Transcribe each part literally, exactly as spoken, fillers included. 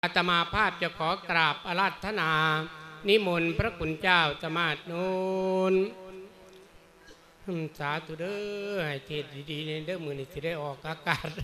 อาตมาภาพจะขอกราบอาราธนานิมนต์พระคุณเจ้าสมาธินูนสาธุเด้อให้เทศดีๆในเด้อมือนี้จะได้ออกอากาศ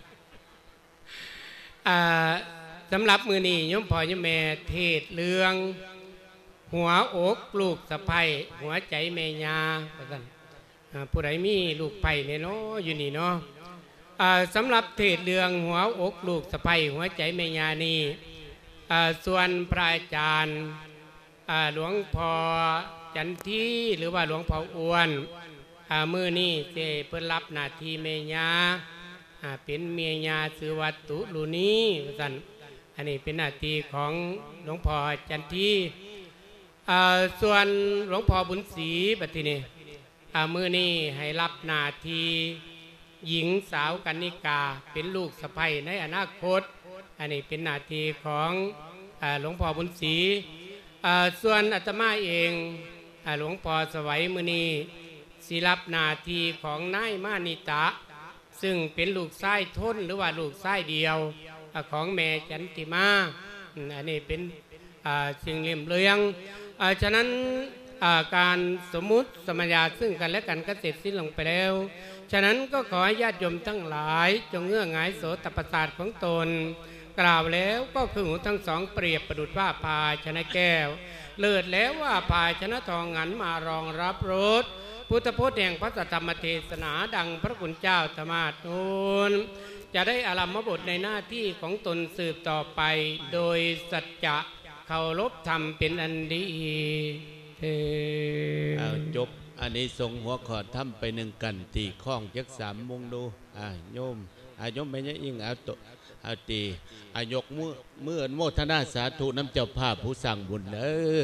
สำหรับมือนี้ยมพ่อยมแม่เทศเรื่องหัวอกลูกสะใภ้หัวใจแม่ยาผู้ใดมีลูกไผ่เนี่ยเนาะอยู่นี่เนาะสำหรับเทศเรื่องหัวอกลูกสะใภ้หัวใจแม่ยานี่ส่วนพระอาจารย์หลวงพ่อจันทีหรือว่าหลวงพ่ออ้วนมือนี่เจเพิ่นรับหน้าที่แม่ยาเป็นเมียยาสือวัตตุลุนีสันอันนี้เป็นหน้าที่ของหลวงพ่อจันทีส่วนหลวงพ่อบุญศรีบัดทีนี้มือนี่ให้รับหน้าที่หญิงสาวกันิกาเป็นลูกสะใภ้ในอนาคตอันนี้เป็นหน้าที่ของหลวงพ่อบุญศรีส่วนอาตมาเองหลวงพ่อสวัยมือนี่สิรับหน้าที่ของนายมานิตะซึ่งเป็นลูกชายทนหรือว่าลูกชายเดียวของแม่จันติมาอันนี้เป็นสิ่งเลี่ยมเลืองฉะนั้นการสมมุติสมัญญาซึ่งกันและกันก็เสร็จสิ้นลงไปแล้วฉะนั้นก็ขอให้ญาติโยมทั้งหลายจงเงื่อหงายโสตประสาทของตนกล่าวแล้วก็คือหูทั้งสองเปรียบประดุจว่าภาชนะแก้วเลิศแล้วว่าภาชนะทองหันมารองรับรสพุทธพจน์แห่งพระธรรมเทศนาดังพระคุณเจ้าธรรมาทูลจะได้อารัมภบทในหน้าที่ของตนสืบต่อไปโดยสัจจะเคารพธรรมเป็นอันดีเถิดจบอันนี้ทรงหัวขอดทำไปหนึ่งกันตีข้องยักสามมุงดูอ่าโยมอ่าโยมไม่ยังอิงเอาตเอาตีอายกมือมือโมทนาสาธุน้ำเจ้าภาพผู้สั่งบุญเด้อ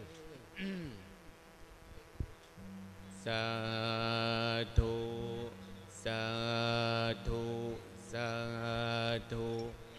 สาธุสาธุสาธุ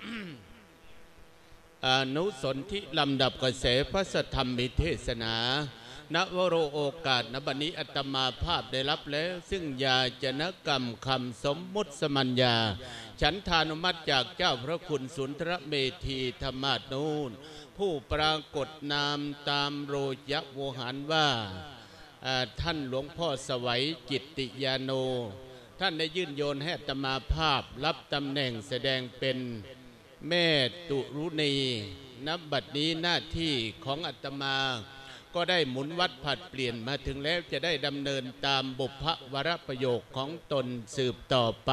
อนุสนธิลำดับกระแสพระธรรมมิเทศนาณวโรโอกาสณบัดนี้อาตมาภาพได้รับแล้วซึ่งยาจนกรรมคำสมมุติสมัญญาฉันทานุมัติจากเจ้าพระคุณสุนทรเมธีธรรมานูนผู้ปรากฏนามตามโรยโวหารว่าท่านหลวงพ่อสวัยจิตติยาโนท่านได้ยื่นโยนให้อาตมาภาพรับตำแหน่งแสดงเป็นแม่ตุรุณีนับบัดนี้หน้าที่ของอาตมาก็ได้หมุนวัดผัดเปลี่ยนมาถึงแล้วจะได้ดำเนินตามบุพวรประโยคของตนสืบต่อไป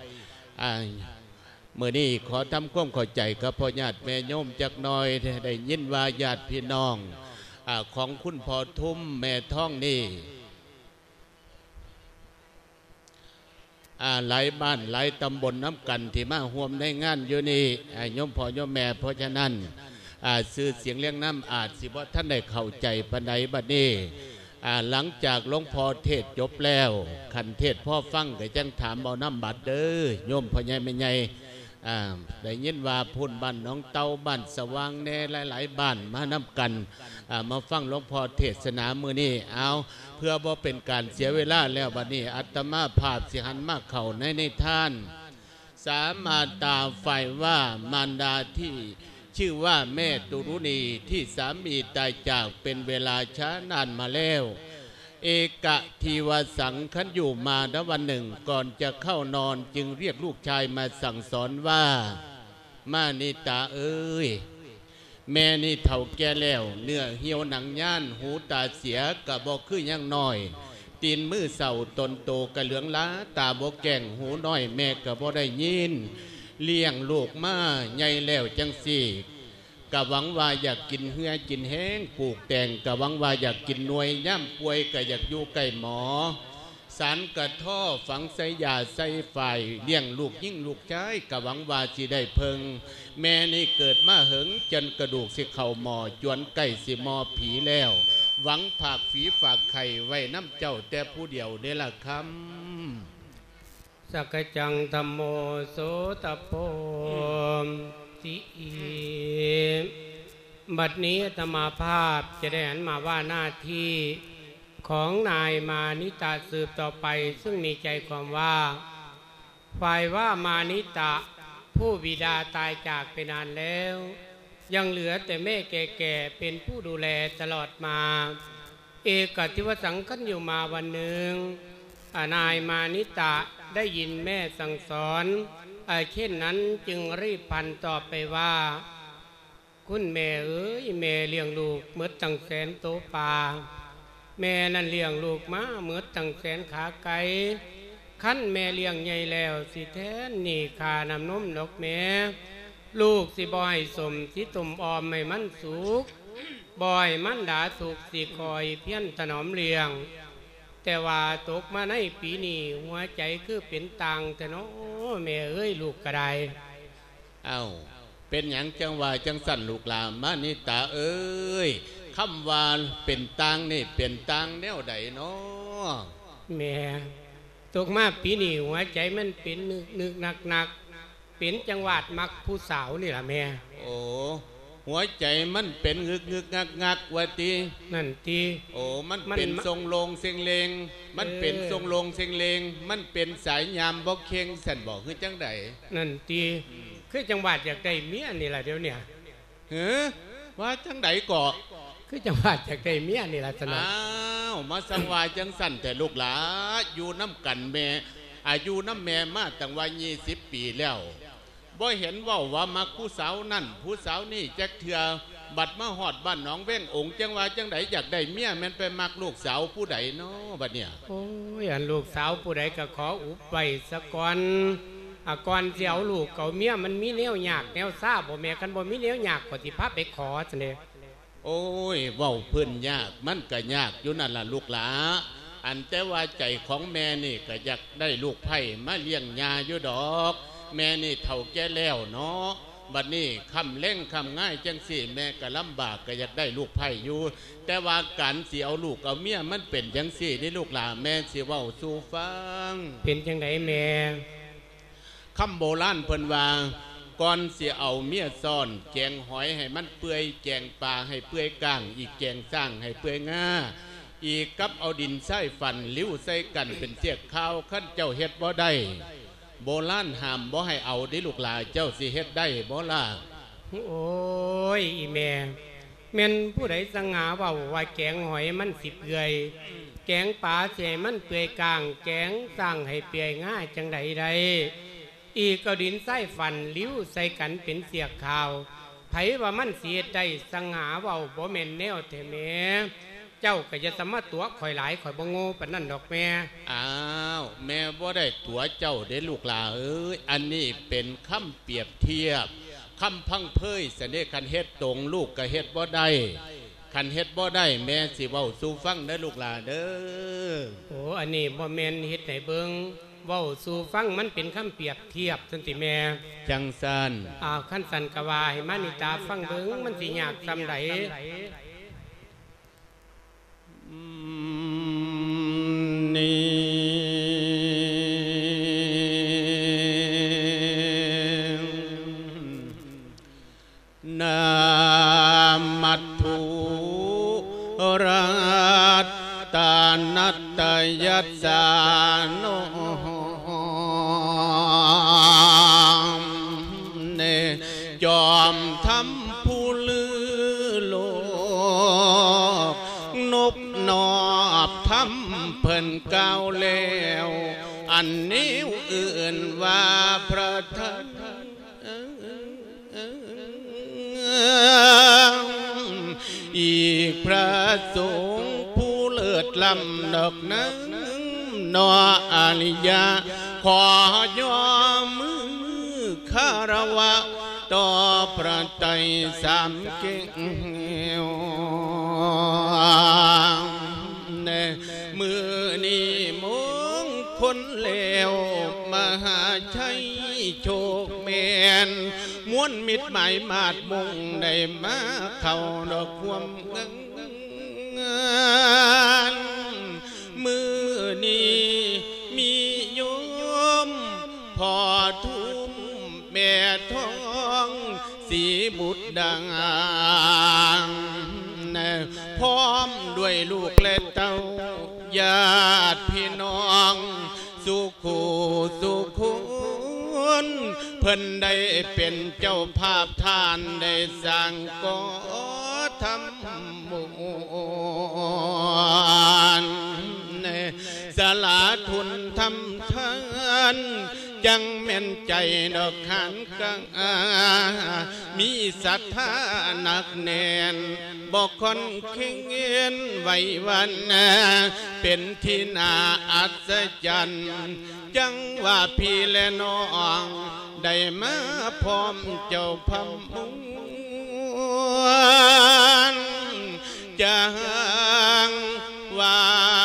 เมื่อนี้ขอทำความเข้าใจกับพ่อญาติแม่โยมจักหน่อยได้ยินว่าญาติพี่น้องของคุณพ่อทุ่มแม่ท่องนี่หลายบ้านหลายตำบลน้ำกันที่มาห่วมในงานอยู่นี่โยมพ่อโยมแม่เพราะฉะนั้นสื่อเสียงเลี้ยงน้ำอาจสิว่าท่านได้เข้าใจปานใดบัดนี้หลังจากหลวงพ่อเทศจบแล้วขันเทศพ่อฟังก็จังถามเอาน้ำบัดเด้อโยมพ่อใหญ่แม่ใหญ่ได้ยินว่าพูนบ้านน้องเต้าบ้านสว่างแน่หลายๆบ้านมาน้ำกันมาฟังหลวงพ่อเทศนามือนี้เอาเพื่อบ่เป็นการเสียเวลาแล้วบัดนี้อาตมาภาพสิหันมากเข่าในในท่านสามาตาฝ่ายว่ามารดาที่ชื่อว่าแม่ตุรุณีที่สามีตายจากเป็นเวลาช้านานมาแล้วเอกะทีวสังขันอยู่มาณวันหนึ่งก่อนจะเข้านอนจึงเรียกลูกชายมาสั่งสอนว่ามานิตาเอ้ยแม่นี่เฒ่าแก่แล้วเนื้อเหี่ยวหนังย่านหูตาเสียกะบอกคือยังน้อยตีนมือเศร้าตนโตกะเหลืองล้าตาบอกแก่งหูน้อยแม่กะบ่ได้ยินเลี้ยงลูกมาใหญ่แล้วจังสี่กะหวังว่าอยากกินเหือกินแห้งปลูกแต่งกะหวังว่าอยากกินหน่วยย่ำป่วยกะอยากอยู่ใกล้หมอสารกระท่อฝังใส่ยาใส่ไฟเลี้ยงลูกยิ่งลูกชายกะหวังว่าสิได้เพิงแม่นี่เกิดมาเหิงจนกระดูกสิเข่าหมอจวนใกล้สิมอผีแล้วหวังผากฝีฝากไข่ไว้น้ำเจ้าแต่ผู้เดียวได้ละคำสักจังธรรมโมโสตโพติบัดนี้อาตมาภาพจะได้หันมาว่าหน้าที่ของนายมานิตาสืบต่อไปซึ่งมีใจความว่าฝ่ายว่ามานิตาผู้บิดาตายจากไปนานแล้วยังเหลือแต่แม่แก่ๆเป็นผู้ดูแลตลอดมาเอกทิวสังขันอยู่มาวันหนึ่งนายมานิตะได้ยินแม่สั่งสอนเช่นนั้นจึงรีบพันตอบไปว่าคุณแม่เอ้ยแม่เลี้ยงลูกเมื่อตั้งแสนโตปลาแม่นั่นเลี้ยงลูกมาเมื่อตั้งแสนขาไก่ขั้นแม่เลี้ยงใหญ่แล้วสิแท้นี่ขานำนมนกแม่ลูกสิบ่อยสมสิตุ่มออมไม่มันสุกบ่อยมันดาสุกสิคอยเพี้ยนถนอมเลี้ยงแต่ว่าตกมาในปีนี้หัวใจคือเป็นตังแต่เนาะแม่เอ้ยลูกกระไดเอ้าเป็นอย่างจังว่าจังสั่นลูกหลานมานิตาเอ้ยคำว่าเป็นตังนี่เป็นตังแนวใดเนาะแม่ตกมาปีนี้หัวใจมันเป็นนึกนึกหนักหนักเป็นจังหวัดมักผู้สาวนี่แหละแม่โอ้หัวใจมันเป็นงึกงึกงักงักวะตีนั่นตีโอ้มันเป็นทรงลงเซงเลงมันเป็นทรงลงเซงเลงมันเป็นสายยามบ่เค็งสันบอกคือจังใดนั่นตีคือจังหวัดอยากได้เมียนี่แหละเดี๋ยวเนี่ยเฮ้อว่าจังใดก่อคือจังหวัดอยากได้เมียนี่แหละสนะอ้าวมาสังวายจังสั่นแต่ลูกหลาอยู่น้ำกันแม่อายุน้ำแม่มาตั้งวัยยี่สิบปีแล้วบ่เห็นว่าว่ามักผู้สาวนั่นผู้สาวนี่แจ็คเถื่อบัดมาหอดบ้านน้องเว้งองค์จังว่าจังใดอยากได้เมียแม่นไปมักลูกสาวผู้ใดเนาะบัดเนี่ยโอ้ยอันลูกสาวผู้ใดก็ขออุบไว้สักก่อนอ่ะก่อนเสียวลูกเก่าเมียมันมีแนวยากแนวซาบ่แม่กันบ่มีแนวยากกว่าที่พาไปขอซะเด้โอ้ยเว้าเพิ่นยากมันก็ยากอยู่นั่นล่ะลูกหลาอันแต่ว่าใจของแม่นี่ก็อยากได้ลูกไผ่มาเลี้ยงยาอยู่ดอกแม่นี่เฒ่าแก่แล้วเนาะบัดนี้คำเล่งคำง่ายจังสี่แม่ก็ลำบากก็อยากได้ลูกไผ่อยู่แต่ว่าการสิเอาลูกเอาเมียมันเป็นจังสี่นี่ลูกหลานแม่สิเว้าสู่ฟังเป็นจังไดแม่คำโบราณเพิ่นว่าก่อนสิเอาเมียซ่อนแกงหอยให้มันเปื่อยแกงปลาให้เปื่อยก้างอีกแกงสร้างให้เปื่อยง่าอีกกับเอาดินใส่ฟันลิ้วใส่กันเป็นเสียกข้าวขั้นเจ้าเฮ็ดบ่ได้โบราณห้ามบ่ให้เอาดิลูกหลานเจ้าสิเฮ็ดได้บ่ล่ะโอ้ยอีแม่แม่นผู้ใดสังหาว่าว่าแกงหอยมันสิเปื่อยแกงปลาเสมันเปื่อยกลางแกงสร้างให้เปื่อยง่ายจังใดใดอีกเอาดินใส่ฟันลิ้วใส่กันเป็นเสียกข้าวไผว่ามันเสียได้สังหาว่าบ่แม่นแนวแท้แม่เจ้าก็จะสามารถตัวข่อยหลายข่อยบ่โง่ปานนั้นดอกแม่อ้าวแม่บ่ได้ตัวเจ้าเด้ลูกหลาเอ้ยอันนี้เป็นคำเปรียบเทียบคำพังเพยเสน่ห์คันเฮ็ดตรงลูกก็เฮ็ดบ่ได้คันเฮ็ดบ่ได้แม่สิเว้าสู่ฟังได้ลูกหลาเด้อโอ้อันนี้บ่แม่นเฮ็ดให้เบิ่งเว้าสู่ฟังมันเป็นคำเปรียบเทียบซั่นติแม่จังซั่นอ้าวคันสั่นก็ว่าให้มานิตาฟังเบิ่งมันสิยากซำใดนามัตถุรัตตานัตตยัสสานุเนจอมทำผู้ลือโลกนบนอบทำเพิ่นก้าวแล้วอันนี้อื่นว่าพระทัตอีกพระสงฆ์ผู้เลิศลำดอกนั้นนออาริยะขอยอมมือคารวะต่อพระไตรสามเก่งมือนี้มงคลเลวมหาชัยโชคแมนม้วนมิตรหมายมาดมุ่งได้มาเข้าดอกความเงินมือนี้มีโยมพอทุ่มแม่ท้องสีบุตรดังพร้อมด้วยลูกและเต้าญาติพี่น้องสุขสุขุนเพพิ่นได้เป็นเจ้าภาพทานได้สร้างก่อทำบุญสละทุนทำทานจังแม่นใจดอกขันกังมีศรัทธาหนักแน่นบอกคนเข่งเงียนไว้วันเป็นที่น่าอัศจรรย์จังว่าพี่และน้องได้มาพร้อมเจ้าพมุญจังว่า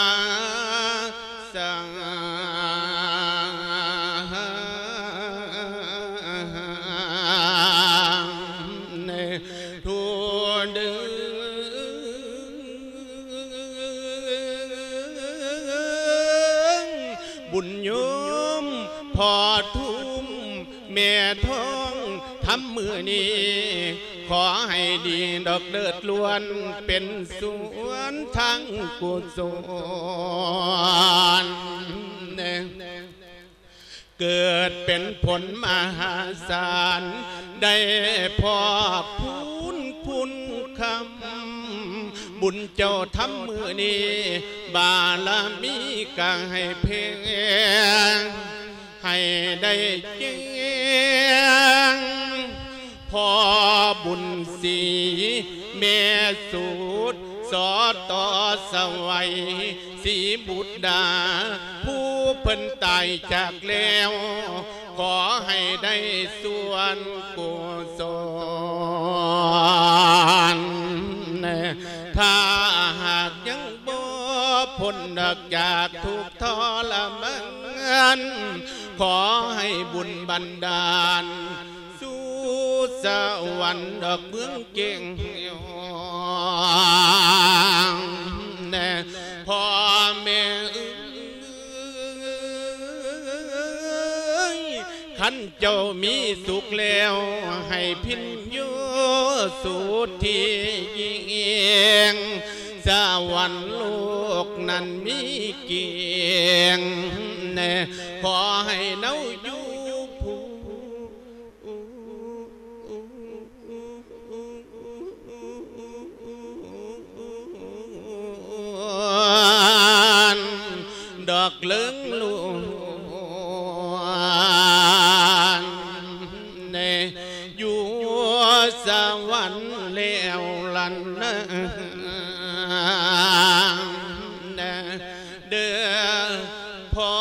สังทั่วดึงบุญโยมพอทุ่มแม่ท้องทำมือนี้ขอให้ดีดอกเลิศล้วนเป็นสวนทางกุศลเกิดเป็นผลมหาศาลได้พอพูนคุณคำบุญเจ้าทำมือนี้บารมีก็ให้เพ่งให้ได้เจียงพอบุญสีเมสูตรสอต่อสวัยสีบุตรดาผู้เพิ่นตายจากแล้วขอให้ได้ส่วนกุศลถ้าหากยังบ่พ้นจากทุกข์ทรมานขอให้บุญบันดาลสู่สวรรค์ดอกเมืองเก่งพ่อแม่ขันเจ้ามีสุขแล้วให้พินโยสุดที่ยิ่งสวรรค์โลกนั้นมีเกียงขอให้เน่าอยู่ผู้ดอกเลิ้งลูเนอยู่สวรรค์แล้วลันเด้อพอ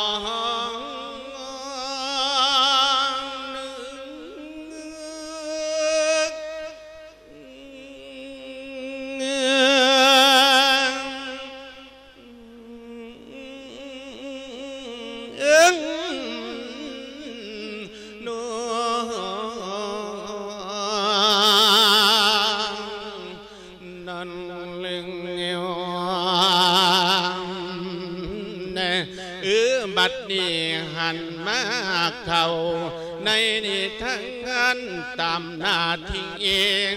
บัดนี้หันมาเข้าในนิทานงานตามหน้าที่เอง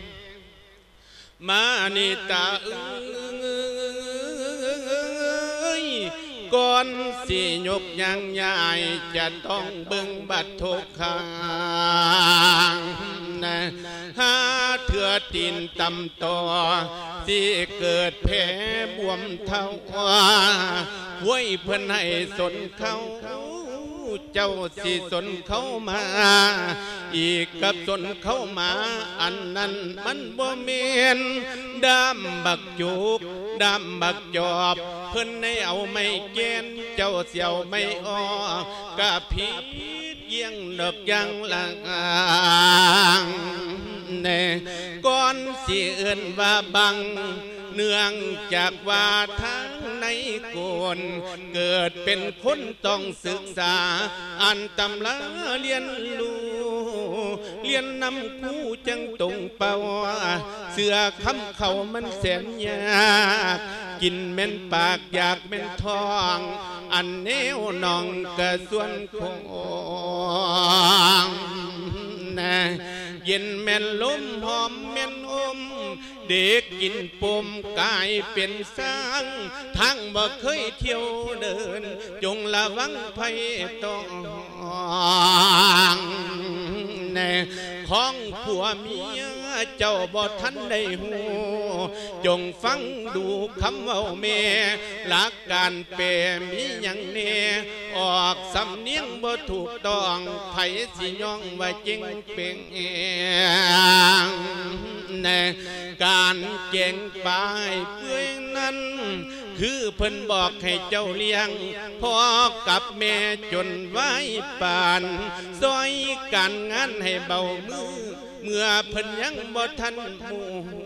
มานิตาเอ้ยก่อนสิยกยังใหญ่จะต้องเบิ่งบัดทุกข้างหาเถื่อตีนตำต่อสิเกิดแผลบวมเท่าห้วยเพื่อนให้สนเขาเจ้าสิสนเขามาอีกกับสนเขามาอันนั้นมันบ่เมียนดำบักจุกดำบักจอบเพื่อนให้เอาไม่เกณฑ์เจ้าเสียวไม่ออกกะพีเยี่ยงดอกยังละเน่ก่อนสิเอื่นว่าบังเนื่องจากว่าทางในโกนเกิดเป็นคนต้องศึกษาอ่านตำราเรียนรู้เรียนนำคู่จังตรงเป่าเสือคำเขามันแสนยากกินแม่นปากอยากแม่นท้องอันแนวนองกระส่วนคงเย็นแม่นลมหอมแม่นอมเด็กกินปมกายเป็นสร้างทั้งบ่เคยเที่ยวเดินจงระวังภัยต้องงแน่ของผัวเมียเจ้าบ่ทันได้หูจงฟังดูคำเว้าแม่หลักการเปรมีหยังแน่ออกสำเนียงบ่ถูกต้องไผสิย่องว่าจริงเป็นแน่การเก่งปายเพื่อนนั้นคือเพิ่นบอกให้เจ้าเลี้ยงพ่อกับแม่จนไว้ปานซอยการงานให้เบามือเมื่อเพิ่นยังบ่ทันมู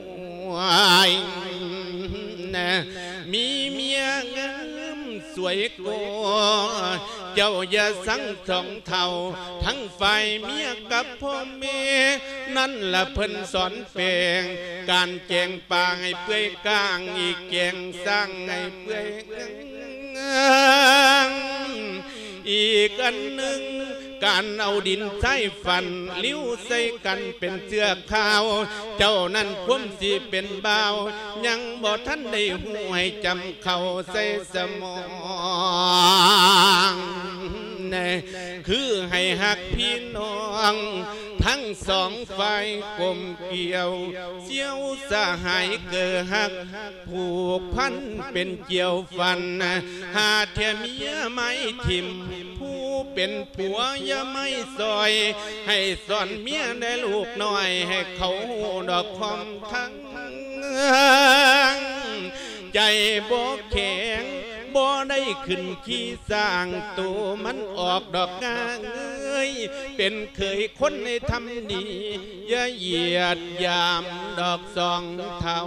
นะมีเมียงามสวยกว่าเจ้าอย่าสังสองเท่าทั้งฝ่ายเมียกับพ่อแม่นั่นละเพิ่นสอนเปลงการแจงปางให้เปื่อยกลางอีกแจงสร้างให้เปื่อยอีกอันหนึ่งการเอาดินใส่ฟันลิ้วใส่กันเป็นเสื้อขาวเจ้านั้นควมสิเป็นบ่าวยังบ่ทันได้หูให้จำเข้าใส่สมองแน่คือให้หักพี่น้องทั้งสองฝ่ายกลมเกี่ยวเสียวสหายเกิดหักผูกพันเป็นเกี่ยวฟันหาเทียเมียไม่ทิมผู้เป็นผัวอย่าไม่ซอยให้สอนเมียได้ลูกน้อยให้เขาดอกความทั้งใจบ่แข็งบ่ได้ขึ้นขี้สร้างตัวมันออกดอกงาเงยเป็นเคยคนในทำดีอย่าเหยียดยามดอกสองเท่า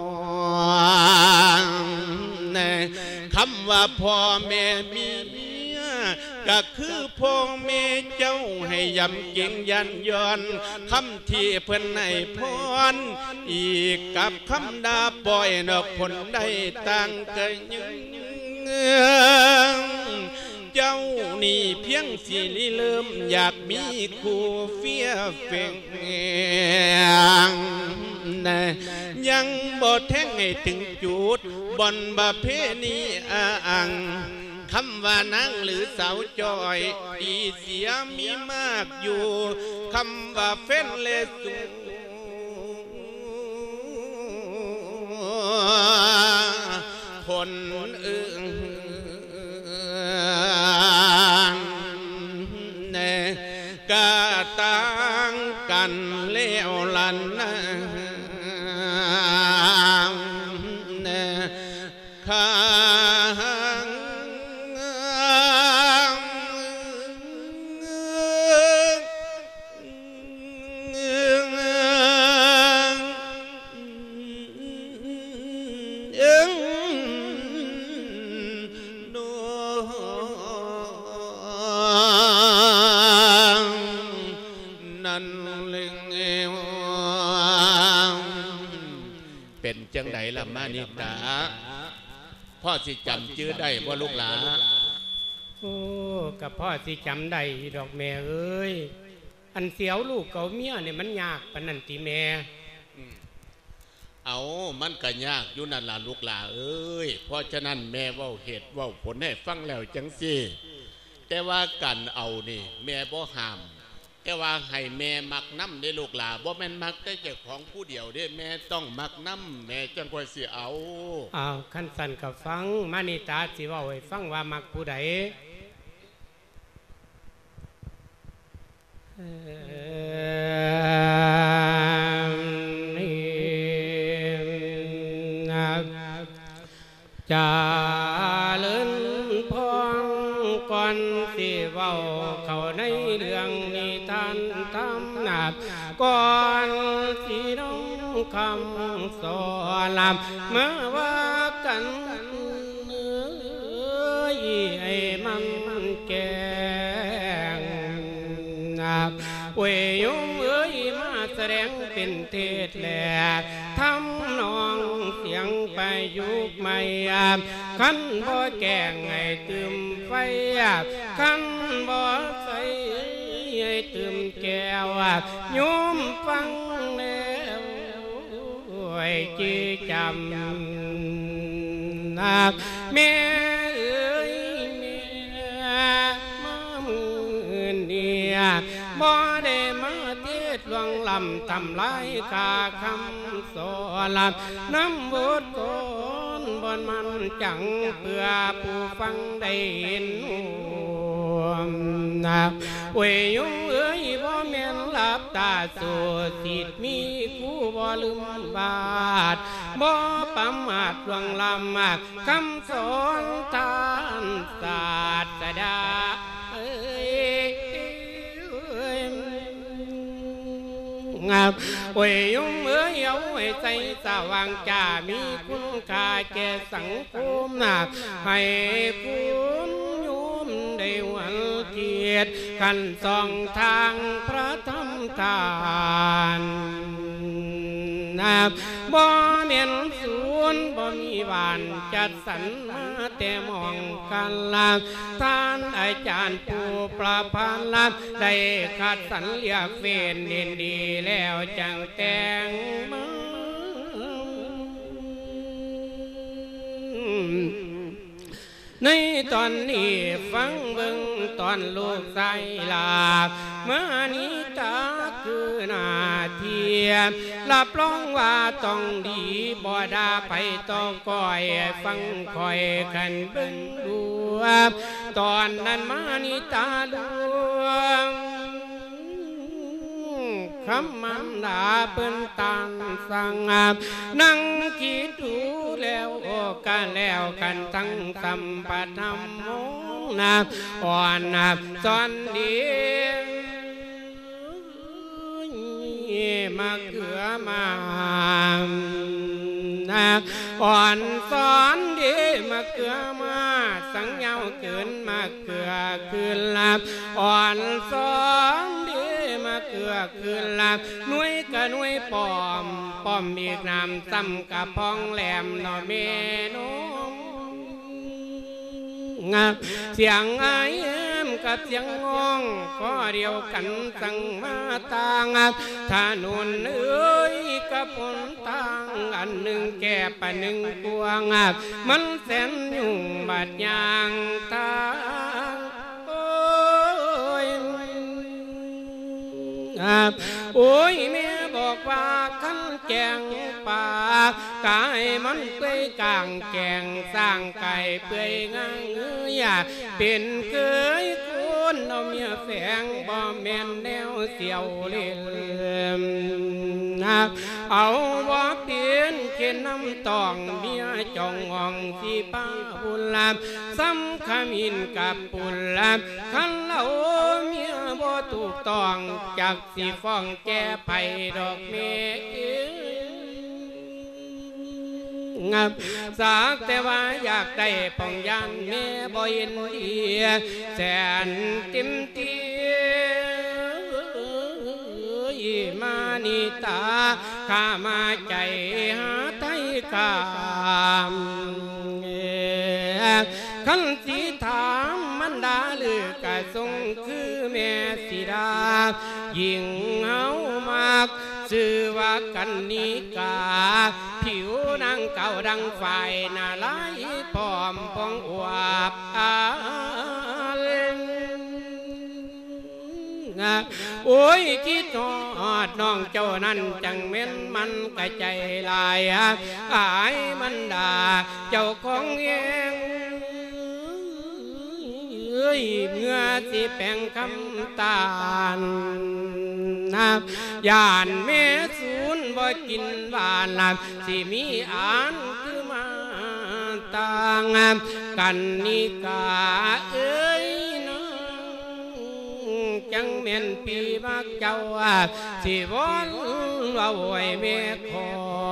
แน่คำว่าพ่อแม่มีก็คือพ่อแม่เจ้าให้ยำเก่งยันย้อนคำที่เพิ่นให้พรอีกกับคำดาปล่อยดอกผลได้ต่างกันยังเจ้านี่เพียงสิริเริ่มอยากมีคู่เฟียเฟ่งนะยังบ่แท่งให้ถึงจุดบอนบะเพณีอังคำว่านางหรือสาวจอยดีเสียมีมากอยู่คำว่าเฟ้นเลสูคนอื่นแน่กะต่างกันเลี้ยวลันนะแน่ข้างเป็นจังไดล่ะมานิตาพ่อสิจำชื่อได้ว่าลูกหลาโอ้กับพ่อสิจำได้ดอกแม่เอ้ยอันเสียวลูกเก่าเมียเนี่ยมันยากปานนันติแม่เอามันก็ยากอยู่นั่นล่ะลูกหลาเอ้ยเพราะฉะนั้นแม่เว้าเหตุเว้าผลให้ฟังแล้วจังสิแต่ว่ากันเอานี่แม่บ่ห้ามแต่ว่าให้แม่มักน้ำได้ลูกหลาบ่แม่นมักแต่เจ้าของผู้เดียวเด้แม่ต้องมักน้ำแม่จังกว่าสิเอาอ้าวขั้นสันกับฟังมานิตาสิว่าให้ฟังว่ามักผู้ใดจะเลื่อนพองก่อนสิเว้าเข้าในเรื่องนิทานตำนานก่อนสิน้องคำสอนเมื่อว่ากันเอ้ยไอ้มันแกงเวยยงเอ้ยมาแสดงเป็นเทศแหลกทำนองเสียงไปยุกไม่ขันบ่แกงให้ตืมไฟขันบ่ใส่ให้ตืมแก้วโยมฟังแล้วไว้จีจำนักแม่เอ้ยแม่มามืองลำทำลายกาคำสอนน้ำบทกนบนมันจังเพื่อผู้ฟังได้เห็นนะเวยยงเอ้ยบ่แม่นหลับตาสูดสิทธิ์มีคู่บ่ลืมบาทบ่ประมาทดวงลำมากคำสอนทานศาสดาเอ้ยงับเวยยงเอ้ยเอาไว้ใจสว่างจ่ามีคุณค่าแก่สังคมนะให้คุณโยมได้หวันเกียรติกันสองทางพระธรรมทานนะบ่เมียนศูนย์บ่มีบ้านจัดสรรมาแต่มองกันลับท่านอาจารย์ผู้ประพันธ์ลับได้คัดสรรเรียกเฟ้นเด่นดีแล้วจังแต่งมาในตอนนี้ฟังเบิ่งตอนลูกใส่ลาบมานิตาคือนาเทียมรับรองว่าต้องดีบ่ดาไปต้องก้อยฟังคอยกันเบิ่งดูตอนนั้นมานิตาลวงคำมันดาเปิ้นตังสังนั่งคิดดูแล้วโอกันแล้วกันทั้งสัมปธรรมโมนะอ่อนนะสอนดีมาเกือมานะอ่อนสอนดีมาเกือมาสังเงาเกินมาเกือคืนลับอ่อนสอนดีมาเกือคืนลับหน่วยกะหน่วยปอมปอมอีกนามซ้ำกับพองแหลมนอเมนมงับเสียงไอ้กับเสียงงงก็เดียวกันสั่งมาต่างถนนเอ้ยกับผลต่างอันหนึ่งแก่ปะหนึ่งกวงมันแสนยุ่งบาดยางทางโอ้ยโอ้ยแม่บอกว่าขันแกงปากกายมันเปื่อยกลางแกงสร้างไก่เปื่อยง่ายเงยเป็นเคยคุณเอาเมียแฝงบ่แม่นแนวเสียวเล่มนะเอาบ่เปลี่ยนเข็นน้ำตองเมียจองงองสีป้าบุญลำซ้ำขมินกับปุญลำขันเล่าเมียบ่ถูกต้องจากสีฟ้องแก้ไผ่ดอกเมงับสักแต่ว่าอยากได้ป้องยันแม่บ่เห็นดีแสนเต็มที่มานิตาข้ามาใจหาไทยคามขันสีถามมันดาหรือกะทรงคือแม่สีดายิ่งเฮามากชื่อว่ากันนิกาผิวนางเก่าดังไฟน่าไหลพร้อมพองอวบอาโอ้ยคิดทอดน้องเจ้านั้นจังเม้นมันกะใจลายอายมันด่าเจ้าของเองเอ้ยเมื่อสิแปลงคำตาลนะยานเมสูนบ่กินหวานลับสิมีอ่านคือมาต่างกันนิกาเอ้ยจังเมียนปีมักเจ้าสิวอนเอาไว้แม่ขอ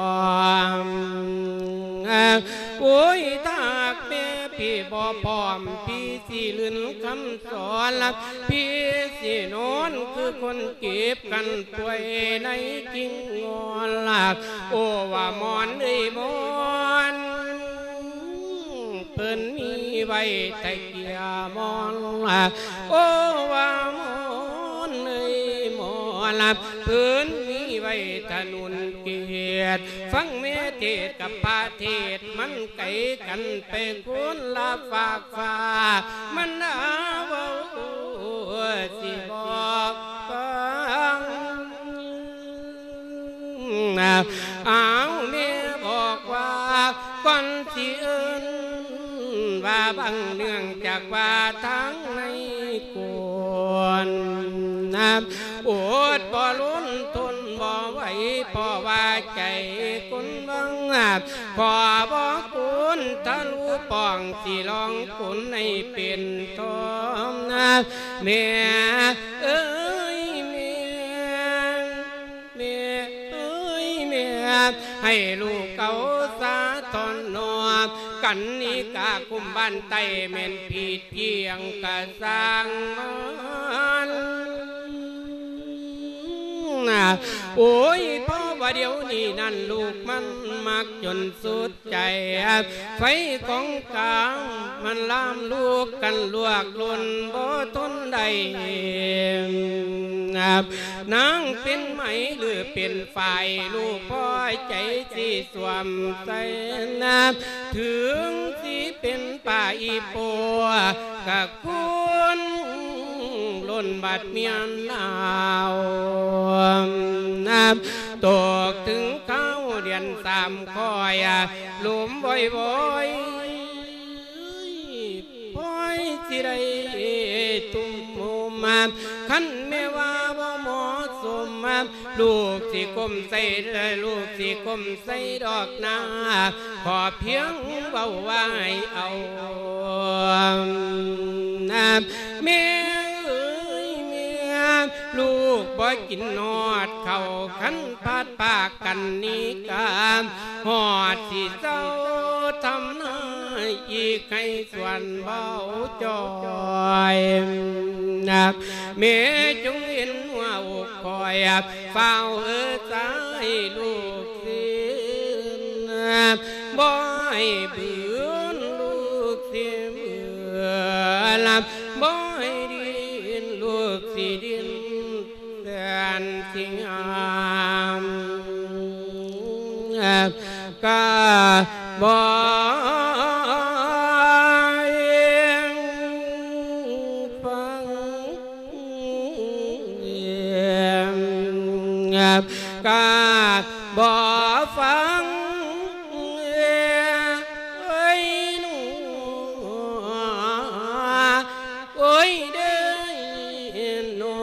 โอ้ยตากแม่พี่บ่พร้อมพี่สิลื่นคำสอนลับพี่สินอนคือคนเก็บกันป่วยในกิ่งงอนลักโอ้ว่ามอนเอ้ยมอนเพิ่นมีไว้ไตเกียมอนลักโอ้ว่ามอนเอ้ยมอนลักเพิ่นมีไว้ถนนเกียรติฟังแม่เทศกับพระเทศมันไกลกันไปคนละฝากฟ้ามันอาเว้าสิบอกฟังเอาแม่บอกว่าก่อนสิเอิ้นว่าบังเนื่องจากว่าทั้งในกวนอดบ่ล้นทนบ่ไหวพอว่าใจคนบังพอบ่คุณทะลุป่องสิลองคุณให้เป็นทองแม่เอ้ยแม่แม่เอ้ยแม่ให้ลูกเก่าสาทอนนอกันนี้กาคุมบ้านไตแม่นผิดเพียงกะสร้างมันโอ้ยพ่อว่าเดี๋ยวนี้นั่นลูกมันมักจนสุดใจไฟของกลางมันลามลูกกันลวกลุนบ่ทนได้นางเป็นไหมหรือเป็นฝ่ายลูกพ่อใจสิสวมใส่น้ำถึงสิเป็นป่าอีโปกะคุณล้นบาดเมียนลาวน้ำตกถึงเข้าเดือนสามคอยหลุมบ่อยบ่อยพ่อยสิได้ตุ้มมุมขันแม่ว่าบ่เหมาะสมลูกสิก้มใส่ลูกสิก้มใส่ดอกนาขอเพียงเบาไว้เอาแม่เอ้ยแม่ลูกบ่กินนอดเข้าขันพาดปากกันนี้กามหอดสิเจ้าทำนายอีกให้ส่วนเบาจอยนักแม่จงเห็นว่าอกคอยเฝ้าเอื้อใจลูกสิบ่ให้เบื่อลูกสิเบื่อลำบ่ให้ดินลูกสิดินเดือนสิงหามก็บ่กาบ่ฟังเอ้ยหนูโอ้ยเด้อหนู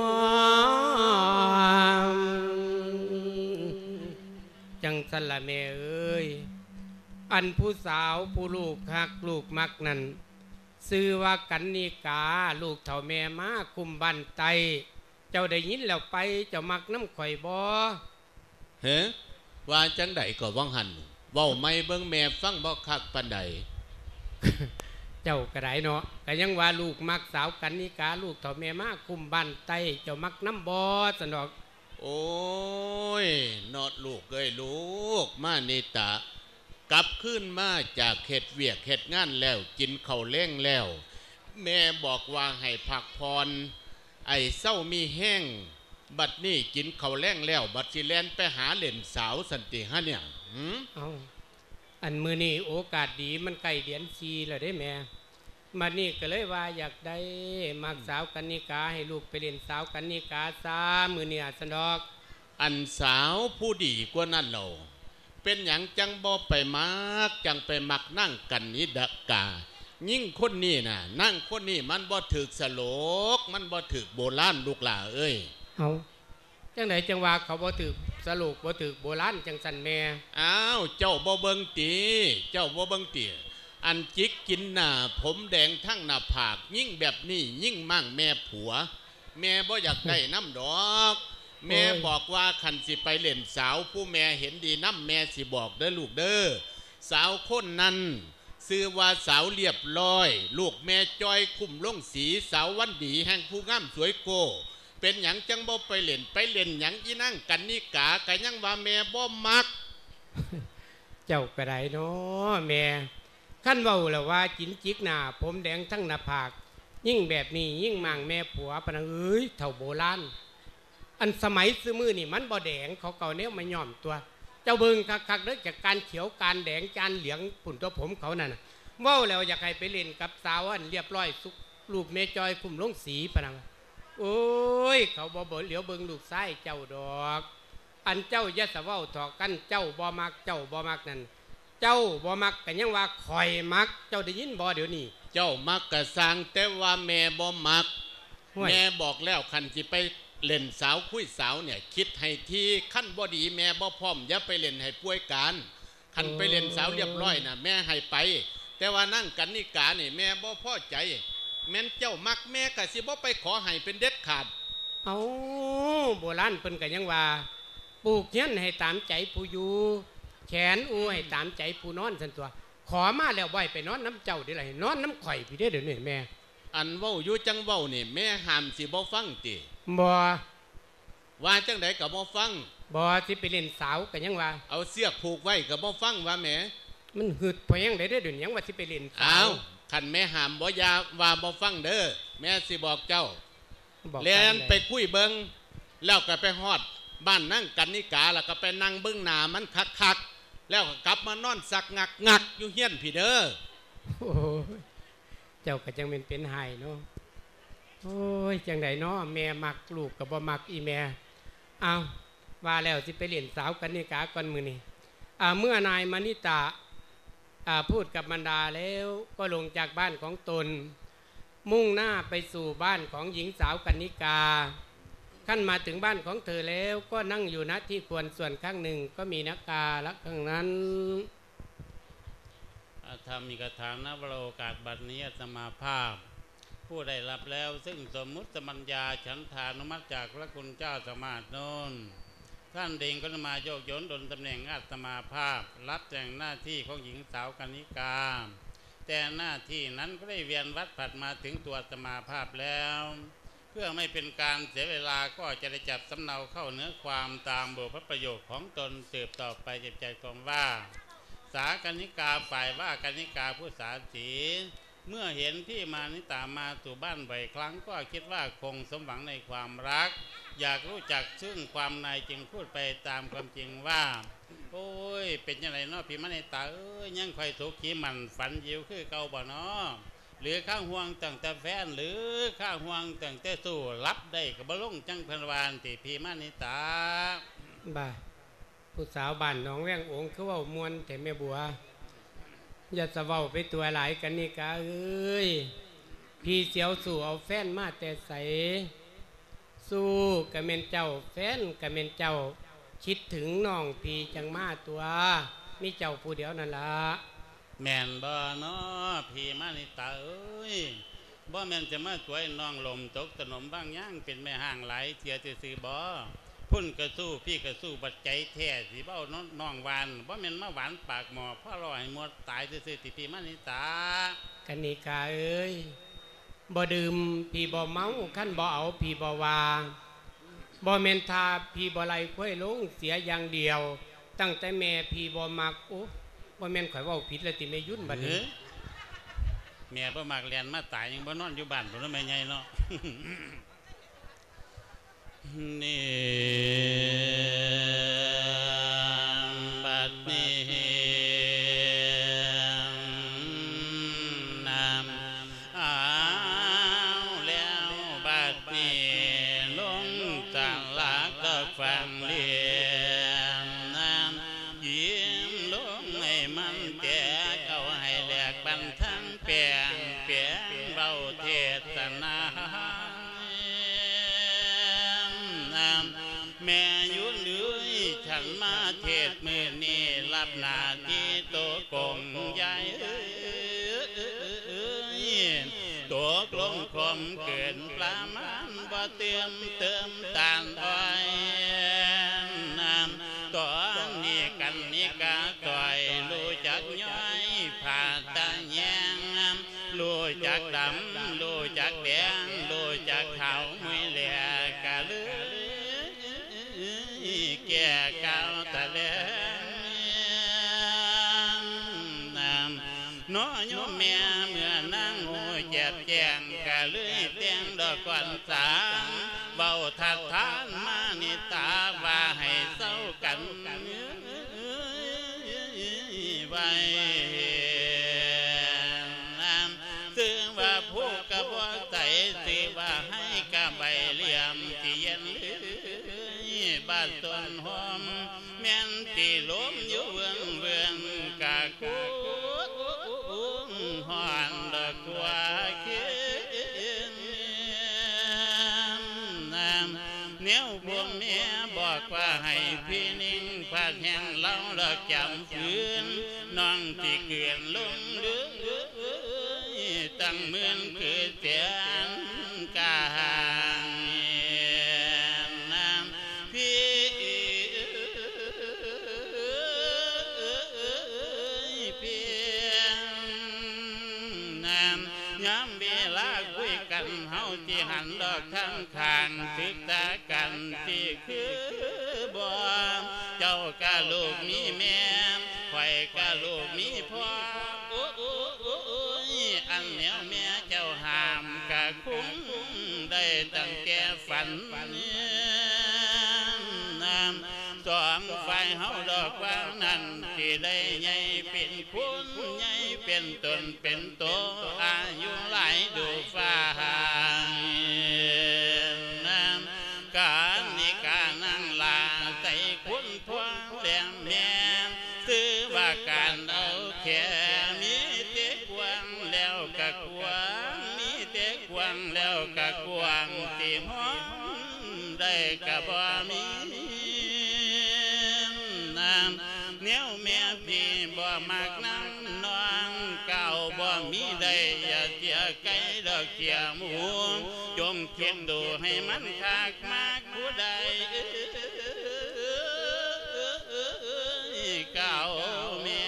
จังสันละแม่เอ้ยอันผู้สาวผู้ลูกฮักลูกมักนั่นซื้อว่ากันนิกาลูกเถ่าแม่มาคุมบันไตเจ้าได้ยินแล้วไปเจ้ามักน้ำข่อยบ่เฮ้ว่าจังใดก็ว่างหันเว้าไม่เบิ่งแม่ฟังบ่คักปานใดเจ้าก็ได้เนาะก็ยังว่าลูกมักสาวกันนิกาลูกเถ่าแม่มาคุมบันไตเจ้ามักน้ำบ่สนอกโอ้ยนอดลูกเอ้ยลูกมานิตะกลับขึ้นมาจากเฮ็ดเวียกเฮ็ดงานแล้วกินข้าวแล้งแล้วแม่บอกว่าให้พักผ่อนไอ้เศร้ามีแห้งบัดนี้กินข้าวแล้งแล้วบัดสิแลนไปหาเล่นสาวสันติฮะเนี่ยหืมเอาอันมือนี้โอกาสดีมันใกล้เดือนสี่แล้วได้แม่มานี่ก็เลยว่าอยากได้มักสาวกันนิกาให้ลูกไปเล่นสาวกันนิกาซามือเนี่ยสนอกอันสาวผู้ดีกว่านั้นเราเป็นอย่างจังบ่ไปมักจังไปมักนั่งกันนิดกายิ่งคนนี้น่ะนั่งคนนี้มันบ่ถึกสโลกมันบ่ถึกโบราณลูกหล่าเอ้ยเอาจังไหนจังว่าเขาบ่ถึกสโลกบ่ถึกโบราณจังสันแม่อ้าวเจ้าบ่เบิ่งตีเจ้าบ่เบิ่งตีอันจิกกินหน้าผมแดงทั้งหน้าผากยิ่งแบบนี้ยิ่งมั่งแม่ผัวแม่บ่อยากได้น้ำดอกแม่บอกว่าคันสิไปเล่นสาวผู้แม่เห็นดีน้ำแม่สิบอกเด้อลูกเด้อสาวคนนั้นซื้อว่าสาวเรียบร้อยลูกแม่จอยคุ้มล่งสีสาววันดีแห่งผู้งามสวยโกเป็นหยังจังบ่ไปเล่นไปเล่นหยังอีนั่งกันนิกากันยังว่าแม่บ่มักเจ้าก็ได้เนาะแม่ขั้นเว้าแล้วว่าจินจิกหน้าผมแดงทั้งหน้าผากยิ่งแบบนี้ยิ่งมั่งแม่ผัวปะนะเอ้ยเท่าโบราณอันสมัยซื้อมือนี่มันบ่แดงเขาเก่าเนี้ยมาย่อมตัวเจ้าเบิ่งคักๆเด้อจากการเขียวการแดงการเหลืองผุ่นตัวผมเขานั่นเว้าแล้วอยากให้ไปเล่นกับสาวอันเรียบร้อยสุกลูกเมจอยคุมลงสีปะนังโอ้ยเขาบ่บ่เหลียวเบิ่งลูกไส้เจ้าดอกอันเจ้าอย่าสะเว้าถอกกันเจ้าบ่มักเจ้าบ่มักนั่นเจ้าบ่มักก็ยังว่าข่อยมักเจ้าได้ยินบ่เดี๋ยวนี้เจ้ามักกะสร้างแต่ว่าแม่บ่มักแม่บอกแล้วคันสิไปเล่นสาวคุยสาวเนี่ยคิดให้ทีขั้นบ่ดีแม่บ่พร้อมอย่าไปเล่นให้ป่วยการคันไปเล่นสาวเรียบร้อยน่ะแม่ให้ไปแต่ว่านั่งกันนิกานี่แม่บ่พอใจแม่นเจ้ามักแม่ก็สิบ่ไปขอให้เป็นเด็ดขาดเอาโบราณเพิ่นก็ยังว่าปลูกเฮียนให้ตามใจผู้อยู่แขนอูให้ตามใจผู้นอนซั่นตัวขอมาแล้วบ่ให้ไปนอนน้ำเจ้าได้ล่ะนอนน้ำข่อยพี่เด้อเดี๋ยวนี้แม่อันเว้าอยู่จังเว้านี่แม่ห้ามสิบ่ฟังติบ่ว่าจังไดก็บ่ฟังบ่สิไปเล่นสาวก็ยังว่าเอาเสียกผูกไว้ก็บ่ฟังว่าแม่มันหึดพอยังได้เด้อเดี๋ยวนี้ยังว่าสิไปเล่นสาวคันแม่ห้ามบ่ยาว่าบ่ฟังเด้อแม่สิบอกเจ้าเรียนไปคุยเบิ่งแล้วก็ไปฮอดบ้านนั่งกันนิกาแล้วก็ไปนั่งเบิ่งหน้ามันคักๆแล้วก็กลับมานอนสักงักงักอยู่เฮียนพี่เด้อโอ้ยเจ้าก็จังเป็นเป็นหายเนาะโอ้ยจังไดเนาะแม่มักลูกก็บ่มักอีแม่เอาว่าแล้วสิไปเล่นสาวกันนิกาก่อนมื้อนี้อ่าเมื่อนายมณิตาอ่าพูดกับบรรดาแล้วก็ลงจากบ้านของตนมุ่งหน้าไปสู่บ้านของหญิงสาวกันนิกาขั้นมาถึงบ้านของเธอแล้วก็นั่งอยู่ณที่ควรส่วนข้างหนึ่งก็มีนักกาละข้างนั้นธรรมิกถานะวโรกาสบัดนี้สมาภาพผู้ได้รับแล้วซึ่งสมมุติสัญญาฉันทานุมัติจากพระคุณเจ้าสมาธิโนนท่านเด่งก็มาโยกย้อนดลตำแหน่งอาตมาภาพรับแต่งหน้าที่ของหญิงสาวกนิกาแต่หน้าที่นั้นก็ได้เวียนวัดผัดมาถึงตัวอาตมาภาพแล้วเพื่อไม่เป็นการเสียเวลาก็จะได้จับสำเนาเข้าเนื้อความตามบทพระประโยคของตนสืบต่อไปเจ็บใจความว่าสากนิกาฝ่ายว่ากนิกาผู้สาสีเมื่อเห็นพี่มานิตามาสู่บ้านบ่อยครั้งก็คิดว่าคงสมหวังในความรักอยากรู้จักซึ่งความในจึงพูดไปตามความจริงว่าโอ้ยเป็นยังไงเนาะพี่มานิตาเอ้ยยังคอยถูกขี้มันฝันยิวคือเก่าบ่เนาะหรือข้างห่วงตั้งแต่แฟนหรือข้างห่วงตั้งแต่สู้รับได้กับบลุ่งจังพันวานที่พี่มานิตาบ่าผู้สาวบ้านน้องแวงองค์คือว่ามวนแต่แม่บัวอย่าสะเว้าไปตัวหลายกันนี่กะเอ้ยพี่เสียวสู่เอาแฟนมาแต่ใสสู้กะเมนเจ้าแฟนกะเมนเจ้าคิดถึงน้องพี่จังมาตัวมีเจ้าผู้เดียวนั่นละแม่นบ่เนาะพี่มานิตาเอ้ยบ่แม่นจะมาสวยน้องลมตกถนนบางย่างเป็นแม่ห่างไหลเสียซื่อบ่พุ่นกระสู้พี่กระสู้บัดใจแท้สิเบ้าน้องหวานบ่แม่นมาหวานปากหมอพ่อรอให้หมดตายซื่อๆติพี่มานิตากันนิกาเอ้ยบ่ดื่มพี่บ่เมาขั้นบ่เอาพี่บ่วาบ่แม่นทาพี่บ่ไหลค่อยลงเสียอย่างเดียวตั้งแต่แม่พี่บ่มักโอ้บ่แม่นข่อยเว้าผิดแล้วติแม่ยุ่นบัดนี้แม่บ่มักเรียนมาตายยังบ่นอนอยู่บ้านบ่แม่ใหญ่เนาะนี่บัดนี้นำอ้าวแล้วบัดนี้ลงจากหลักก็ฟังเรียนน้ำยิ้มลงให้มันแก่เอาให้แหลกบันทั้งเปลี่ยนเปลี่ยนเบาเทศนาแม่ยุ่นเอ้ยฉันมาเทศมือนี่รับหน้าที่โตกงใหญ่ตัวกลมคมเกินประมาณบ่เติมเติมตานอ้อยน้ำตอนนี้กันนิกาต่อยรู้จักย้อยผ่าตาแยงรู้จักดำรู้จักแดงรู้จักขาวมือแหลกกะลือแก่เก่าตะแลงน้ำน้อยแม่เมื่อนั่งหูเจ็บแจงกะเลยเตียงดอกก่อนสางเบาทัดทานมานิตาว่าให้เศร้ากันไว้น้ำซึ่งว่าผู้กระบอกใจสิว่าให้กะใบเหลี่ยมที่เย็นบ้านต้นหอมล้มอยู่เวืองเวืองกะกูหอนดอกกัวเขียนน้ำเนี้ยวบวงเมียบอกว่าให้พี่นิ่งพาดแห่งเล่าเลิกจำฝืนน้องที่เกลื่อนลงเลือตั้งหมื่นคือเสียงกาน้ำพี่เพียงน้ำย้ำเวลาคุยกันเฮาที่หันดอกทั้งข้างศึกษากันที่คือบ่เจ้ากะลูกมีแม่ข่อยกะลูกมีพ่ออันเหนียวแม่เจ้าหามกะคุ้มได้ตั้งแก่ฝันน้ำสองฝ่ายเฮาดอกว่านั้นที่ได้ใหญ่เป็นคุณใหญ่เป็นตนเป็นโตอายุหลายดูฟ้าน้ำการนิการนั่งลาใส่คุณพ่อแหลมแม่ซื้อว่าการเอาแค่มีเตะกวางแล้วกะกวางมีเตะกวางแล้วกะกวางที่ห้องได้กะบ่มีน้ำเนี้ยวแม่พี่บ่มักน้ำน้องเก่าบ่มีได้อย่าเจียไก่ดอกเจียหมูจงคิดดูให้มันคักมากผู้ใดเก่าแม่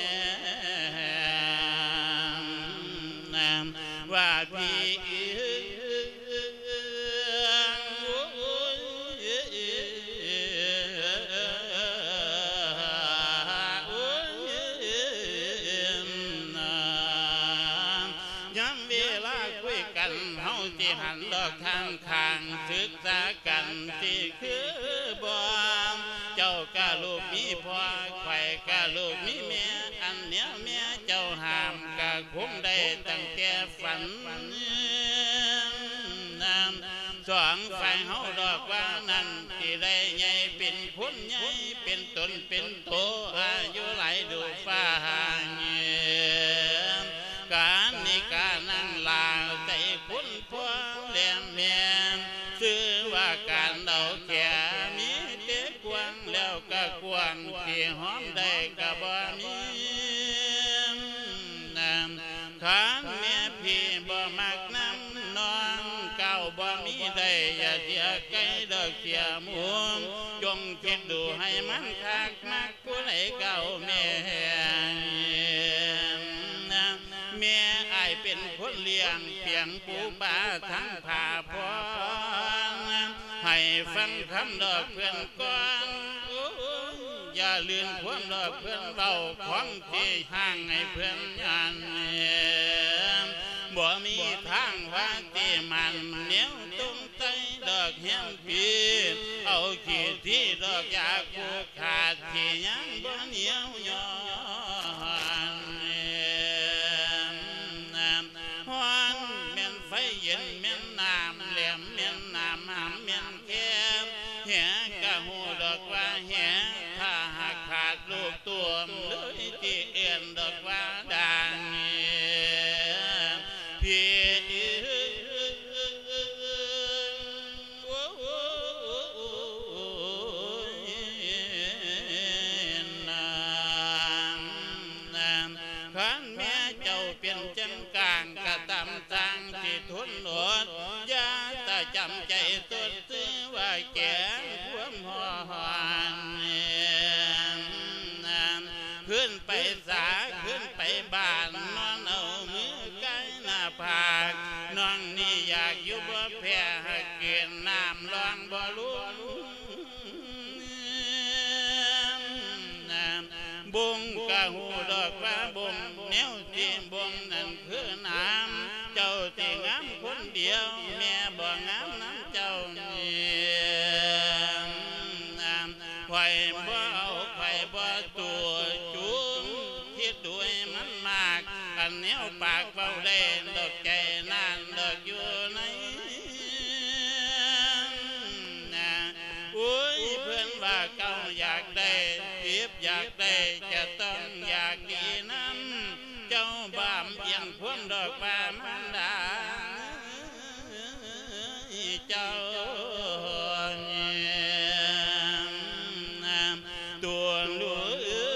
น้ำว่าพี่หันดอกทางข้างศึกษากันที่คือบ่เจ้ากะลูกมีพ่อไข่กะลูกมีแม่อันเนี้ยแม่เจ้าหามกะคุ้มได้ตั้งแต่ฝันน้ำสองฝ่ายเฮาดอกว่านั้นที่ได้ใหญ่เป็นคนใหญ่เป็นตนเป็นโตอายุหลายดูฟ้าการนิการนั่งลาใส่คุณพ่อแหลมแม่ซื้อว่าการเดาแก่มีเตะกวางแล้วก็กวางที่หอมได้ก็บ่มีน้ำขานแม่พี่บ่มักน้ำน้องเก่าบ่มีได้อย่าเสียไก่ดอกเสียหมูจงคิดดูให้มันคักมักผู้ใดเก่าแม่แม่อายเป็นคนเลี้ยงเพียงปูปลาทั้งผ่าพรให้ฟังคำดอกเพื่อนก่อนอย่าลืมความดอกเพื่อนเบาของที่ห่างให้เพื่อนยันบ่มีทางว่าที่มันเหนียวตุ้งใจดอกเฮียมปีเอาขี้ที่ดอกยาคูขาดที่ยังบ่เหนียวย้อนเย็นเมียนน้ำเหลี่ยมเมียนน้ำหำเมียนแก้มแหกะหูดอกว่าแหถ้าหากขาดลูกตัวเลยที่เอ็นดอกว่าดังพี่ขันแม่เจ้าเปลี่ยนจังกลางกะตำตังที่ทุนหนวดยาตาจำใจสดซื้อว่าแก่ความหอนขึ้นไปสาขึ้นไปบ้านนอนเอามือใกล้หน้าผากน้องนี่อยากอยู่บ่แพ้เกินน้ำลองบ่ลุ้นบุงกะหูดอกว่าบุงแนวที่บุงนั่นคือน้ำเจ้าที่งามคนเดียวแม่บ่งามน้ำเจ้าเนี่ยน้ำไข่บ่เอาไข่บ่ตัวจุ้มคิดด้วยมันมากอันแนวปากเบาเล่นดอกใจนานดอกอยู่ในอุ้ยเพื่อนว่าเก่าอยากได้เปรียบอยากได้ได้จะต้องอยากดีนั้นเจ้าบ้ามเอียงพวงดอกบามันดาเจ้าตัวลูก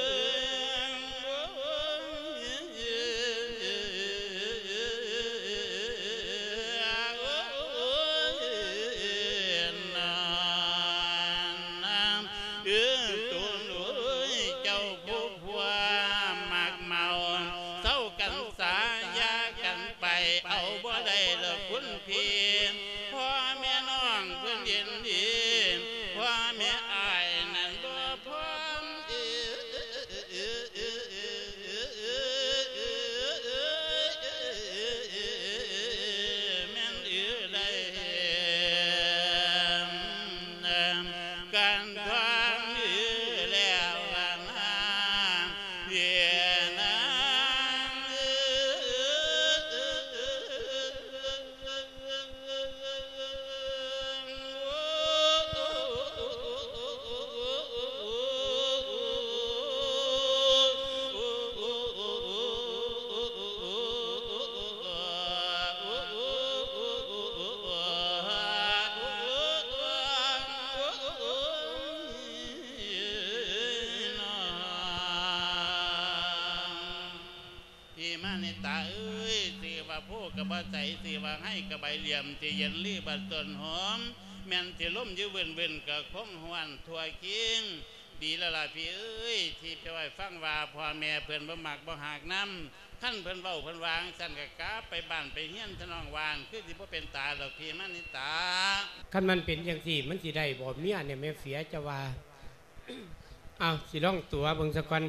กระบะใสสีว่าให้กระใบเหลี่ยมที่เย็นรีบัดต้นหอมแม่นที่ล้มยื้อเวินเวินกับคงหวนทั่วกิ้งดีละล่ะพี่เอ้ยที่ไปไว้ฟังว่าพ่อแม่เพื่อนบ่มักบ่หักน้ำขั้นเพื่อนเบาเพื่อนวางสั่นกะกาไปบ้านไปเฮียนทนองวานคือสิบ่เป็นตาดอกพี่มันนี่ตาคันมันเป็นอย่างสี่มันสิได้บ่เมียเนี่ยแม่เสียจะว่าเอาสิร้องตัวเบิ่งสักก่อน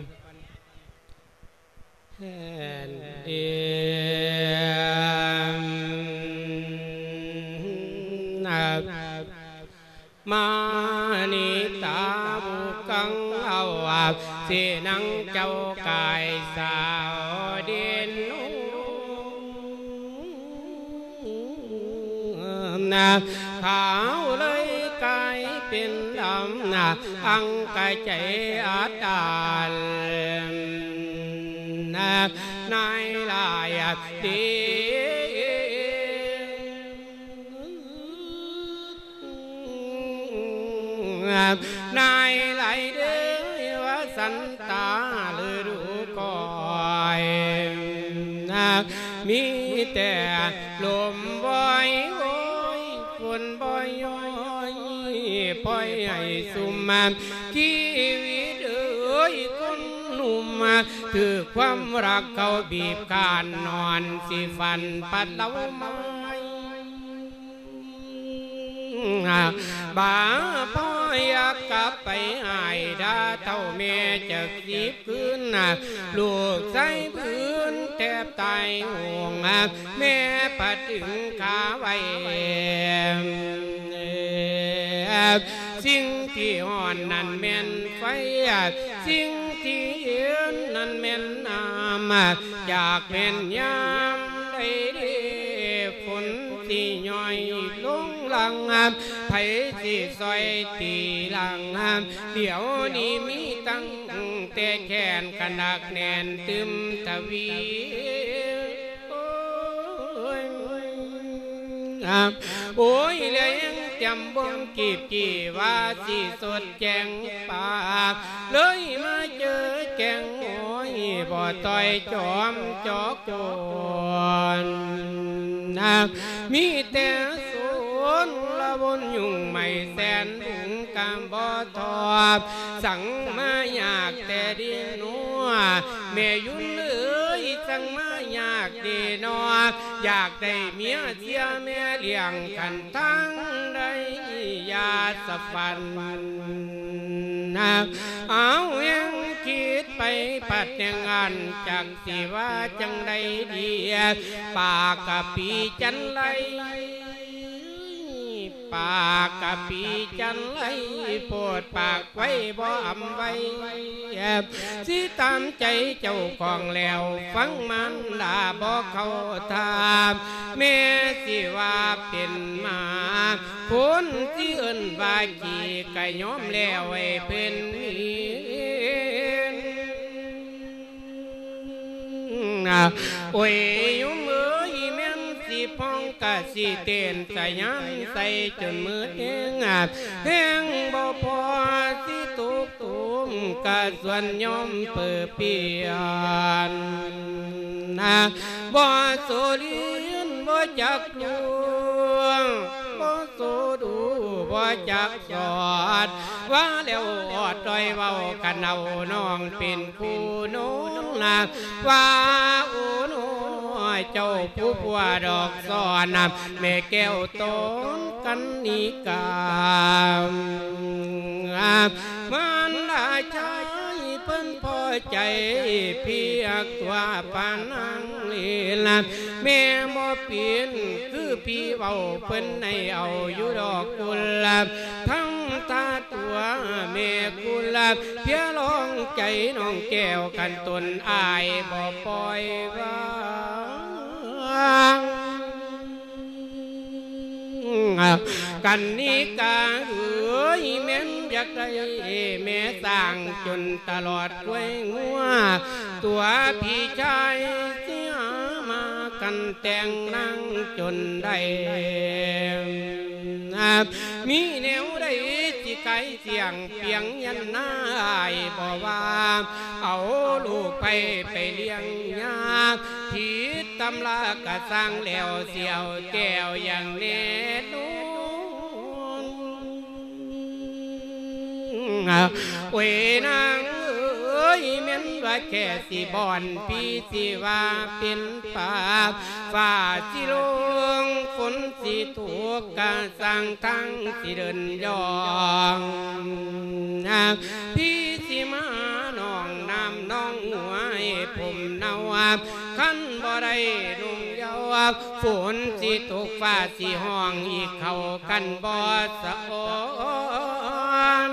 แอนเดียมมานิตาบุกังเอาอาเสนังเจ้ากายสาวเด่นนาขาวเลยกายเป็นดำนาอังกายใจอาตาลนายลายดีนายไหลเดือวสันตาลือดูก่อยมีแต่ลมบ่อยโอยฝนบ่อยย้อยปล่อยให้สุมมาชีวิตเอ้ยคนหนุ่มถือความรักเขาบีบการนอนสิฟันปัดเล่าไม้บ้าพ่ออยากกลับไปหายดาเท่าแม่จะสีพื้นลูกใส่พื้นแทบตายห่วงแม่ปัดถึงขาไว้สิ่งที่อ่อนนั้นแม่นไฟสิ่งที่เย็นนั้นแม่นน้ำอยากเป็นยามได้ฝนที่ย่อยลงหลังไผสิซอยตีหลังเดี๋ยวนี้มีตั้งแต่แขนขนักแน่นตึมทวีโอ้ยเลี้ยงจำบ่งกีบจีว่าสิสดแจงปากเลยมาเจอแกงโอ้ยบ่ต่อยจอมจอกจนมีแต่สวนละบนยุ่งไม่แสนบุงกามบ่ทอบสั่งมาอยากแต่ดีนัวแม่ยุ่นเลยสั่งมาอยากดีนออยากได้เมียเสียแม่เลี้ยงกันทั้งได้ยาสะฟันเอายังคิดไปปัดแต่งงานจังสิว่าจังใดดีปากกะปีจันไลปากกะปีจันไลโปรดปากไว้บ่อำไว้สิตามใจเจ้าของแล้วฟังมันด่าบ่เข้าทามแม่สิว่าเป็นมาคนที่เอิ้นว่ากี่กะยอมแล้วไอ้เพิ่นโอ้ยยุมเอ๋ยแม่นสิพองกะสิเต้นใส่ยันใส่จนมือแห้งแห้งบ่พอสิตุกตุมกะส่วนยอมเปิดเปียนนะบ่โซลีนบ่จักลวงบ่โซดูบ่จักสอดว่าแล้วอดต้อยเว้ากันเอาน้องเป็นคู่โน้นนะว่าโอ้น้อยเจ้าผู้ผัวดอกสอนนะแม่แก้วต้นกันนิกามมันได้ใจเพิ่นพอใจเพียกว่าปานังลีละแม่บ่เปลี่ยนคือพี่เว้าเพิ่นให้เอาอยู่ดอกกุหลาบทั้งตาตัวแม่กุหลาบเพียร้องใจน้องแก้วกันตนอายบ่ปล่อยว่างกันนี้กาเอ๋ยแม่นอยากได้แม่สร้างจนตลอดกล้วยงัวตัวพี่ชายเสียมากันแต่งนั่งจนได้มีแนวได้สิไกลเสียงเพียงยันนายบ่ว่าเอาลูกไปไปเลี้ยงยากผิดตำลากะสร้างแล้วเสียวแก้วอย่างแน่นโอ้ยนางเอ้ยแม่นว่าแค่สิบอนพี่สิว่าเป็นป่าฝ่าสิลงฝนสิถูกกะสั่งทั้งสิเดินยองพี่สิมาน้องน้ำน้องหัวให้ผมเนาขันบ่ได้ลุงเยาวฝนสิตกฟ้าสิห้องอีกเข้ากันบ่สะอ่อน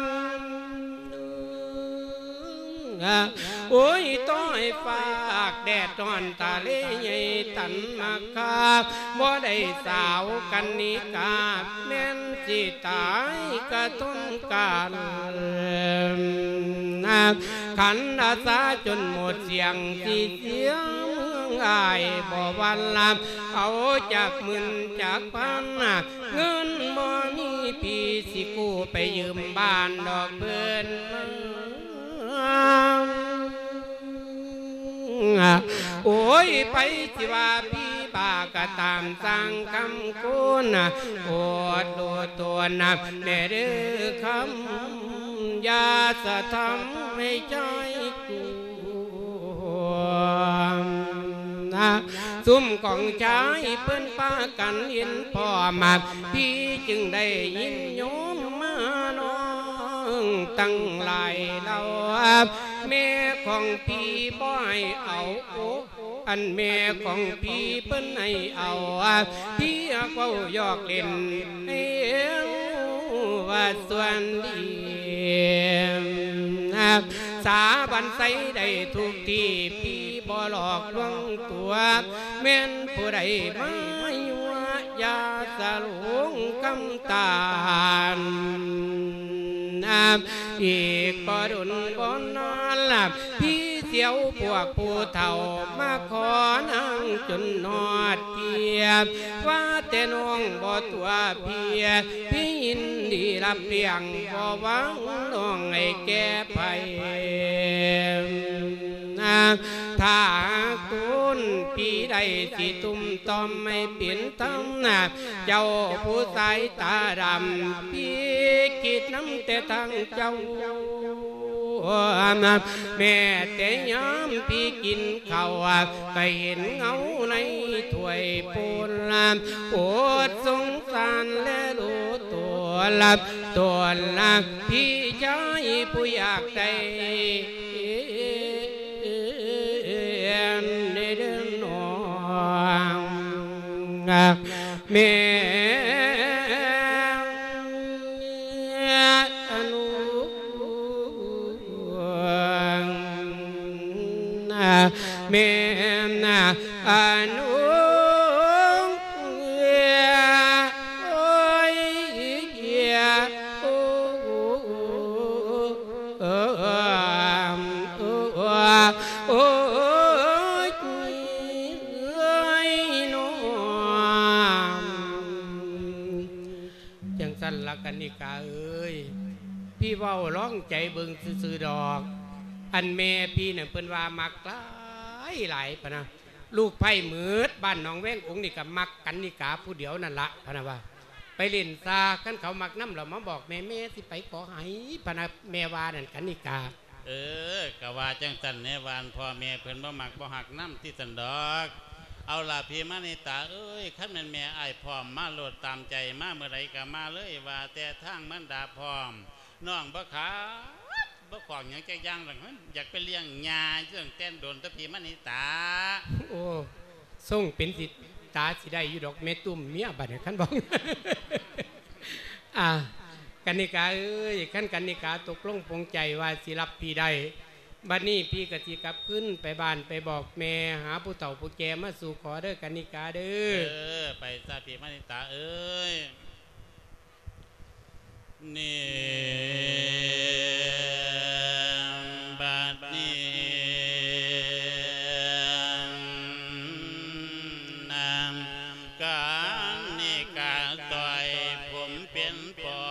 โอ้ยต้อยฝากแดดร้อนตาเล่ใหญ่ตันมาคาบ่ได้สาวกันนิกาแม่นสิตายกระทนกันขันอาสาจนหมดเสียงที่เสียงอายบ่วันลับเอาจากหมื่นจากพันเงินบ่มีพี่สิกู้ไปยืมบ้านดอกเพิ่นโอ้ยไปสิว่าพี่ป่าก็ตามสั่งคำคุณโอดโลตัวนับแม่เด้อคำยาสะทำให้ใจกูซุ่มกองชายเปิ้นป้ากันเห็นพ่อมาพี่จึงได้ยินโยมมาน้องตั้งหลายเราแม่ของพี่บ่ให้เอาอันแม่ของพี่เปิ้นให้เอาพี่ก็ยอกเล่นให้ว่าส่วนดีสาบันใส่ได้ทุกที่พี่บ่หลอกลวงตัวแม่นผู้ใดมายั่วยาสลวงกำตาลอีกบ่ดุนบ่นอนหลับพี่เสียวพวกผู้เฒ่ามาขอนั่งจนนอดเกียบว่าแต่น้องบ่ตัวเพียพี่ยินดีรับเลี้ยงบ่หวังน้องให้แก้ไขถ้าคุณพี่ได้สิตุ่มต้อมไม่เปลี่ยนทั้งหน้าเจ้าผู้สายตาดำพี่คิดน้ำแต่ทางเจ้าแม่แต่ย้ำพี่กินข้าวก็เห็นเงาในถ้วยปูนปวดสงสารและรู้ตัวลับตัวลับพี่ชายผู้อยากได้แม่อนุแม่อนุโอ้ยโอ้โอ้โอ้พี่เว้าร้องใจเบิ่งซื่อๆดอกอันแม่พี่เนี่ยเพิ่นว่ามักหลายหลายพะนะลูกไผ่มืดบ้านหนองแวงองค์นี่ก็มักกันนิกาผู้เดียวนั่นละพะนะว่าไปเล่นซาคันเขามักน้ำเรามาบอกแม่แม่ที่ไปขอให้พะนะแม่ว่านั่นกันนิกาเออกะว่าจังสันแน่วานพ่อแม่เพิ่นบ่มักบ่หักน้ำที่สันดอกเอาล่ะพี่มานิตาเอ้ยคันแม่นแม่อ้ายพร้อมมาโลดตามใจมาเมื่อใดก็มาเลยว่าแต่ทางมันดาพร้อมน้องบ่ขาบ่ของหยังจักอย่างหรอกอยากไปเลี้ยงญาเรื่องเต้นโดนตะพี่มานิตาโอ้ส่งเป็นสิตาสิได้อยู่ดอกแม่ตุ้มเมียบัดนี้คันบอกอ่ากันนิกาเอ้ยขั้นกันนิกาตกลงปรงใจว่าสิรับพี่ได้บัดนี้พี่กะสิกลับขึ้นไปบ้านไปบอกแม่หาผู้เฒ่าผู้แก่มาสู่ขอเด้อกันนิกาเด้อเออไปซาพี่มานิตาเอ้ยนี่บัดนี้นำกันนิกาต่อยผมเป็นปอ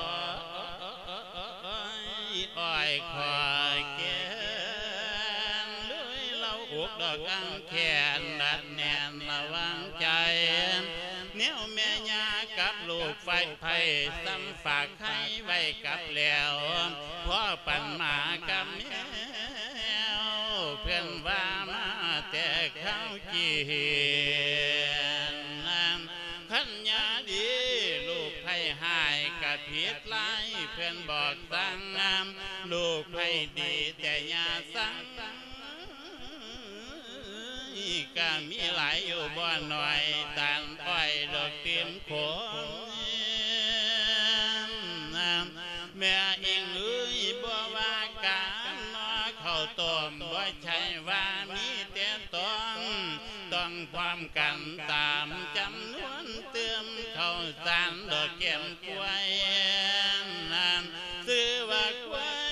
อ้อยคอยแก่นลุยเราอุกดอกอังแขนดัดแน่นระวังใจเนี้ยวแม่ยากับลูกไฟไผ่ซ้ำฝากให้ไว้กับแล้วพ่อปั่นมากับแมวเพื่อนว่ามาแต่ข้าวจีนขันยาดีลูกไผ่หายกะเพียดไล่เพื่อนบอกสั่งงามลูกไผ่ดีแต่ยาสั่งก็มีหลายอยู่บ่หน่อยต่างอ้อยดอกเตียมโขนแม่อิงเอ้ยบ่ว่าการนอเข้าต้มบ่ใช่ว่ามีแต่ต้องต้องความกันตามจำนวนเติมเข้าสารดอกแก้มกล้วยนั่นซื้อว่ากล้วย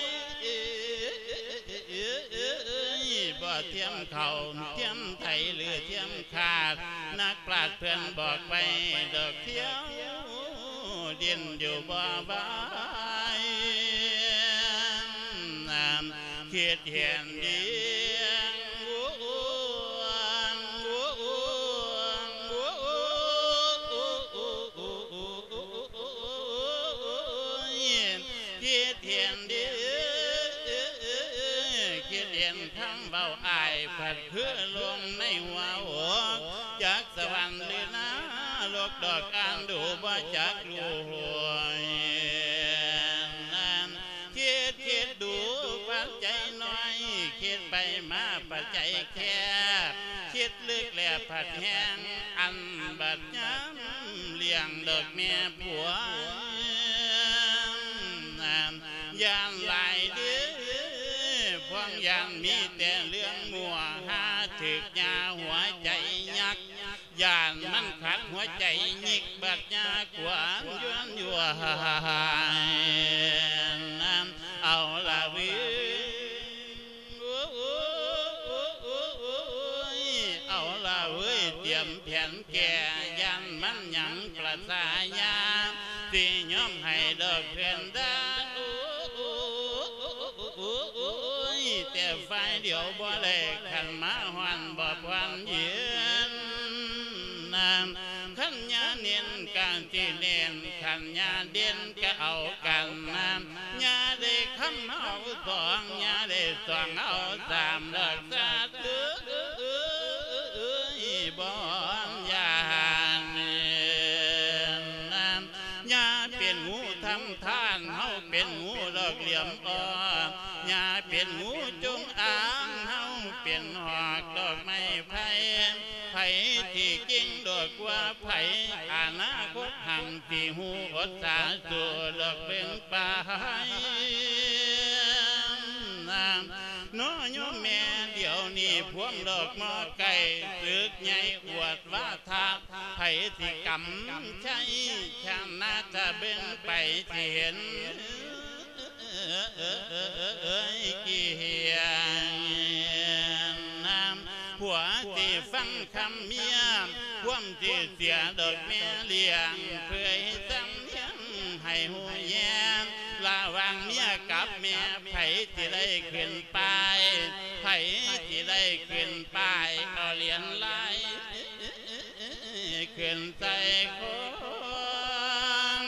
บ่เทียมเขาเทียมไทยหรือเทียมขาดนักปราชญ์เพื่อนบอกไปดอกเทียวเดียนอยู่บ่บายน้ำเขียดเห็นดีผัดเพื่อลงในหัวหัวจากสวรรค์เลยนะโลกดอกอ่างดูว่าจากลูหวยนั่นคิดคิดดูปัจใจน้อยคิดไปมาปัจใจแค่คิดลึกแหลบผัดแห้งอันบัดย้ำเลี้ยงดอกแม่ผัวนั่นยานลายเดือพวงยังมีแต่เรื่องมัวหาถึกยาหัวใจยักยานมันขัดหัวใจยิกบัดยากวนยวนยัวนั่นเอาละวิเอาละเว้ยเตรียมแผนแก่ยันมันยังประสายาที่ย่อมให้ดอกเพื่อนได้แต่ไฟเดียวบ่เล็กขันมาหวันบ่พวันเยือนนามขันยาเนียนการที่เนียนขันยาเด่นก็เอากันนามยาได้คำเอาสองยาได้สองเอาสามดอกสาธุบ่ยานามยาเป็นงูทำท่านเฮาเป็นงูดอกเหลี่ยมอ่อนยาเป็นงูจงอางเฮาเป็นหอกดอกไม้ไผ่ไผ่ที่จริงดอกว่าไผ่อนาคตหังที่หูอดสาตัวดอกเป็นป่าน้ำน้อยแม่เดี๋ยวนี้พวงดอกมอไก่ตึกใหญ่อวดว่าทาไผ่ที่กำใช้ชานาจะเบ่งไปที่เห็นเออเออเออเออเกียงน้ำหัวที่ฟังคำเมียว่ำที่เสียดอกแม่เลี้ยงเพื่อให้ตั้งยังให้หูแย้มระวังเมียที่ได้ขึ้นไปไผที่ได้ขึ้นไปเอาเหรียญไหลขึ้นใจคน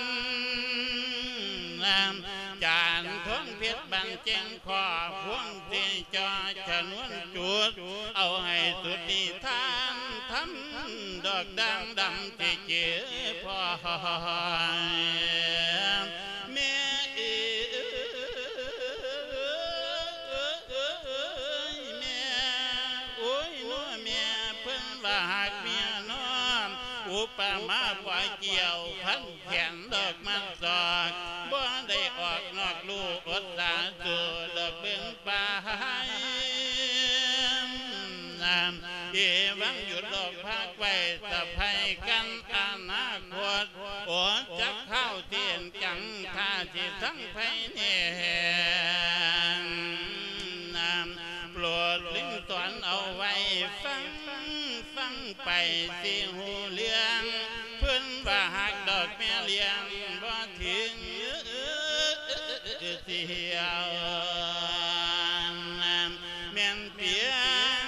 จานทนเพชรบันเจงขอพวงที่จอชนวนจุดเอาให้สุดนิทานทำดอกดังดำที่เจือพอแม่เอ๋ยแม่โอ้ยน้อแม่เพิ่นว่าหักเมียน้อมอุปมาว่าเกี่ยวพันแขนดอกมันสอกบ่ได้ออกนอกลูกอดสาสู่ดอกเบิ่งปลายน้ำเอวังหยุดดอกพักไว้สะพายกันอนาคตโอจะเข้าเตียนจังท่าที่ทั้งไพเนี่ยน้ำโปรดลิ้นตอนเอาไว้ฟังฟังไปสิหูเรื่องเพื่อนว่าหักดอกแม่เลี้ยงบ่ถึงเสียวแม่นเปียง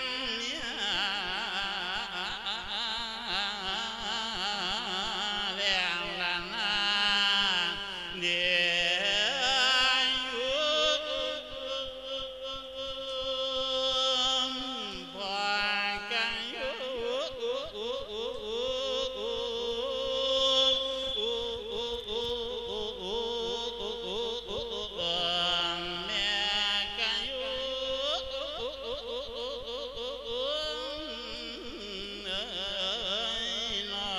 แล้วล่ะนะเดี๋ยวพอกันอยู่แม่กันอยู่เอ้ยน้อ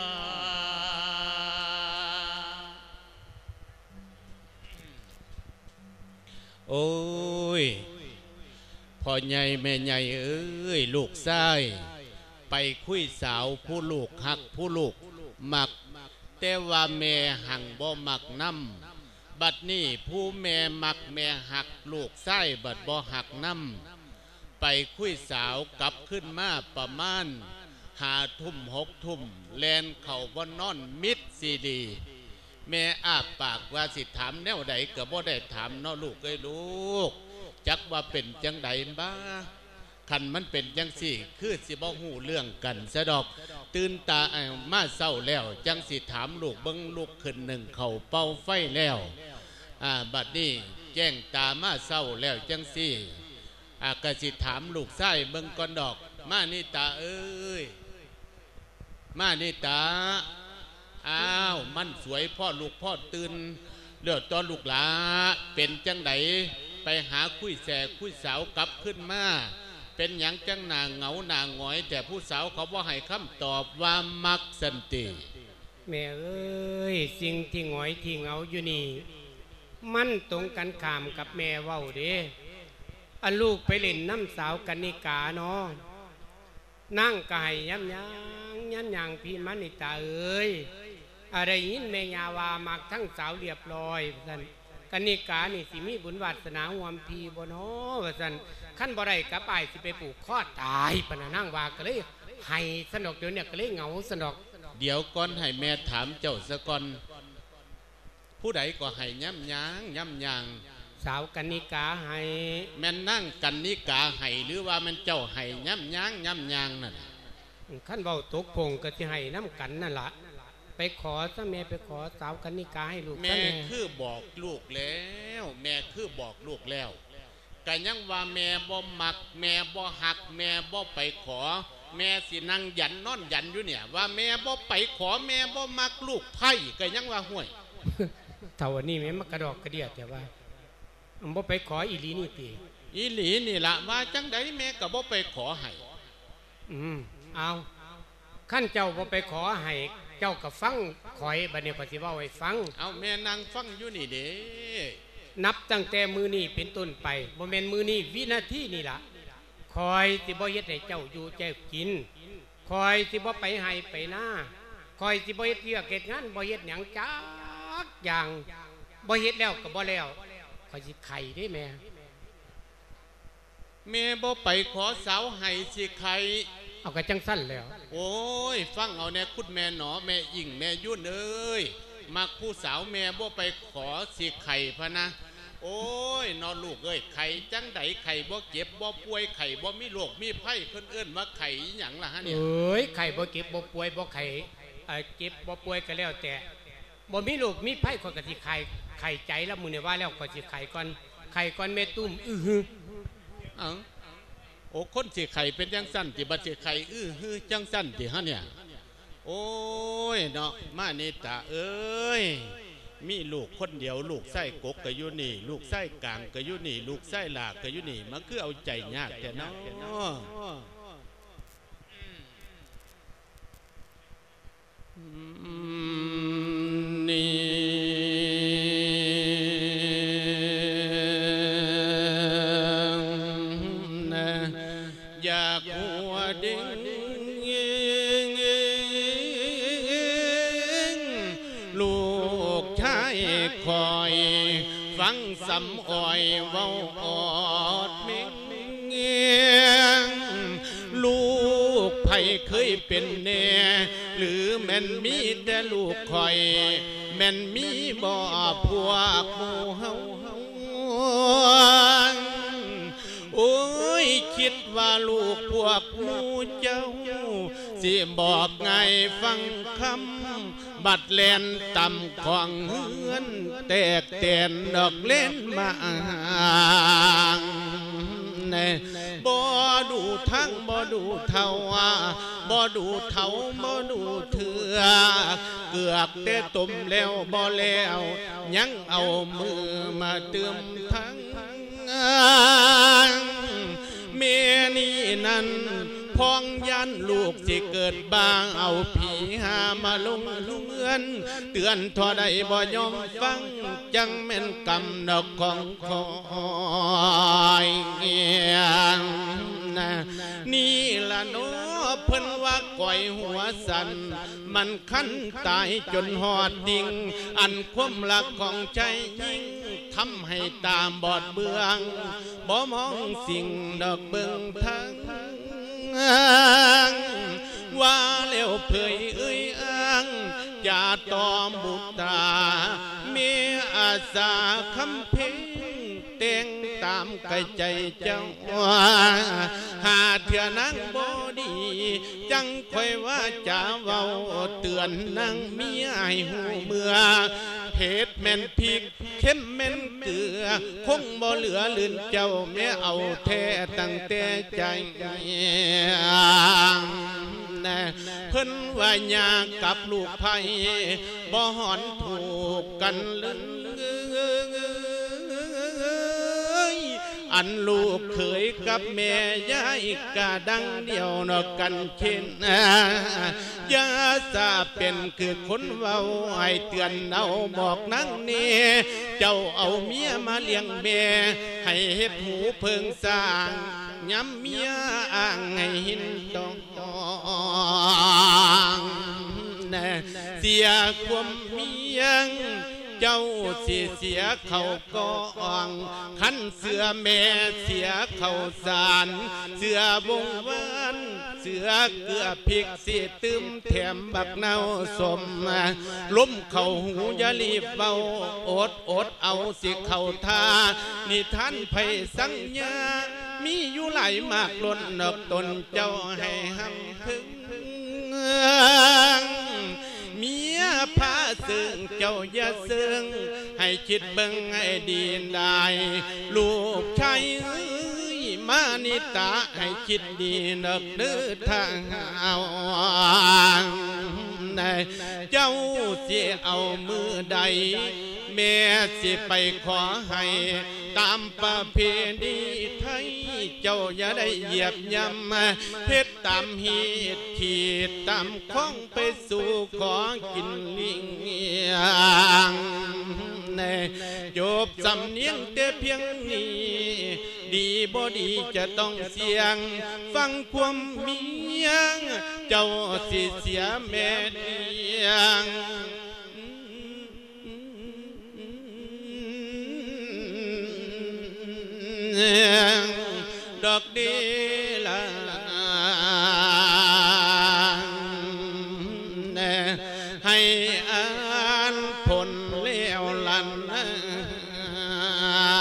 โอ้ยพ่อใหญ่แม่ใหญ่เอ้ยลูกชายไปคุยสาวผู้ลูกหักผู้ลูกมักแต่ว่าแม่หังบ่มักน้ำบัดนี้ผู้แม่มักแม่หักลูกชายบัดบ่หักน้ำไปคุยสาวกลับขึ้นมาประมาณหาทุ่มหกทุ่มแลนเข่าบ่นอนมิดซีดีแม่อาปากว่าสิถามแนวใดก็บ่ได้ถามเนาะลูกเอ้ยลูกจักว่าเป็นจังใดบ้าคันมันเป็นจังสี่คือสิบ่ฮู้เรื่องกันซะดอกตื่นตาเอ้ามาเศร้าแล้วจังสิถามลูกเบิ่งลูกขึ้นหนึ่งเข่าเป่าไฟแล้วอ่าบัดนี้แจ้งตามาเศร้าแล้วจังสี่อ่าก็สิถามลูกชายเบิ่งก่อนดอกมานี่ตาเอ้ยมานี่ตาอ้าวมันสวยพ่อลูกพ่อตื่นเลือดตอนลูกหลาเป็นจังไดไปหาคุยแสคุยสาวกลับขึ้นมาเป็นหยังจังนางเหงานางหงอยแต่ผู้สาวเขาว่าให้คำตอบว่ามักสันติแม่เอ้ยสิ่งที่หงอยที่เหงาอยู่นี่มันตรงกันข้ามกับแม่เว้าเด้อันลูกไปเล่นน้ำสาวกันนิกาเนาะนั่งกายย้ำยังยันยังพี่มันนิตาเอ้ยอะไรยินแม่ยาวามักทั้งสาวเรียบร้อยท่านกันนิกานี่สิมีบุญวาสนาหวมพีบ่เนาะท่านขั้นบ่ได้กับอ้ายสิไปปลูกข้อตายปะนั่งว่าก็เลยให้สนอกเดี๋ยวเนี่ยก็เลยเหงาสนอกเดี๋ยวก่อนให้แม่ถามเจ้าสะก่อนผู้ใดก็ให้ย้ำยางย้ำยางสาวกันนิกาให้แม่นั่งกันนิกาให้หรือว่ามันเจ้าให้ย้ำยางย้ำยางนั่นขั้นเบาตกพงก็จะให้น้ำกันนั่นละไปขอซะแม่ไปขอสาวกันนิกาให้ลูกแม่คือบอกลูกแล้วแม่คือบอกลูกแล้วก็ยังว่าแม่บ่มักแม่บ่หักแม่บ่ไปขอแม่สินั่งยันนอนยันอยู่เนี่ยว่าแม่บ่ไปขอแม่บ่มักลูกไผ่ก็ยังว่าห่วยเท่านี้แม่มักกระดอกกระเดียดแต่ว่าบ่ไปขออีหลีนี่ตีอีหลีนี่ละว่าจังใดแม่ก็บ่ไปขอให้อืมเอาขั้นเจ้าบ่ไปขอให้เจ้าก็ฟังคอยบัดนี้ก็สิเว้าให้ฟังเอาแม่นางฟังอยู่นี่เด้นับตั้งแต่มือนี้เป็นต้นไปบ่แม่นมือนี้วินาทีนี่ล่ะคอยสิบ่เฮ็ดให้เจ้าอยู่แจ้กินคอยสิบ่ไปให้ไปหน้าคอยสิบ่เฮ็ดเวียกเฮ็ดงานบ่เฮ็ดหยังจักอย่างบ่เฮ็ดแล้วก็บ่แล้วคอยสิไข่ได้แม่แม่บ่ไปขอสาวให้สิไข่เอากระจังสั้นแล้วโอ้ยฟังเอาแน่คุณแม่หนอแม่ยิ่งแม่ยุ่นเอ้ยมักผู้สาวแม่บ่ไปขอสิไข่พะนะโอ้ยนอนลูกเอ้ยไข่จังไดไข่บ่เจ็บบ่ป่วยไข่บ่มีโรคมีไข้เพิ่นเอิ้นว่าไข่หยังล่ะฮะเนี่ยเอ้ยไข่บ่เจ็บบ่ป่วยบ่ไข่เจ็บบ่ป่วยก็แล้วแต่บ่มีลูกมีไผ่คนก็สิไข่ไข่ใจแล้วมื้อนี้ว่าแล้วก็สิไข่ก่อนไข่ก่อนแม่ตุ้มอื้อหือเอ้าโอ้คนสิไข่เป็นจังซั่นสิบัดสิไข่อื้อหือจังซั่นติฮะเนี่ยโอ้ยเนาะมานี่ตาเอ้ยมีลูกคนเดียวลูกไส้กกก็อยู่นี่ลูกไส้กลางก็อยู่นี่ลูกไส้หลากก็อยู่นี่มันคือเอาใจยากแต่เนาะนี่นะอยากหัวดิ้งลูกชายคอยฟังสำอ้อยเว้าออดเมงเงียงลูกไผ่เคยเป็นแน่หรือแม่นมีแต่ลูกคอยแม่นมีบ่พวกหมู่เฮาโอ้ยคิดว่าลูกพวกหมู่เจ้าสิบอกไงฟังคำบัดแลนต่ำของเฮือนแตกแตนดอกเล่นมาแน่บ่ดูทั้งบ่ดูเท่าบ่ดูเท่าบ่ดูเถื่อเกือกแต่ตุ่มแล้วบ่แล้วยังเอามือมาเติมทั้งเมนี่นั่นพองยันลูกสิเกิดบางเอาผีหามาลงเลือนเตือนทอใดบ่ยอมฟังจังแม่นกำดอกของคอยเงียงนะนี่ละโนเพิ่นว่าก่อยหัวสันมันคันตายจนหอดดิ่งอันความรักของใจยิ่งทำให้ตามบอดเบืองบ่มองสิ่งดอกเบิ่งทั้งว่าเลี้ยวเผยเอ้ยอ้างจะตอมบุตราเมียอาสาคำเพ่งเต็งตามไกใจเจ้าหาเถื่อนังบอดีจังค่อยว่าจะเว้าเตือนนางเมียให้หูเมื่อเผ็ดแม่นพริกเข้มแม่นเกลือคงบ่เหลือลื่นเจ้าแม่เอาแท้ตั้งแต่ใจนะเพิ่นว่าอยากกับลูกไผ่บ่หอนถูกกันลึงอันลูกเคยกับแม่ยายกะดังเดียวนอกกันเช่นยาสาเป็นคือคนเว้าให้เตือนเอาบอกนั่งนี่เจ้าเอาเมียมาเลี้ยงแม่ให้เฮ็ดหูเพิงสร้างย้ำเมียอ่างให้หินตองตองเสียความเมียงเจ้าเสียเสียเขาก็อ่องขันเสือแม่เสียเขาสารเสือวงวันเสือเกลือพริกเสียตึมแถมบักเนาสมล้มเข่าหูยาลีเฝ้าอดอดเอาสิเข่าทานิท่านไพสังญามีอยู่หลายมากล้นนอกตนเจ้าให้หำพึงเมียพาซึ่งเจ้าอย่าซึ่งให้คิดเบิ่งให้ดีได้ลูกชายเอ้ยมานิตาให้คิดดีนักเดือทางเอาเจ้าสิเอามือใดแม่สิไปขอให้ตามประเพณีไทยเจ้าอย่าได้เหยียบย่ำเพชรตามหีดขีดตามคล้องไปสู่ขอกินลิงจบสำเนียงแต่เพียงนี้ดีบ่ดีจะต้องเสียงฟังความเมียงเจ้าสิเสียแม่เดียงดอกดีละให้อ่านผลเลี้ยวลัน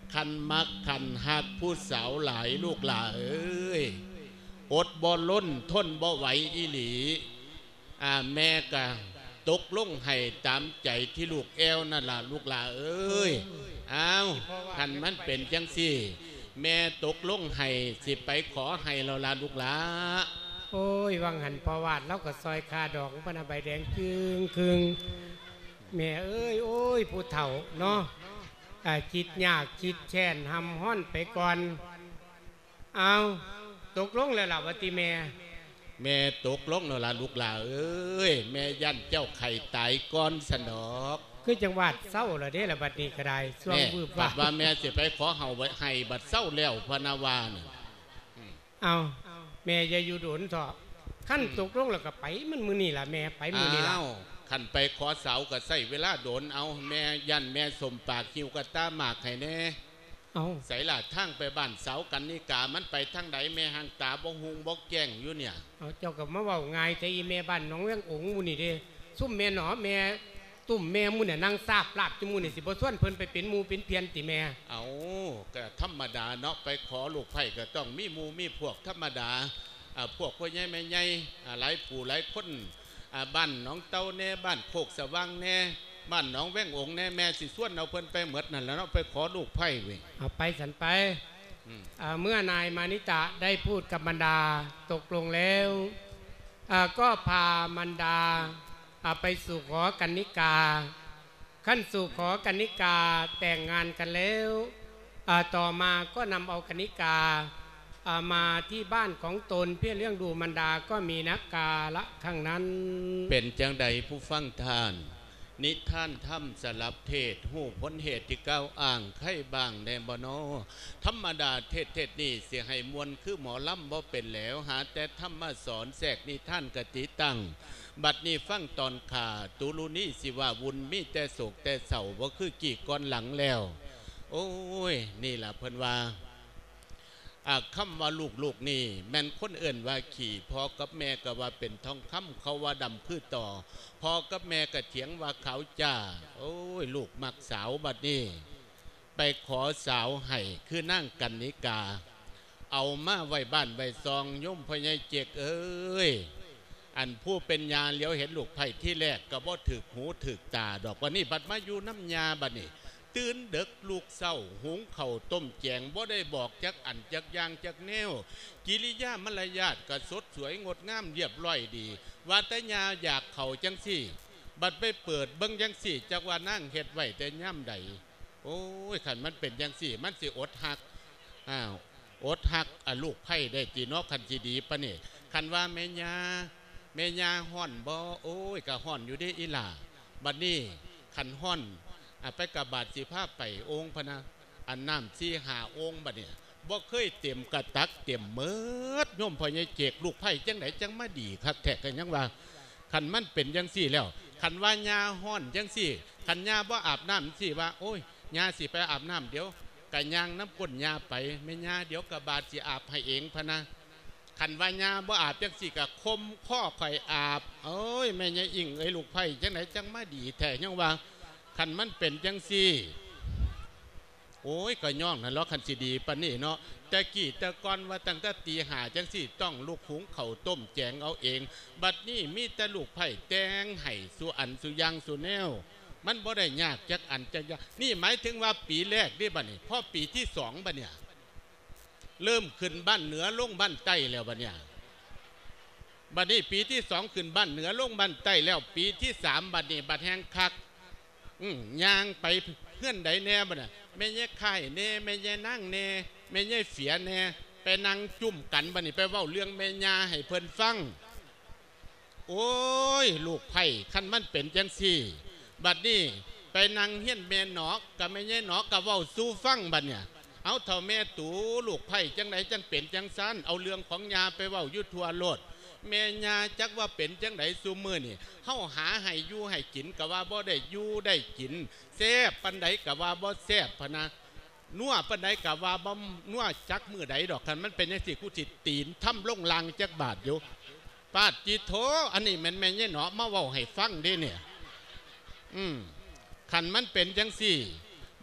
คันมักคันหักผู้สาวหลายลูกหลาเอ้ยอดบ่ล้นทนบ่ไหวอีหลีอ่าแม่กะตกลงให้ตามใจที่ลูกแอวนั่นล่ะลูกหลาเอ้ยอ้าวคันมันเป็นจังซี่แม่ตกลงให้สิไปขอให้เราลาลูกหลาโอ้ยวังหันพอวาดแล้วก็ซอยคาดอกพนาใบแดงคึงคึงแม่เอ้ยโอ้ยผู้เฒ่าเนาะคิดยากคิดแช่นหำห้อนไปก่อนเอาตกลงแล้วล่ะวติแม่แม่ตกลงแล้วล่ะลูกหลาเอ้ยแม่ยันเจ้าไข่ตายก้อนสนอกคือจังหวัดเศร้าละเด้ละบัดนี้ก็ได้ช่วงวืบว่าว่าแม่สิไปขอเฮาไว้ให้บัดเศร้าแล้วพนาวาน่ะเอาแม่อย่าอยู่โดนเถอะขั้นตกลงแล้วก็ไปมันมือนี่ล่ะแม่ไปมือนี่ล่ะขันไปขอเสาก็ใส่เวลาโดนเอาแม่ยันแม่สมปากคิวกระตาหมากให้แน่เอาใส่ละทางไปบ้านเสากันนิกามันไปทางใดแม่หางตาบ่หุงบ่แจ้งอยู่เนี่ยเอาเจ้ากับมาเว้าง่ายแต่อีแม่บ้านน้องเวียงองมูนี่เด้ซุ่มแม่หนอแม่ตุ่มแม่มูเนี่ยนั่งซาบลาบจมูนี่สิบ่ส่วนเพิ่นไปเป็นมูเป็นเพียนติแม่เอาก็ธรรมดาเนาะไปขอลูกไผ่ก็ต้องมีมูมีพวกธรรมดาอ่าพวกพ่อใหญ่แม่ใหญ่หลายผู้หลายคนบ้านน้องเต้าแน่บ้านโคกสว่างแน่บ้านน้องแว่งองแน่แม่สิส่วนเอาเพิ่นไปหมดนั่นแล้วเนาะไปขอลูกไผ่เว้ยเอาไปสันไปเมื่อนายมานิตะได้พูดกับมันดาตกลงแล้วก็พามันดาไปสู่ขอกันนิกาขั้นสู่ขอกันนิกาแต่งงานกันแล้วต่อมาก็นำเอากันนิกามาที่บ้านของตนเพื่อเลี้ยงดูมันดาก็มีนักกาละข้างนั้นเป็นจังใดผู้ฟังท่านนิท่านทำสลับเทศหูพ้นเหตุที่ก้าวอ่างไข่บางในบ่นอธรรมดาเทศเทศนี่เสียให้มวลคือหมอลำบ่เป็นแล้วหาแต่ธรรมสอนแทรกนิท่านกติตั้งบัดนี้ฟังตอนขาตุลุนี่สิว่าวุนมีแต่โศกแต่เศร้าว่าคือกี่ก้อนหลังแล้วโอ้ยนี่ล่ะเพิ่นว่าคำว่าลูกลูกนี่แม่นคนเอื่นว่าขี่พ่อกับแม่ก็ว่าเป็นทองคำเขาว่าดำคือต่อพ่อกับแม่ก็เถียงว่าเขาจ้าโอ้ยลูกมักสาวบัดนี้ไปขอสาวให้คือนั่งกันนิกาเอามาไว้บ้านไว้ซองย่มพญายเจกเอ้ยอันผู้เป็นยาเลี้ยวเห็นลูกไผ่ที่แรกก็บ่ถึกหูถึกตาดอกวันนี้บัดมาอยู่น้ำยาบัดนี้ตื่นเด็กลูกเศร้าหุงเข่าต้มแจงบ่ได้บอกจักอันจักยางจักแนวกิริยามารยาทก็สดสวยงดงามเรียบร้อยดีว่าแต่ยาอยากเข่าจังสี่บัดไปเปิดเบิ้งจังสี่จักว่านั่งเฮ็ดไว้แต่ย่ำใดโอ้ยขันมันเป็นจังสี่มันสิอดหักอ้าวอดหักอ่ะลูกไผ่ได้ตีนอกขันจีดีปะเนี่ยขันว่าแม่ยาแม่ยาห่อนบ่โอ้ยกะห่อนอยู่ได้อีหล่าบัดนี้ขันห่อนไปกับบาทสีผ้าไปองค์พนะอันน้ำสีหาองค์บัดเนี่ยบ่เคยเต็มกระตักเต็มเมิดโยมพ่อใหญ่เจกลูกไผ่จังไหนจังมาดีคักแทกกันยังว่าขันมันเป็นจังสี่แล้วขันว่าญาห้อนจังสี่ขันญาบ่อาบน้ำสี่ว่าโอ้ยญาสิไปอาบน้ำเดี๋ยวกะยางน้ำก้นญาไปไม่ญาเดี๋ยวกะบาทสิอาบให้เองพนะขันว่าญาบ่อาบจังสี่กะคมข้อไข่อาบโอ้ยแม่ยายอิงไอ้ลูกไผ่จังไหนจังมาดีแท้ยังว่าขันมันเป็นจังซี่โอ้ยก็ย่องนั่นล้อขันสีดีปะนี่เนาะแต่กี่แต่ก่อนว่าตั้งแต่ตีหาจังซี่ต้องลูกหุงเข่าต้มแจงเอาเองบัดนี้มีแต่ลูกไผ่แตงไห่สุอันสุยังสุแนวมันบ่ได้ยากจักอันจักยากนี่หมายถึงว่าปีแรกนี่บัดนี้พอปีที่สองบัดเนี่ยเริ่มขึ้นบ้านเหนือลงบ้านใต้แล้วบัดเนี่ยบัดนี้ปีที่สองขึ้นบ้านเหนือลงบ้านใต้แล้วปีที่สามบัดนี้บัดแห้งคักย่างไปเพื่อนใดแน่บ่น่ะแม่แย่ไข่แน่แม่แย่นั่งแน่แม่แย่เสียแน่ไปนั่งจุ่มกันบ่นี่ไปเว้าเรื่องแม่ย่าให้เพิ่นฟังโอ้ยลูกไผ่คันมันเป็นจังซี่บัดนี้ไปนั่งเฮียนแม่หนอกกับแม่แย่หนอกกับเว้าสู้ฟังบัดเนี่ยเอาเท่าแม่ตูลูกไผ่จังไหนจังเป็นจังซั้นเอาเรื่องของยาไปเว้าอยู่ทั่วโลดแม่ยาจักว่าเป็นจังไดซุมื้อนี่เฮาหาให้อยู่ให้กินก็ว่าบ่ได้อยู่ได้กินแซ่บปานใดก็ว่าบ่แซ่บพะนะนัวปานใดก็ว่าบ่นัวจักมื้อใดดอกคันมันเป็นจังซี่กูสิตีนทำลงลังจักบาทอยู่ปาดจิโถอันนี้แม่นแม่นเนาะมาเว้าให้ฟังเด้เนี่ยอืมคันมันเป็นจังซี่บ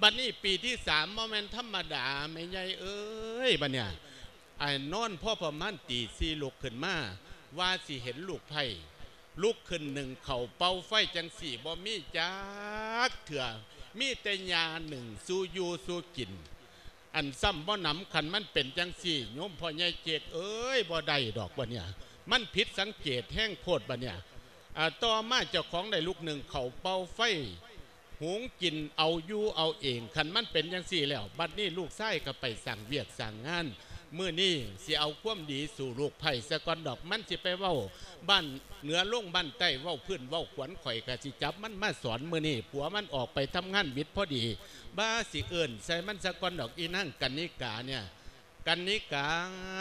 บัดนี้ปีที่สามโมเมนธรรมดาไม่ใหญ่เอ้ยบัดเนี่ยไอ้นอนพ่อประมาณตีสี่ลุกขึ้นมาว่าสิเห็นลูกไผ่ลุกขึ้นหนึ่งเข่าเป่าไฟจังสี่บ่มีจักเถื่อมีแต่ยาหนึ่งสู้ยูสู้กินอันซ้ำบ่หนำคันมันเป็นจังสี่โยมพ่อใหญ่เจดเอ้ยบ่ได้ดอกบัดเนี่ยมันผิดสังเกตแห้งโพดบัดเนี่ยต่อมาเจ้าของได้ลูกหนึ่งเข่าเป่าไฟหุงกินเอาอยู่เอาเองคันมันเป็นจังสี่แล้วบัดนี้ลูกไส้ก็ไปสั่งเวียกสั่งงานเมื่อนี้สิเอาความดีสู่ลูกไผ่สะกอนดอกมันสิไปเว้าบ้านเหนือลงบ้านใต้เว้าพื้นเว้าขวัญข่อยกะสิจับมันมาสอนเมื่อนี้ผัวมันออกไปทำงานวิทย์พอดีบ้าสิเอิ่นใส่มันสะกอนดอกอีนั่งกันนิกาเนี่ยกันนิกา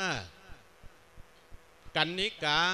กันนิกา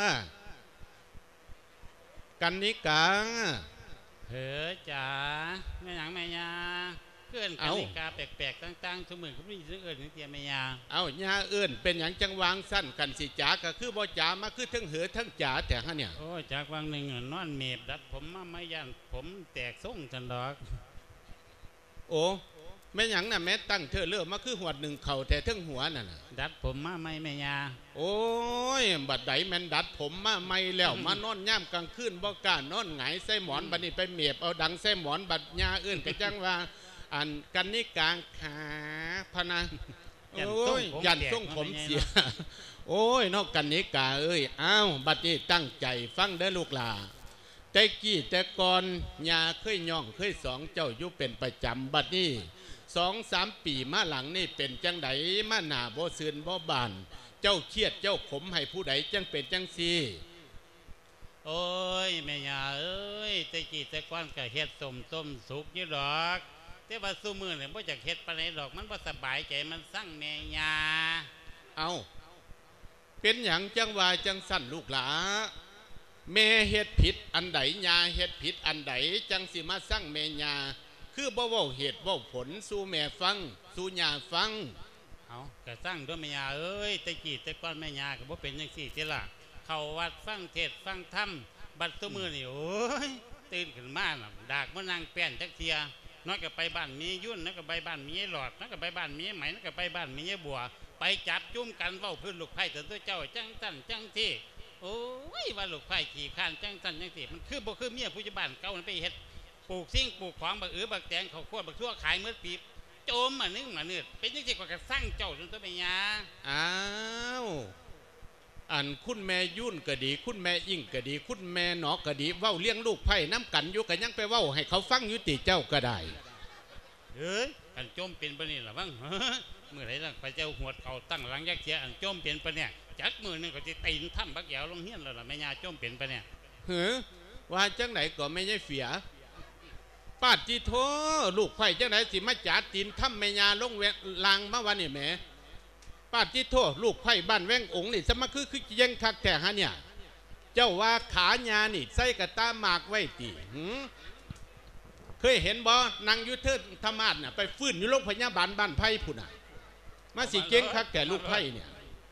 กันนิกาเฮ้อจ๋าแม่หยังแม่ยาเพื่อนกันนิกาแปลกๆต่างๆทุกมือเขาไม่ซื้อเอิญนึกเตียแม่ยาเอาญาเอิญเป็นอย่างจังวางสั้นกันสิจ๋าก็คือบ่จ๋ามาคือทั้งเหือทั้งจ๋าแต่ฮะเนี่ยโอ้จากวางหนึ่งนอนเมบดัดผมมาไม่ยันผมแตกส่งกันดอกโอ้แม่หยังน่ะแม่ตั้งเธอเลือกมาคือหัวหนึ่งเข่าแต่ทั้งหัวน่ะดัดผมมาไม่แม่ยาโอ้ยบัดไดแม่นดัดผมมาไม่แล้วมานอนย่ำกลางคืนบ่กล้านอนหงายใส่หมอนบัดนี้ไปเมียบเอาดังใส่หมอนบัดญาเอิญก็จังว่าอันกันนี่กลางขาพนะโอ้ยยันส่งผมเสียโอ้ยนอกกันนี่กาเอ้ยอ้าวบัดนี้ตั้งใจฟังเด้อลูกหลาแต่กี้แต่ก่อนยาเคยย่องเคยสองเจ้าอยู่เป็นประจำบัดนี้สองสามปีมาหลังนี่เป็นจังไดมาหนาบ่ซื่นบ่บานเจ้าเครียดเจ้าขมให้ผู้ใดจังเป็นจังซีโอ้ยแม่ยาเอ้ยแต่กี้แต่ก่อนก็เฮ็ดต้มต้มสุกอยู่ดอกแต่ว่าสู้มือเนี่ยบ่จากเฮ็ดปานใดดอกมันบ่สบายใจมันสั่งแม่ยาเอาเป็นหยังจังว่าจังสั่นลูกหลาแม่เฮ็ดผิดอันใดยาเฮ็ดผิดอันใดจังสิมาสั่งแม่ยาคือบ่เว้าเหตุเว้าผลสู่แม่ฟังสู่ยาฟังเอาก็สั่งด้วยแม่ยาเอ้ยแต่กี้แต่ก่อนแม่ยาก็บ่เป็นจังซี่ติล่ะเข้าวัดฟังเทศฟังธรรมบัดซุมื้อนี่โอ้ยตื่นขึ้นมาน่ะดากมานั่งแป้นจักเที่ยน้อยก็ไปบ้านมียุ่นน้อยก็ไปบ้านมีหลอดน้อยก็ไปบ้านมีไหมน้อยก็ไปบ้านมีบัวไปจับจุ่มกันเว้าพื้นลูกไผ่ตัวเจ้าจังสั่นจังที่โอ้ยว่าลูกไผ่ขี่ข้านจังสั่นจังที่มันคือบ่คือเมียผู้บ้านเก่ามันไปเฮ็ดปลูกซิ่งปลูกของบักเอือบักแตงข้าวโพดบักทั่วขายเมื่อปีโจมมานึ่งมาเนื้อเป็นจังซี่ก็กระสั่งเจ้าจนตัวแม่ยาอ้าวอันคุณแม่ยุ่นก็ดีคุณแม่อิ่งก็ดีคุณแม่หนอก็ดีเว้าเลี้ยงลูกไผ่น้ำกันอยู่กันยังไปเว้าให้เขาฟังยุติเจ้าก็ได้เอ้ยอันโจมเป็นปะนี่หรอบ้างเมื่อไรล่ะพระเจ้าหัวเขาตั้งหลังยักษ์เสียอันโจมเป็นปะเนี่ยจักมือนึงก็จะตีนถ้ำบักแก้วลงเฮี้ยนแล้วล่ะแม่ยาโจมเป็นปะเนี่ยเฮ้อว่าจังไหนก็ไม่ใช่เสียปาดจีโทลูกไผ่จังไหนสิมาจ่าตีนถ้ำแม่ยาลงแวงลางมาวันนี่แม่ปาดจีโทลูกไผ่บ้านแวงองค์นี่สมัครคือคือยังคักแต่ฮะเนี่ยเจ้าว่าขาญานี่ใส่กระตาหมากไว้ตีเคยเห็นบ่นางยุทธธรรมาสน่ะไปฟื้นอยู่โรงพยาบาลบ้านไผ่ผุ่นน่ะมาสิเก่งคักแต่ลูกไผ่เนี่ย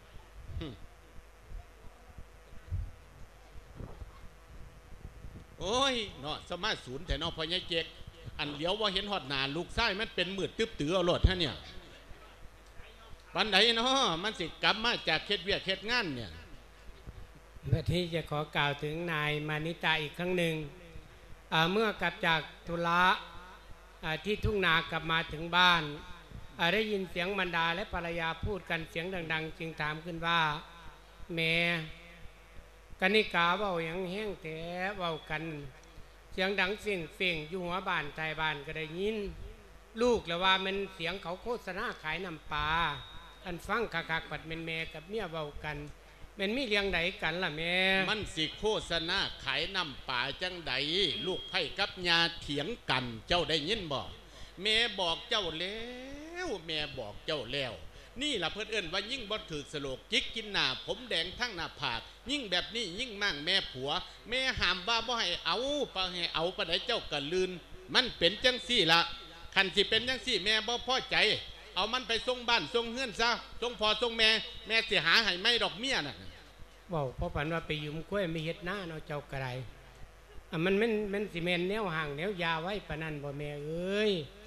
โอ้ยเนาะสมาศูนย์แต่เนาะพญาเจกอันเลี้ยวว่าเห็นหอดหนาลูกไส้มันเป็นมืดตึ๊บเตือหลดฮะเนี่ยวันไหนเนาะมันสิกลับมาจากเคสเวียเคสงานเนี่ยเมื่อที่จะขอกล่าวถึงนายมานิตาอีกครั้งหนึ่งเมื่อกลับจากธุระที่ทุ่งนากลับมาถึงบ้านได้ยินเสียงบรรดาและภรรยาพูดกันเสียงดังๆจึงถามขึ้นว่าแม่กนิกาเว้าอย่างแห้งแท้เว้ากันเสียงดังเสียงเสียงอยู่หัวบ้านใต้บ้านก็ได้ยินลูกแล้วว่ามันเสียงเขาโฆษณาขายน้ำปลาอันฟังคักๆปัดแม่แม่กับเมียเว้ากันมันมีเลี้ยงใดกันล่ะแม่มันสิโฆษณาขายน้ำป่าจังใดลูกไผ่กับยาเถียงกันเจ้าได้ยินบอกแม่บอกเจ้าแล้วแม่บอกเจ้าแล้วนี่ล่ะเพื่อนเอิ้นว่ายิ่งบ่ถือสโลกจิกกินหน้าผมแดงทั้งหน้าผากยิ่งแบบนี้ยิ่งมั่งแม่ผัวแม่ห้ามว่าบ่ให้เอาปะให้เอาปะไหนเจ้ากะลืนมันเป็นจังซี่ละคันสิเป็นจังซี่แม่บ่พอใจเอามันไปส่งบ้านส่งเฮือนซะส่งพ่อส่งแม่แม่สิหาให้ไม่ดอกเมียน่ะบอกพ่อปันว่าไปยืมกล้วยไม่เฮ็ดหน้าเนาะเจ้ากระไรอ่ะมันมันมันสิเมนแนวห่างแนวยาไว้ปะนั่นบ่แม่เอ้ย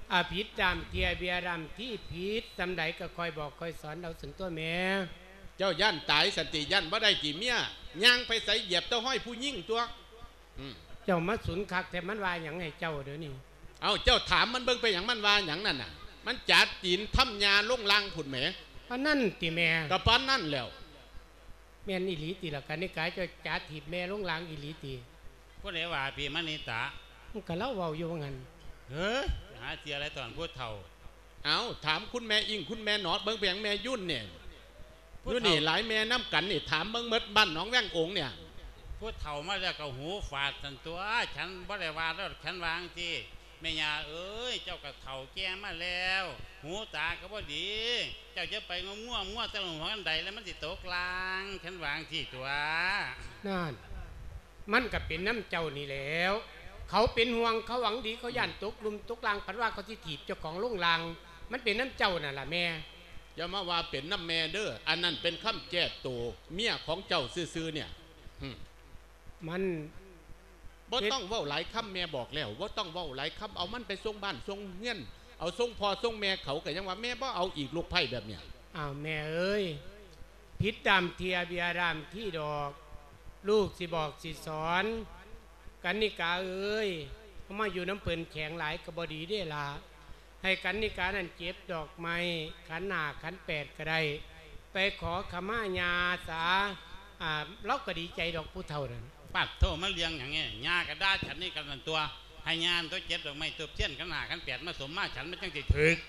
อาผิดดำเทียเบียดำที่ผิดสำใดก็คอยบอกคอยสอนเราสันตัวแม่เจ้าย่านตายสันติย่านบ่ได้กี่เมียย่างไปใส่เหยียบเต้าห้อยผู้ยิ่งตัวเจ้ามาสุนคักแต่มันว่าอย่างไงเจ้าเดี๋ยวนี้เอาเจ้าถามมันเบิ่งไปอย่างมันว่าอย่างนั้นน่ะมันจัดจีนทำยาลงลังผุดแหมอันนั่นติแม่กับปานนั่นแล้วแม่นอิลีติละกันนี่กายจะจัดถีบแม่ลงลังอิลีติผู้ใดว่าพี่มณีตามันก็เล่าเว้าอยู่ว่างั้นเฮ้ยหาเสียอะไรตอนพูดเท่าเอาถามคุณแม่อิงคุณแม่หนอดเบิ่งไปอย่างแม่ยุ่นเนี่ยยุ่นนี่หลายแม่น้ำกันนี่ถามเบิ่งเมดบ้านน้องแว่งโองเนี่ยพูดเท่ามาแล้วก็หูฝาดสันตัวฉันบ่ได้ว่าแล้วฉันวางที่แม่ยาเอ้ยเจ้ากับเท่าแก่มาแล้วหูตาก็บ่ดีเจ้าจะไปงง่วงง่วงตะลงหัวกันใดแล้วมันสิตกลางฉันวางที่ตัวนั่นมันก็เป็นน้ำเจ้านี่แล้วเขาเป็นห่วงเขาหวังดีเขาย่านตกลุมตกลางพัดว่าเขาที่ถีบเจ้าของลงลางมันเป็นน้ำเจ้าน่ะล่ะแม่อย่ามาว่าเป็นน้ำแม่เด้ออันนั้นเป็นคำแก้ตัวเมียของเจ้าซื่อๆเนี่ยมันบ่ต้องเว้าหลายคำแม่บอกแล้วว่าต้องเว้าหลายคำเอามันไปส่งบ้านส่งเงี้ยนเอาส่งพอส่งแม่เขาก็ยังว่าแม่บ่เอาอีกลูกไผ่แบบเนี้ยอ้าวแม่เอ้ยพิษดำเทียเบียดำที่ดอกลูกสิบอกสิสอนกันนิกาเอ้ยเขามาอยู่น้ำเปิ่นแข็งหลายกระบดีได้ละให้กันนิกานั่นเก็บดอกไม้ขันหนาขันแปดก็ได้ไปขอขมาญาสาอ่าเราก็ดีใจดอกผู้เท่านั้นปัดโทษมาเลี้ยงอย่างเงี้ยญากระด้าฉันนี่กันตัวให้ญาตัวเจ็บดอกไม้ตัวเทียนขันหนาขันแปดมาสมมาฉันไม่จังสิถึก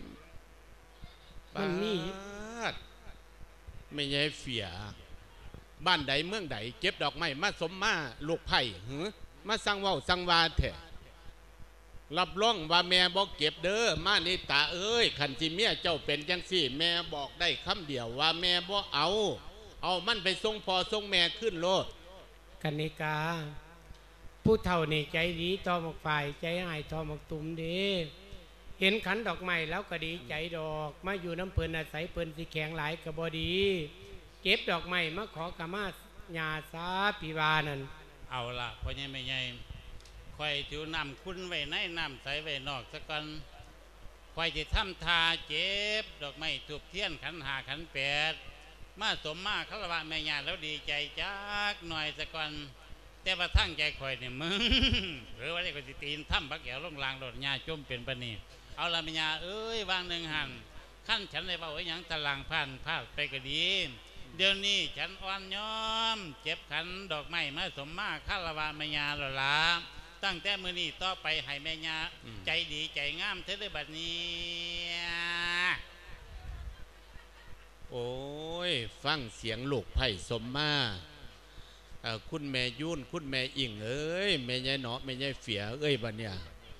มันนี่ไม่ใช่เฟียบ้านใดเมืองใดเก็บดอกไม้มาสมมาลูกไผ่หือมาสั่งว่าสั่งวาแท้รับรองว่าแม่บอกเก็บเด้อมานี่ตาเอ้ยขันที่เมียเจ้าเป็นจังสี่แม่บอกได้คำเดียวว่าแม่บ่เอาเอามันไปส่งพอส่งแม่ขึ้นโลดกันนิกาผู้เฒ่านี่ใจดีทอมกฝ่ายใจหายทอมกตุ่มดีเห็นขันดอกไม้แล้วก็ดีใจดอกมาอยู่น้ำเปิ่นอาศัยเปิ่นสิแข็งหลายกระบดีเก็บดอกไม้มาขอกามาญาสาปีวานั่นเอาละพ่อใหญ่แม่ใหญ่คอยถือน้ำคุ้นไว้ในน้ำใสไว้นอกสักกันคอยจะทำทาเจ็บดอกไม้ถูกเทียนขันหาขันแปดมาสมมาคารวะแม่ญาแล้วดีใจจักหน่อยสักกันแต่ว่าทั้งใจคอยเนี่ยมึงหรือว่าได้ก็สิตีนถ้ำบักแก้วลงลางโดดญาจมเป็นปนีเอาละแม่ญาเอ้ยวางหนึ่งหันขั้นฉันเลยว่าไว้ยังตารางผ่านพาดไปก็ดีเดี๋ยวนี้ฉันอ่อนย้อมเจ็บขันดอกไม้มาสมมาคารวะแม่ญาหล่ะตั้งแต่มื้อนี้ต่อไปให้แม่ญาใจดีใจงามเท่าบัดนี้โอ้ยฟังเสียงลูกไผ่สมมาคุณแม่ยุ่นคุณแม่อิ่งเอ้ยแม่ยายเนาะแม่ยายเฟียเอ้ยบัดเนี่ย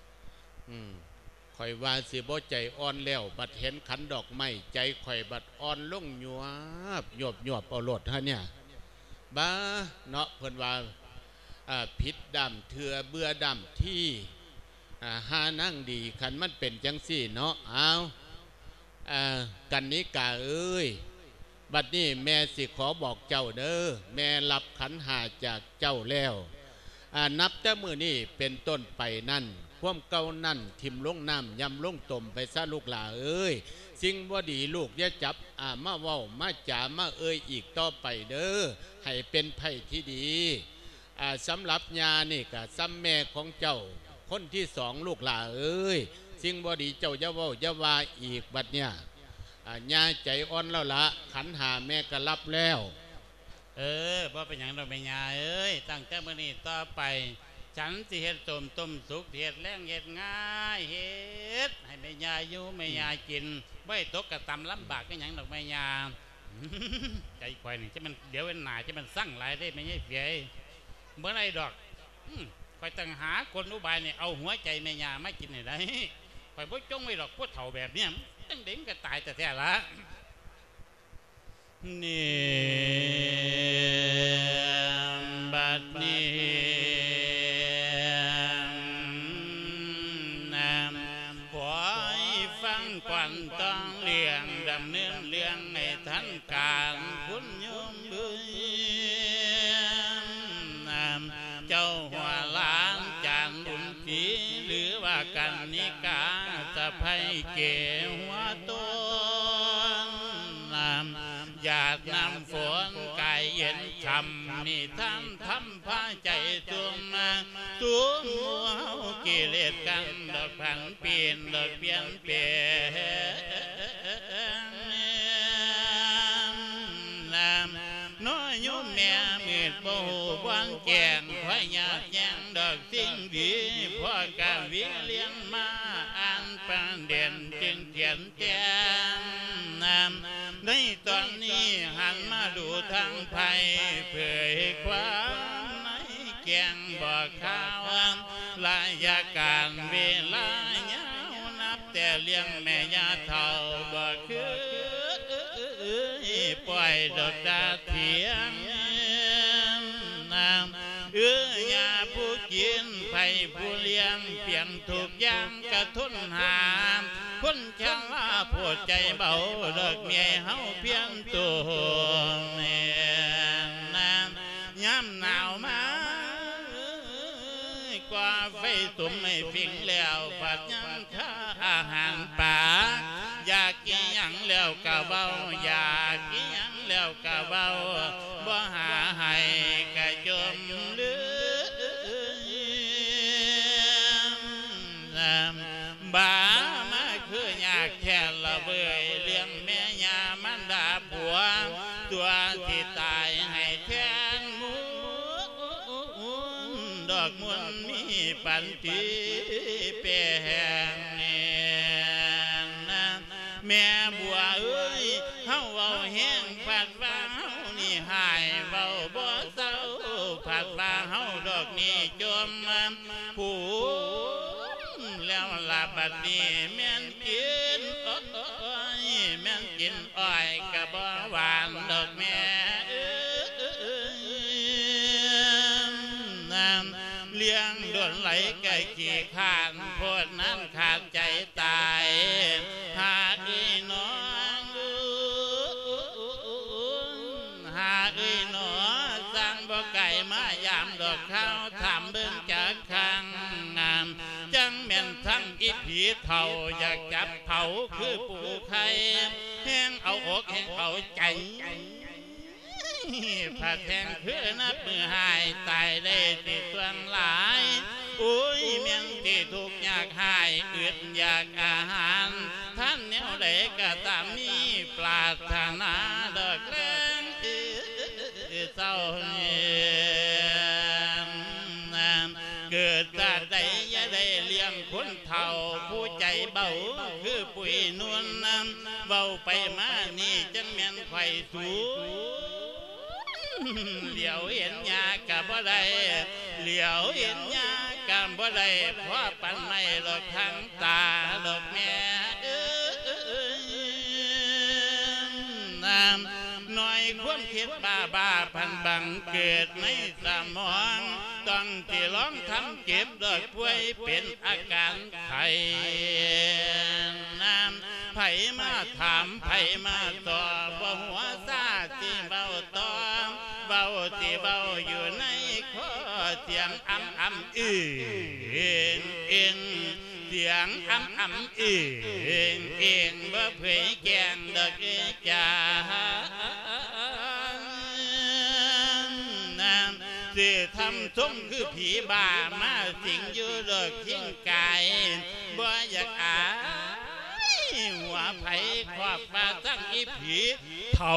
ข่อยว่าสิบ่ใจอ่อนแล้วบัดเห็นขันดอกไม้ใจข่อยบัดอ่อนลงหยวบหยวบหยวบเอาโลดฮะเนี่ยบ้าเนาะเพิ่นว่าพิษดำเถื่อเบื่อดำที่หานั่งดีขันมันเป็นจังสี่เนาะเอากันนิกาเอ้ยบัดนี้แม่สิขอบอกเจ้าเด้อแม่รับขันหาจากเจ้าแล้วนับแต่มือนี่เป็นต้นไปนั่นพวมเก่านั่นทิมลงน้ำยำลงตมไปซะลูกหลาเอ้ยสิ่งบ่ดีลูกอย่าจับมาเว้ามาจ่ามาเอ้ยอีกต่อไปเด้อให้เป็นไผ่ที่ดีสำหรับญานี่กะซ้ำแม่ของเจ้าคนที่สองลูกหลาเอ้ยสิ่งบ่ดีเจ้าอย่าเว้าอย่าว่าอีกบัดเนี่ยญาใจอ่อนแล้วละขันหาแม่ก็รับแล้วเออบ่เป็นอย่างเราแม่ญาเอ้ยตั้งแต่มื้อนี้ต่อไปฉันสิเฮ็ดต้มต้มสุกเฮ็ดแรงเฮ็ดง่ายเฮ็ดให้แม่ญาอยู่แม่ญากินบ่ให้ตกกระตำลำบากก็หยังดอกแม่ญาใจควายนี่จะมันเดี๋ยวเป็นหนาจะมันสั่งหลายได้ไม่ใช่เสียเมื่อไรดอกคอยตั้งหาคนอุบายเนี่ยเอาหัวใจแม่ยาไม่กินไหนได้คอยบ่จ้องไว้ดอกพวกเถ่าแบบเนี้ยตั้งเด็กก็ตายแต่แท้ละนี่บัดนี้น้ำปล่อยฟังควันต้องเลี้ยงดำเนินเรื่องให้ทันการคุณโยมเบื่อเจ้าหัวล้านจานบุญผีหรือว่ากันนิกาสหัวต้นน้ำหยาดน้ำฝนกายเย็นช่ำนี่ท่านทำพาใจตัวมาตัวมัวกิเลสกันดอกผันเปลี่ยนดอกเปลี่ยนเปลี่ยนน้ำน้อยโยมแม่มืดโบวางแกงพยาแยงดอกสิ่งดีพ่อกาวิเลี้ยงมาอ่านประเด่นจึงเขียนแจงน้ำในตอนนี้หันมาดูทางไผ่เผยความในแกงบอกข่าวลายาการเวลายาวนับแต่เลี้ยงแม่ยาเท่าบ่คือปล่อยดอกดาเทียงน้ำเอื้อยาผู้กินไผ่ผู้เลี้ยงเพียงถูกย่างกระทุนหามคนชราปวดใจเบาเลิกเมียเฮาเพียงตัวแม่น้ำย้ำหนาวมากว่าไฟตุ่มไม่พิงแล้วผัดย้ำข้าอาหารป่าอยากกินยังแล้วกะเบาอยากกินยังแล้วกะเบาบ่หาให้กะจมลืมบ้ามาคืออยากแค่ละเบยเลี้ยงแม่ยามันดาผัวตัวที่ตายให้แทนมูดอกมุนมีปันตีเปแหงแม่บัวเอ้ยเฮาเว้าแห้งผัดว่าเฮานี่หายเว้าบ่เศร้าผัดว่าเฮาดอกนี้จมผู้แล้วลาบัดนี้แม่นกินอ้อยแม่นกินอ้อยกะบ่หวานดอกแม่เลี้ยงโดนไหลไก่ขี้ขานโพดนั้นขาดใจตายหากอีน้องหากอีหนอสั่งบ่ไก่มายามดอกข้าวทำเบิ่งจากข้างงามจังแม่นทั้งอีผีเท่าอยากจับเผาคือปูไข่แห้งเอาอกแห้งเอาใจผ้าแทงคือนับมือหายตายได้ติดตัวหลายอุ้ยเมียงที่ทุกอยากหายอึดอยากอาหารท่านแนวใดก็ตามมีปรารถนาดอกแรงเศร้าเงียบเกิดตาใดอย่าได้เลี้ยงคนเฒ่าผู้ใจเบาคือปุ๋ยนวลน้ำเบาไปมานี่จังแม่นไข่สูเหลียวเห็นยากะบ่ได้เหลียวเห็นยากะบ่ได้เพราะปันไม่หลอกทางตาหลอกแม่เอ้ยน้ำน้อยความคิดบ้าบ้าพันบังเกิดในสมองต้องที่ร้องทำเจ็บดอกป่วยเป็นอาการไข้น้ำไผมาถามไผมาตอบบ่หัวซาที่เบาตอเบาที่เบาอยู่ในคอเสียงอ้ำอ้ำอื้อเอ็นเอ็นเสียงอ้ำอ้ำอื้อเอ็นเอ็นบ่เผยแกงดอกเอจ่าสิทำส้มคือผีบ้ามาสิงอยู่ดอกทิ้งกายบ่อยากอายหัวไผ่ขอบฟ้าทั้งอีผีเท่า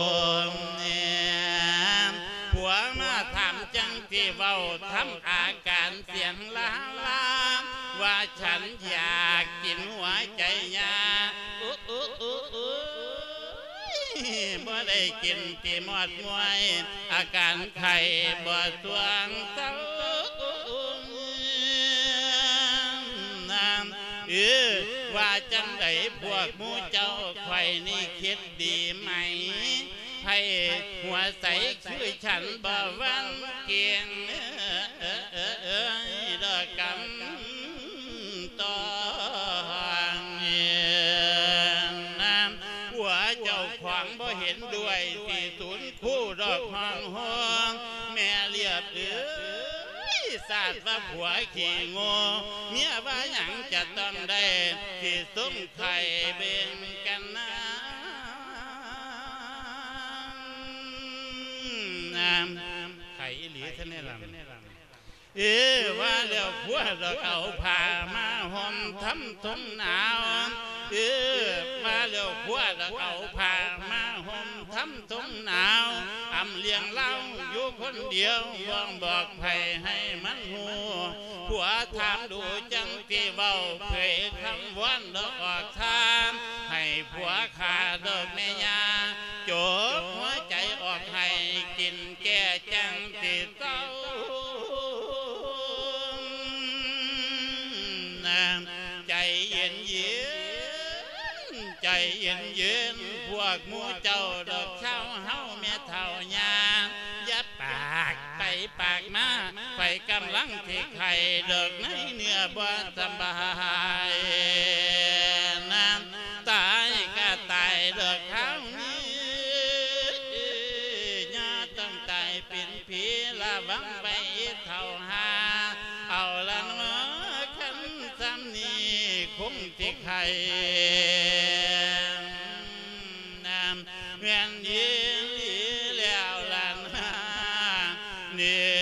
เนี่ยผัวมาทำจังที่เว้าทำอาการเสียงลาลาว่าฉันอยากกินหัวใจยาอุ๊อุ๊อุ๊อุ๊บ่ได้กินที่หมดมวยอาการไข้บ่สวงเศร้าน้ำเออว่าจังไดพวกหมู่เจ้าไข่นี่คิดดีไหมให้หัวใสคือฉันบ่วันเกียงดอกกำต่อเจ้าขวางบ่เห็นด้วยที่ศูนย์คู่ดอกห้องห้องแม่เรียบเอ้ยสาตว์ว่าผัวขี้โง่เมียว่าหยังจะต้องได้ที่ซุ้มไข่เบ่งกันนะไข่อีหลีท่านนี่ล่ะเออว่าแล้วผัวเราเอาผ้ามาห่มทำทงหนาวเออมาแล้วผัวเราเอาผ้ามาห่มทำทงหนาวอำเลี้ยงเล่าอยู่คนเดียวบ่องบอกไผให้มันหูผัวถามดูจังที่เบาเผยคำวันดอกออกทางให้ผัวขาดอกแม่ยาโจบหัวใจออกให้กินแก่จังที่เต้าใจเย็นเย็นใจเย็นเย็นพวกมูเจ้าดอกเช้าเฮาแม่เท่ายาอย่าปากไปปากมาไฟกำลังที่ไข่ดอกในเนื้อบ่สบายน้ำตายก็ตายดอกเท้านี้ญาต้องตายเป็นผีละวังไปเท่าหาเอาละเนาะขันซ้ำนี้คงที่ไข่น้ำเงินยืนดีแล้วละนะเนี่ย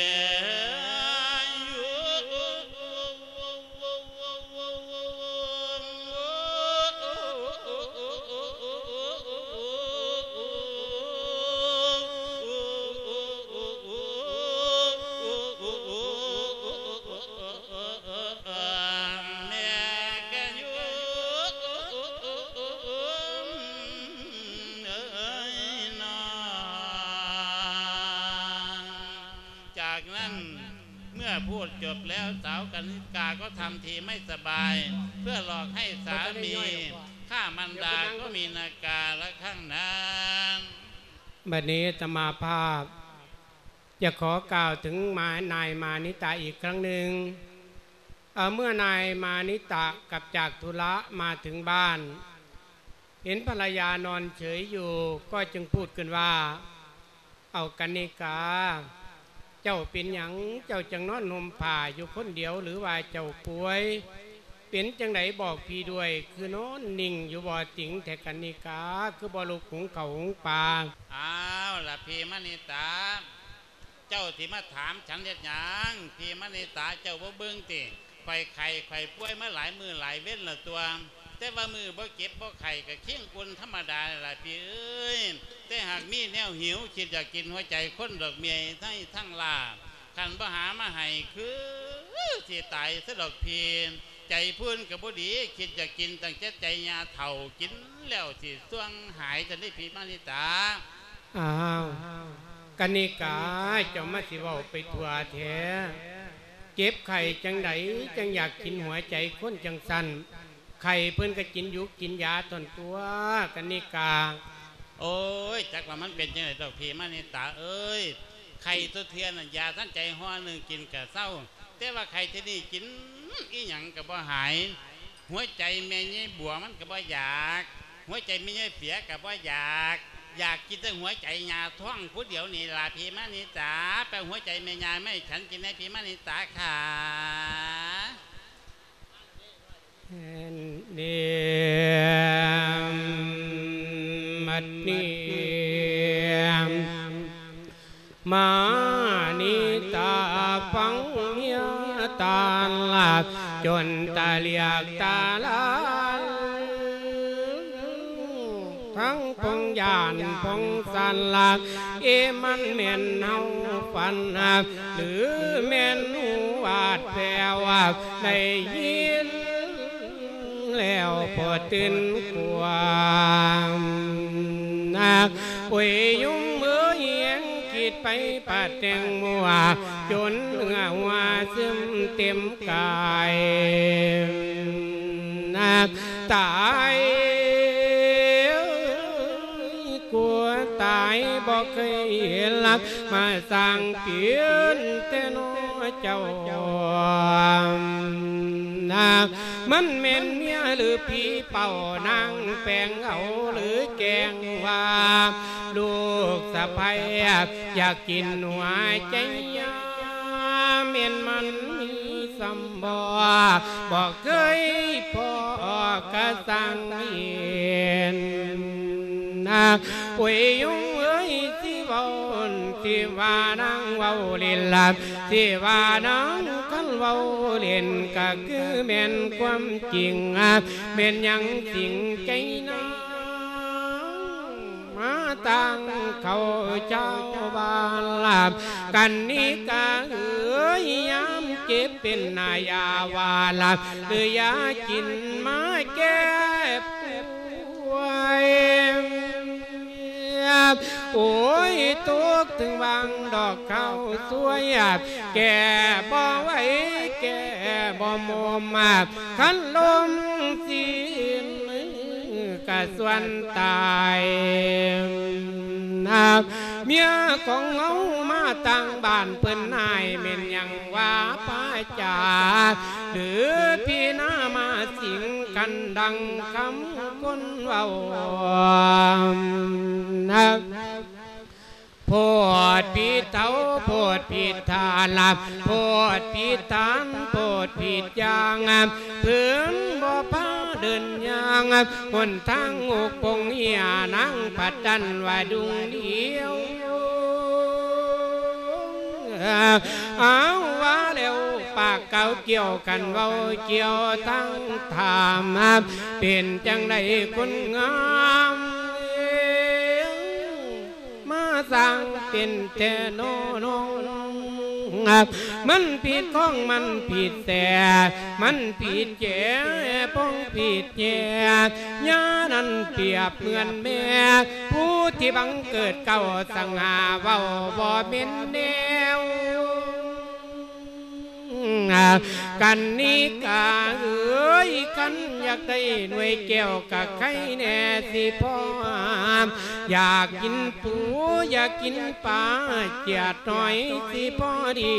พูดจบแล้วสาวกนิกาก็ทำทีไม่สบายเพื่อหลอกให้สามีฆ่ามันดาก็มีนาการละข้างนั้นบัดนี้อาตมาภาพจะขอกล่าวถึงมานายมานิตาอีกครั้งหนึ่งเเมื่อนายมานิตากลับจากธุระมาถึงบ้านเห็นภรรยานอนเฉยอยู่ก็จึงพูดกันว่าเอากนิกาเจ้าเป็นหยังเจ้าจังนอนห่มผ้าอยู่คนเดียวหรือว่าเจ้าป่วยเป็นจังไหนบอกพี่ด้วยคือนอนนิ่งอยู่บ่อติงแต่กนิกาคือบ่ลุกหุงเขาหุงปลาอ้าวล่ะพี่มณิตาเจ้าที่มาถามฉันเฮ็ดหยังพี่มณิตาเจ้าบ่เบิ่งติไข่ไข่ไข่ป่วยมาหลายมือหลายเว้นละตัวแต่ว่ามือบ่เก็บบ่ไข่ก็เคียงกุนธรรมดาล่ะพี่เอ้ยแต่หากมีแนวหิวคิดอยากกินหัวใจคนดอกเมียทั้งทั้งลาคันบ่หามาให้คือสิตายซะดอกพี่ใจพื้นกับบ่ดีคิดอยากกินตั้งแต่ใจยาเฒ่ากินแล้วสิส่วงหายจะได้พี่มานิตาอ้าวกนิกาเจ้ามาสิเว้าไปทั่วแท้เจ็บไข้จังไดจังอยากกินหัวใจคนจังสั่นไข่เพิ่นก็กินอยู่กินยาตนตัวกนิกาโอ้ยจักว่ามันเป็นจังได๋ดอกพี่มานิตาเอ้ยไข่ตัวเทียนน่ะยาทั้งใจห่อนึงกินก็เศร้าแต่ว่าไข่ที่นี่กินอีหยังก็บ่หายหัวใจแม่ใหญ่บัวมันก็บ่อยากหัวใจแม่ใหญ่เปียก็บ่อยากอยากกินแต่หัวใจยาท้องผู้เดียวนี่ล่ะพี่มานิตาไปหัวใจแม่ยาไม่ฉันกินให้พี่มานิตาค่ะเดียมมัดนีมานิตาฟังเมียตาหลักจนตาเลียกตาลาทั้งพงยานพงสันหลักเอมันเมียนเฮาฟันหักหรือเมียนหูวาดแผลวักได้ยินแล้วพอตื่นกวางนักป่วยยุ่งมือเหียงคิดไปปัดแตงมัวจนเหงื่อหัวซึมเต็มกายนักตายกลัวตายบอกเคยหลักมาสร้างเปลี่ยนแต่น้อเจ้านักมันเม่นเมียหรือพี่เป่านางแปลงเอาหรือแกงว่าลูกสะใภ้อยากกินหัวใจยาเมียนมันำบ่บอกเคยพอกระสังเห็นนะป่วยยุ่งเอ้ยที่เว้าที่ว่านังเว้าเล่นลับที่ว่านังกันเว้าเล่นก็คือแม่นความจริงแม่นยังสิ่งใจน้มาตั้งเขาเจ้าบ้านลับกันนี้กะเอ้ยยามเจ็บเป็นนายาวาลับหรือยากินมาแก้ป่วยโอ้ยตุกถึงวางดอกเขาสวยแก่บ่ไว้แก่บ่มอมมาขันลมสินกะส่วนตายเมียของเงามาตั้งบ้านเปิ้นนายเม่นยังว่าป้าจ่าหรือพี่น้ามาสิงกันดังคำคนเว้าโพดปีเต้าโพดปีทาลับโพดปีตานโพดปียางเพื่อนบ่พาเดินยางหนทางอุกปงเหียนั่งปัดดันว่าดุงเดียวเอาว่าแล้วปากเก่าเกี่ยวกันเว้าเกี่ยวทั้งถามเป็นจังไดคนงามมาสั่งเป็นแต่โนนมันผิดของมันผิดแต่มันผิดแก่ป้องผิดแย่ย่านั้นเปรียบเหมือนแม่ผู้ที่บังเกิดเก่าสังหาเว้าบ่เป็นแนวกันนี้กะเอ้ยกันอยากได้หน่วยแก้วกะไข่แน่สิพ่ออยากกินปูอยากกินปลาเจียดหน่อยสิพ่อดี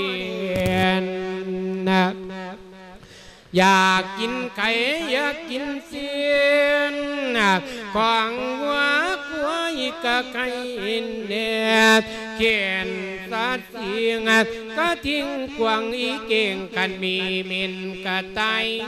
นะอยากกินไก่อยากกินเสียนของหัวกล้วยกะไก่เน็ดเขียนสัตว์เสียงก็ทิ้งกวางอีเก่งกันมีเม็นกะไต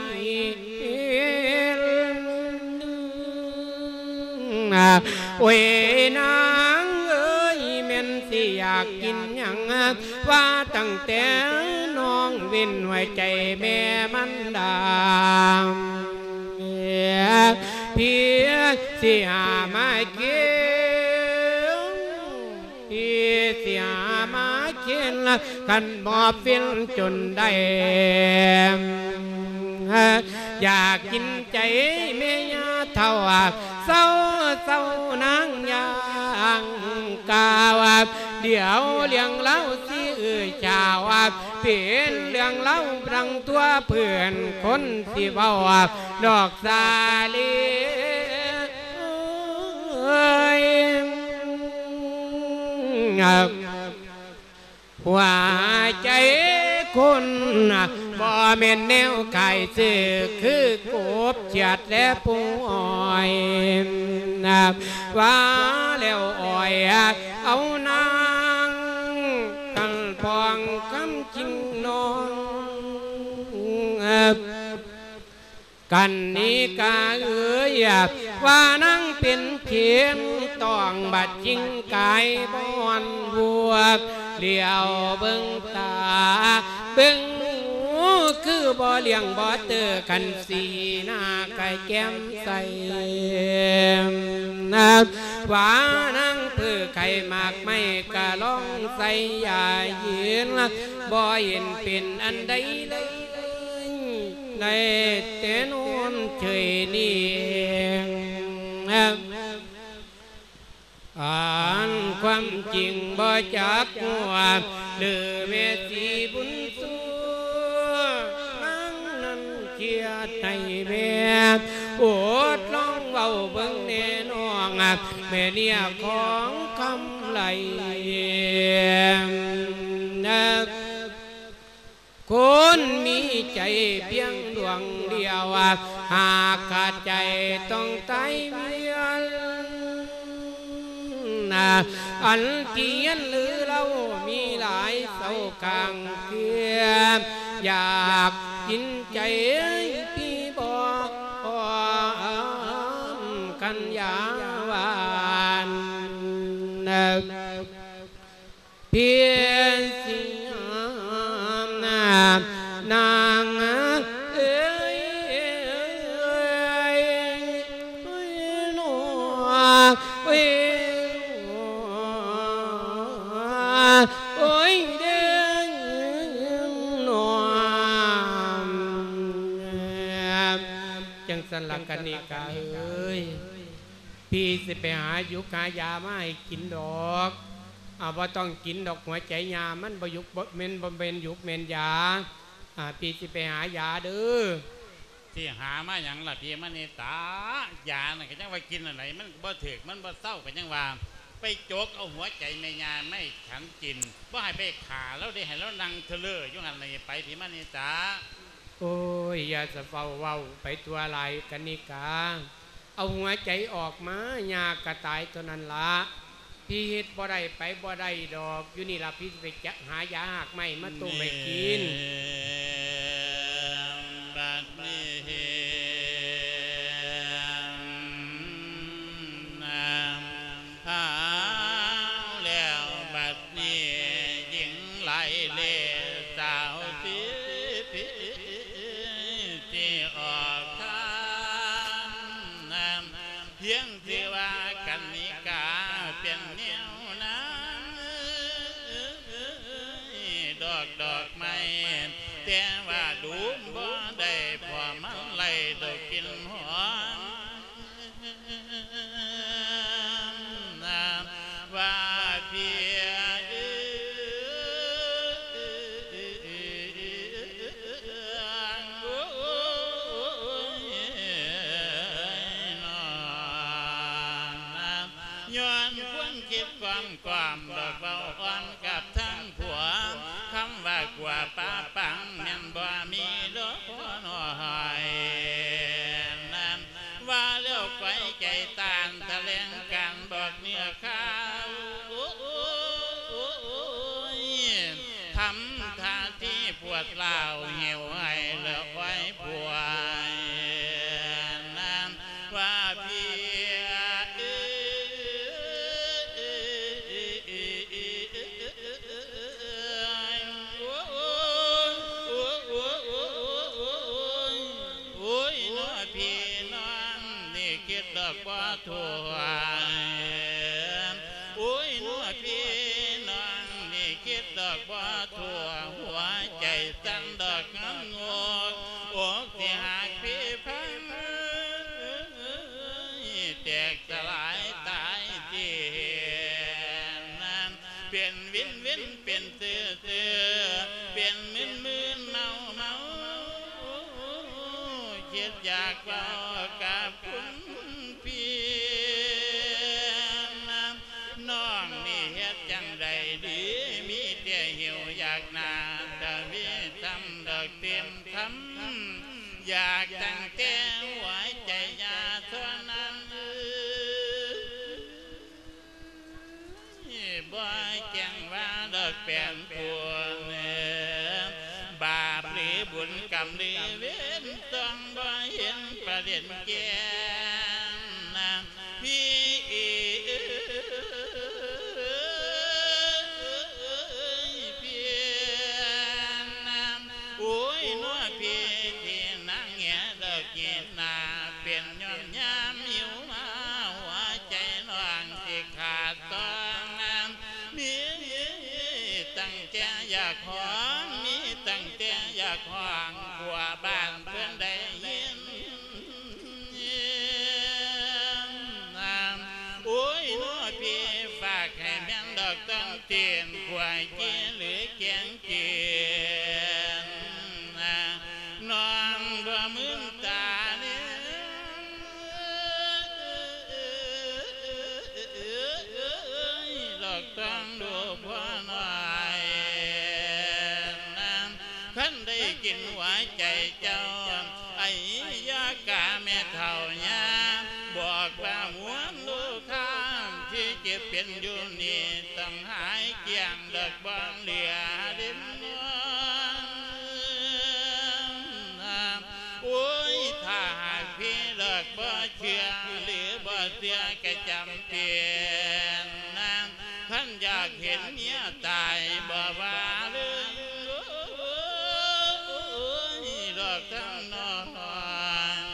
โอ้ยนางเอ้ยเม็นสิอยากกินยังว่าตั้งแต่น้องเว้นไว้ใจแม่มันดามเพียสิหามาเกี่ยวพี่เสียมาเขียนกันบ่ฟินจนได้อยากกินใจแม่ยาเท่าเศร้าเศร้านางยางกาวเดี๋ยวเลี้ยงเล่าสิเอ่ยชาวเป็นเรื่องเล่ารังตัวเพื่อนคนที่เว้าดอกสาลีหัวใจคนบ่แม่นแนวไข่ซื้อคือกบเฉียดและปูอ้อยว่าแล้วอ้อยเอานางกันพองคำจริงน้องกันนี้กาเอ๋ยว่านั่งเป็นเพียนต้องบัดจริงกายบอนบัวเลี้ยวเบิ่งตาเบิ่งคือบ่เลี้ยงบ่เตอกันสีหน้าไก่แก้มใสนะว่านั่งเพื่อไข่มากไม่กะลองใส่ยาเย็นบ่เห็นเป็นอันใดเลยในเตนนเฉยนี่อ่านความจริงบ่จักหัวหรือเมสีบุญสู้นั่งนั้นเชียร์ใจแม่โอดลองเว้าเบิ่งแน่นองแม่เนี่ยของคำไหลคนมีใจเพียงดวงเดียวหากขาดใจต้องตายเวียนอันเกียนหรือเรามีหลายเศร้ากลางเทียมอยากกิจินใจพี่บอกกันยาวานเพียงสินานางเอ้ยหนัวเอ้ยโอ้ยเด้งหนัวจังสันหลังกันนี่กาเอ้ยพี่สิไปหายุกายามาให้กินดอกอ่าบ่ต้องกินดอกหัวใจยามันบ่ยุกบ่เมนบ่เป็นยุกเมนยาอ่าพี่สิไปหายาเด้อที่หามาอย่างล่ะพี่มันนี่ตายาน่ะก็ยังว่ากินอะไรมันบ่ถึกมันบ่เศร้าก็ยังว่าไปโจกเอาหัวใจแม่ยาไม่ฉันกินบ่ให้ไปขาแล้วได้ให้แล้วนั่งเทเลออยู่หั่นเลยไปพี่มันนี่ตาโอ้ยอย่าสะเฝ้าเว้าไปตัวอะไรกันนี่กาเอาหัวใจออกมายากระตายตัวนั้นละพี่เฮ็ดบ่ได้ไปบ่ได้ดอกอยู่นี่ล่ะพี่ไปจะหายาหักไม่มาต้มให้กินบัดนี้น้ำหาแล้วบัดนี้หญิงไหลเล่สาวที่ที่ออกทางน้ำเพียงที่ว่ากันนิกาเป็นเนียวน้ำดอกดอกไม้แต่ว่าดูบ่ได้พอมันไล่ดอกกินหอมน้ำว่าเพียย้อนความคิดความความดอกเบาอ่อนกับทั้งผัวคำว่ากว่าป้าปังแม่นบ่มีดอกพอหน่อยนั่นว่าเลี้ยวไกวใจตานแถลงการบอกเนื้อข้าวทำท่าที่ปวดเล่าเหี่ยวให้เลือกไว้ปวดนั่นว่าพี่ดอกบัวถั่วโอ้ยนัวพี่น้องนี่คิดดอกบัวถั่วหัวใจสั่นดอกงงอกอกที่หักพี่พังแตกสลายตายจีนั้นเปลี่ยนวินวินเปลี่ยนเตือเตือเปลี่ยนมึนมึนเมาเมาคิดอยากเบากับคุณน้องนี่เฮ็ดจังใดดีมีแต่หิวอยากนาตะวิทำดอกเต็มทำอยากตั้งแต่หัวใจยาเท่านั้นบ่แจ้งว่าดอกแป้นปวงบาปหรือบุญกรรมหรือเวรต้องบ่เห็นประเด็นแก่น้ำพี่โอ้ยนัวพี่ที่นั่งเงียดอกเย็นนาเปลี่ยนย้อนยามหิวมาหัวใจน้องที่ขาดต้องน้ำมีตั้งแต่อยากหอมมีตั้งแต่อยากห่างกว่าบ้านเพื่อนได้ยินโอ้ยนัวพี่ฝากให้แม่นดอกต้องเตียนกว่าเกี้ยหรือแกงเกี้ยน้องบ่มึงตาเนี่ยดอกต้องดูพ่อหน่อยนั้นขันได้กินหัวใจเจ้าไอ้ยากาแม่เท่านี้บอกว่าหวนลูกข้ามที่เจ็บเป็นอยู่นี่ต้องหายเกี่ยงดอกบางเหลือดิมชื่อแกจำเป็นนะท่านอยากเห็นเมียตายบ่ว่าเลยดอกทั้งนอน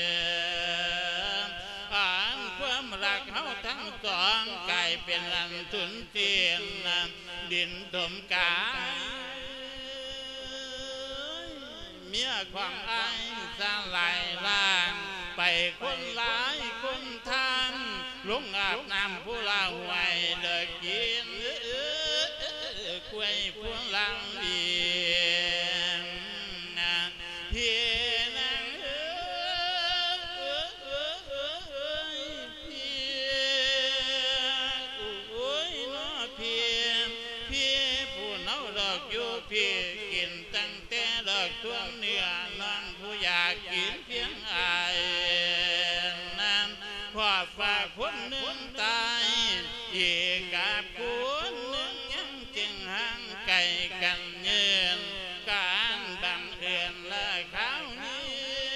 อ่านความรักเขาทั้งสองกลายเป็นอันสุนเสียนนะดินถมกาเมียความอ้ายสร้างลายล่างไปคนหลายคนทานลงอาบน้ำผู้ลาหวยเลิกกินกล้วยพวงลังเวียงเพียนังโอ้ยน้อเพียพี่ผู้เน่าดอกอยู่พี่กินตั้งแต่ดอกท่วงเนื้อน้องผู้อยากกินเพียงอายนั้นพอฝากคนหนึ่งตายอีกกับคนหนึ่งยังจึงห่างไกลกันเงินการบังเอิญและเขานี้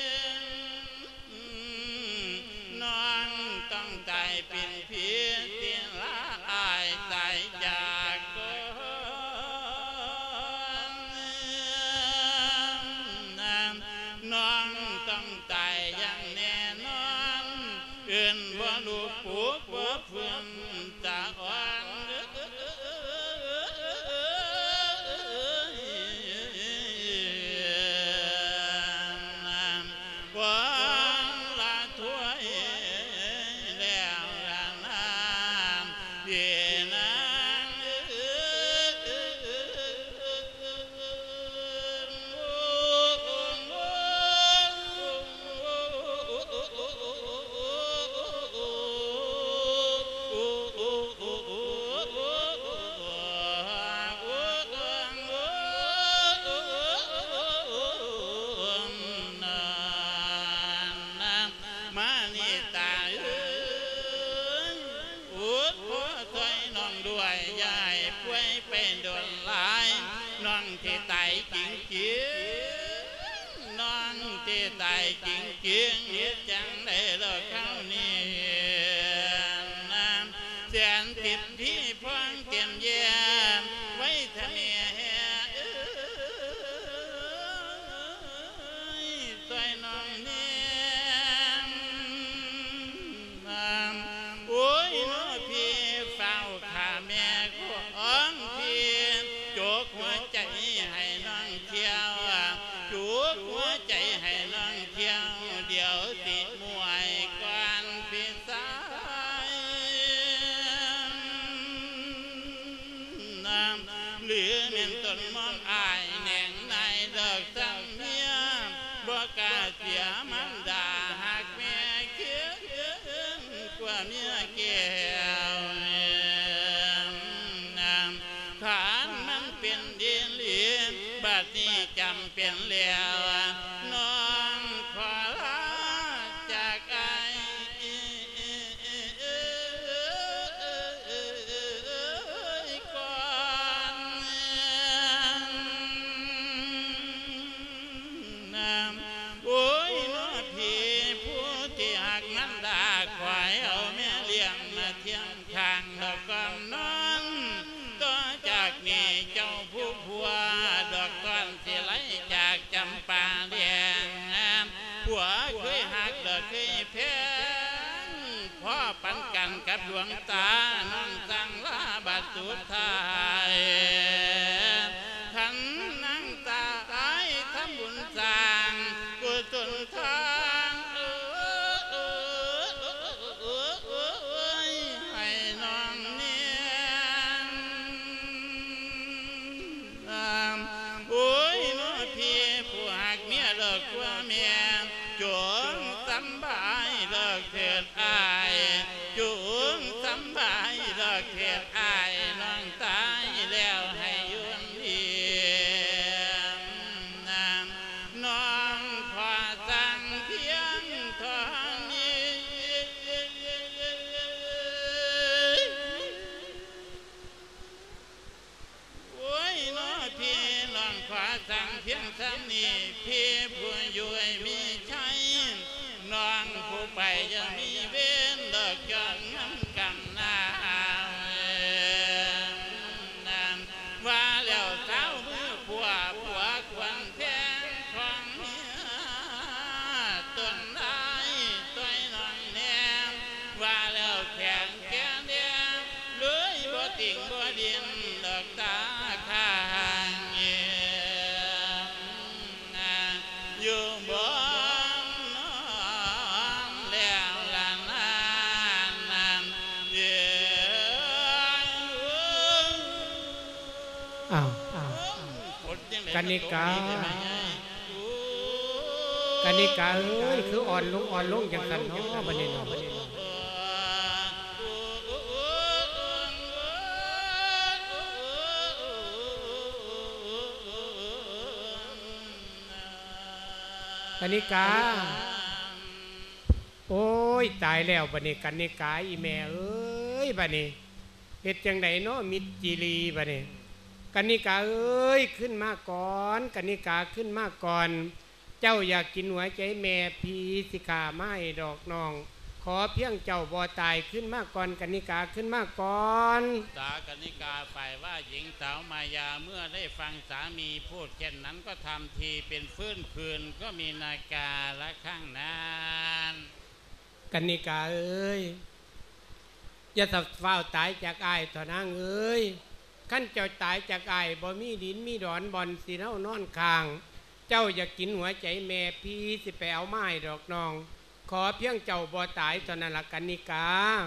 น้องต้องตายเป็นเพียงเตียงละอายตายจากน้องต้องตายอย่างแน่นอนเอื่นว่าลูกปู่บ่เพื่อนตาอ่อนว่าละถ้วยแล้วละน้ำเย็นน้องที่ตายจริงจริงน้องที่ตายจริงจริงเฮ็ดจังได้ดอกเขานี่น้ำแสนติดที่ฟังเก็บแย่ไว้ทำเมียเอ้ยซอยน้องเนี่ยน้ำโอ้ยน้อพี่เฝ้าข้าแม่ของพี่โจกหัวใจให้น้องเที่ยวจุกหัวใจให้น้องเที่ยวเดี๋ยวติดมวยก่อนพี่สายน้ำหรือเมียนต้นมอมอายแหน่งในเลิกสั่งเมียบ่กล้าเสียมันด่าหากแม่เคียงกว่าเมียแก้วฐานมันเป็นดินเหลียนบัดนี้จำเป็นแล้วน้องขอลาจากไอ้ก่อนน้ำโอ้ยน้อพี่ผู้ที่หักนั้นด่าควายเอาแม่เลี้ยงมาเทียมข้างดอกกำน้องจากนี้เจ้าผู้ผัวดอกก้อนสิไหลจากจำปาเลียงผัวเคยหักดอกเคยแพ้พ่อปันกันกับดวงตาน้องสั่งลาบัดสุดท้ายขันนั่งตาไอ้ทำบุญสร้างกุศลทางให้น้องเนี่ยโอ้ยน้อพี่ผู้หักเมียเลิกกว่าเมียจงสำบายเลิกเถิดอายจงสำบายเลิกเถิดอายน้องตายแล้วให้แข็งแก่เดียเลยบ่ติ่งบ่ดินดอกตาข้างเงียอยู่บ่น้องแล้วละนานนานเย็นอ้าวกนิกา กนิกาเอ้ยคืออ่อนลงอ่อนลงอย่างสันเนาะบัดนี้เนาะกนิกาโอ้ยตายแล้วบัดนี้กนิกาอีแม่เอ้ยบัดนี้เฮ็ดจังไดเนาะมิตรจีรีบัดนี้กนิกาเอ้ยขึ้นมาก่อนกนิกาขึ้นมาก่อนเจ้าอยากกินหัวใจแม่พีสิกาไม้ดอกน้องขอเพียงเจ้าบ่ตายขึ้นมาก่อนกนิกาขึ้นมาก่อนสากนิกาฝ่ายว่าหญิงสาวมายาเมื่อได้ฟังสามีพูดเช่นนั้นก็ทำทีเป็นฟื้นคืนก็มีนาการละข้างนั้นกนิกาเอ้ยอย่าสับเฝ้าตายจากอ้ายเถอะนางเอ้ยขั้นเจ้าตายจากอ้ายบ่มีดินมีดอนบ่อนสิเน่านอนข้างเจ้าอยากกินหัวใจแม่พี่สิไปเอาไม้ดอกน้องขอเพียงเจ้าบ่ตายเท่านั้นละกนิกา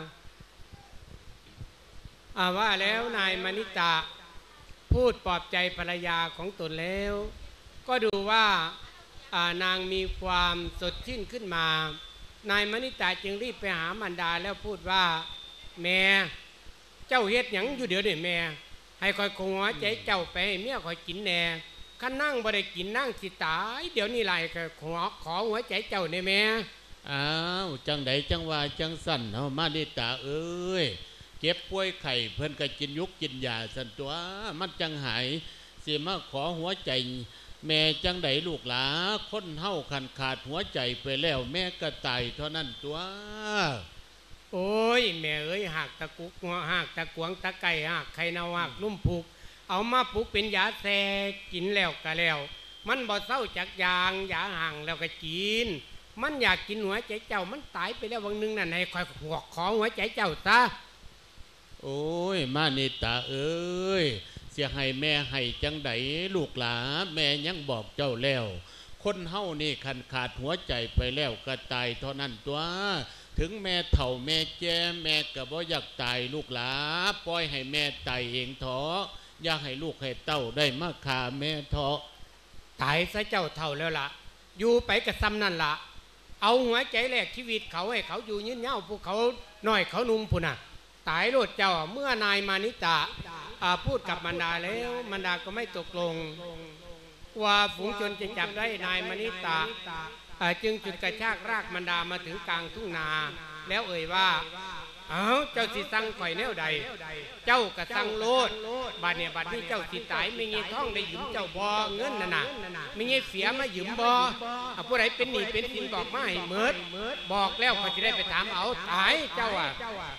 อาว่าแล้วนายมณิตาพูดปลอบใจภรรยาของตนแล้วก็ดูว่านางมีความสดชื่นขึ้นมานายมณิตาจึงรีบไปหามารดาแล้วพูดว่าแม่เจ้าเฮ็ดหยังอยู่เดี๋ยวนี้แม่ให้คอยคงหัวใจเจ้าไปให้เมียคอยกินแน่ข้านั่งบ่ได้กินนั่งสิตายเดี๋ยวนี้ไรก็ขอขอหัวใจเจ้าเนี่ยแม่อ้าวจังไดจังว่าจังสั่นเฮามาดิตาเอ้ยเจ็บป่วยไข้เพิ่นก็กินยุกกินยาสั่นตัวมันจังหายสิมาขอหัวใจแม่จังไดลูกหลาคนเฮาคันขาดหัวใจไปแล้วแม่ก็ตายเท่านั้นตัวโอ้ยแม่เอ้ยหักตะกุกหักตะกวงตะไก่หักไข่นาวหักลุ่มผูกเอามาปลูกเป็นยาแซ่กินแล้วก็แล้วมันบ่เศร้าจากยางยาห่างแล้วก็กินมันอยากกินหัวใจเจ้ามันตายไปแล้ววันนึงนั่นให้คอยหวกขอหัวใจเจ้าซะโอ้ยมานิตาเอ้ยเสียให้แม่ให้จังไดลูกหลาแม่ยังบอกเจ้าแล้วคนเฮานี่คันขาดหัวใจไปแล้วก็ตายเท่านั้นตัวถึงแม่เฒ่าแม่แก่แม่ก็บ่อยากตายลูกหลาปล่อยให้แม่ตายเองเถาะอยากให้ลูกให้เต้าได้มาฆ่าแม่เถาะตายซะเจ้าเท่าแล้วล่ะอยู่ไปกับซ้ำนั่นล่ะเอาหัวใจแลกชีวิตเขาให้เขาอยู่ยืนเย้าพวกเขาน้อยเขานุ่มพุ่นน่ะตายโลดเจ้าเมื่อนายมานิตาพูดกับมารดาแล้วมารดาก็ไม่ตกลงว่าฝูงชนจะจับได้นายมานิตาจึงจุดกระชากรากมารดามาถึงกลางทุ่งนาแล้วเอ่ยว่าเอ้าเจ้าสิสั่งข่อยแนวใดเจ้ากระสั่งโลดบัดเนี่ยบัดนี้เจ้าสิตายไม่เงี้ยท้องได้ยืมเจ้าบ่เงินน่ะนะไม่เงี้ยเสียมายืมบ่ผู้ใดเป็นหนี้เป็นสินบอกมาให้เมิดบอกแล้วเขาจะได้ไปถามเอาตายเจ้าอ่ะ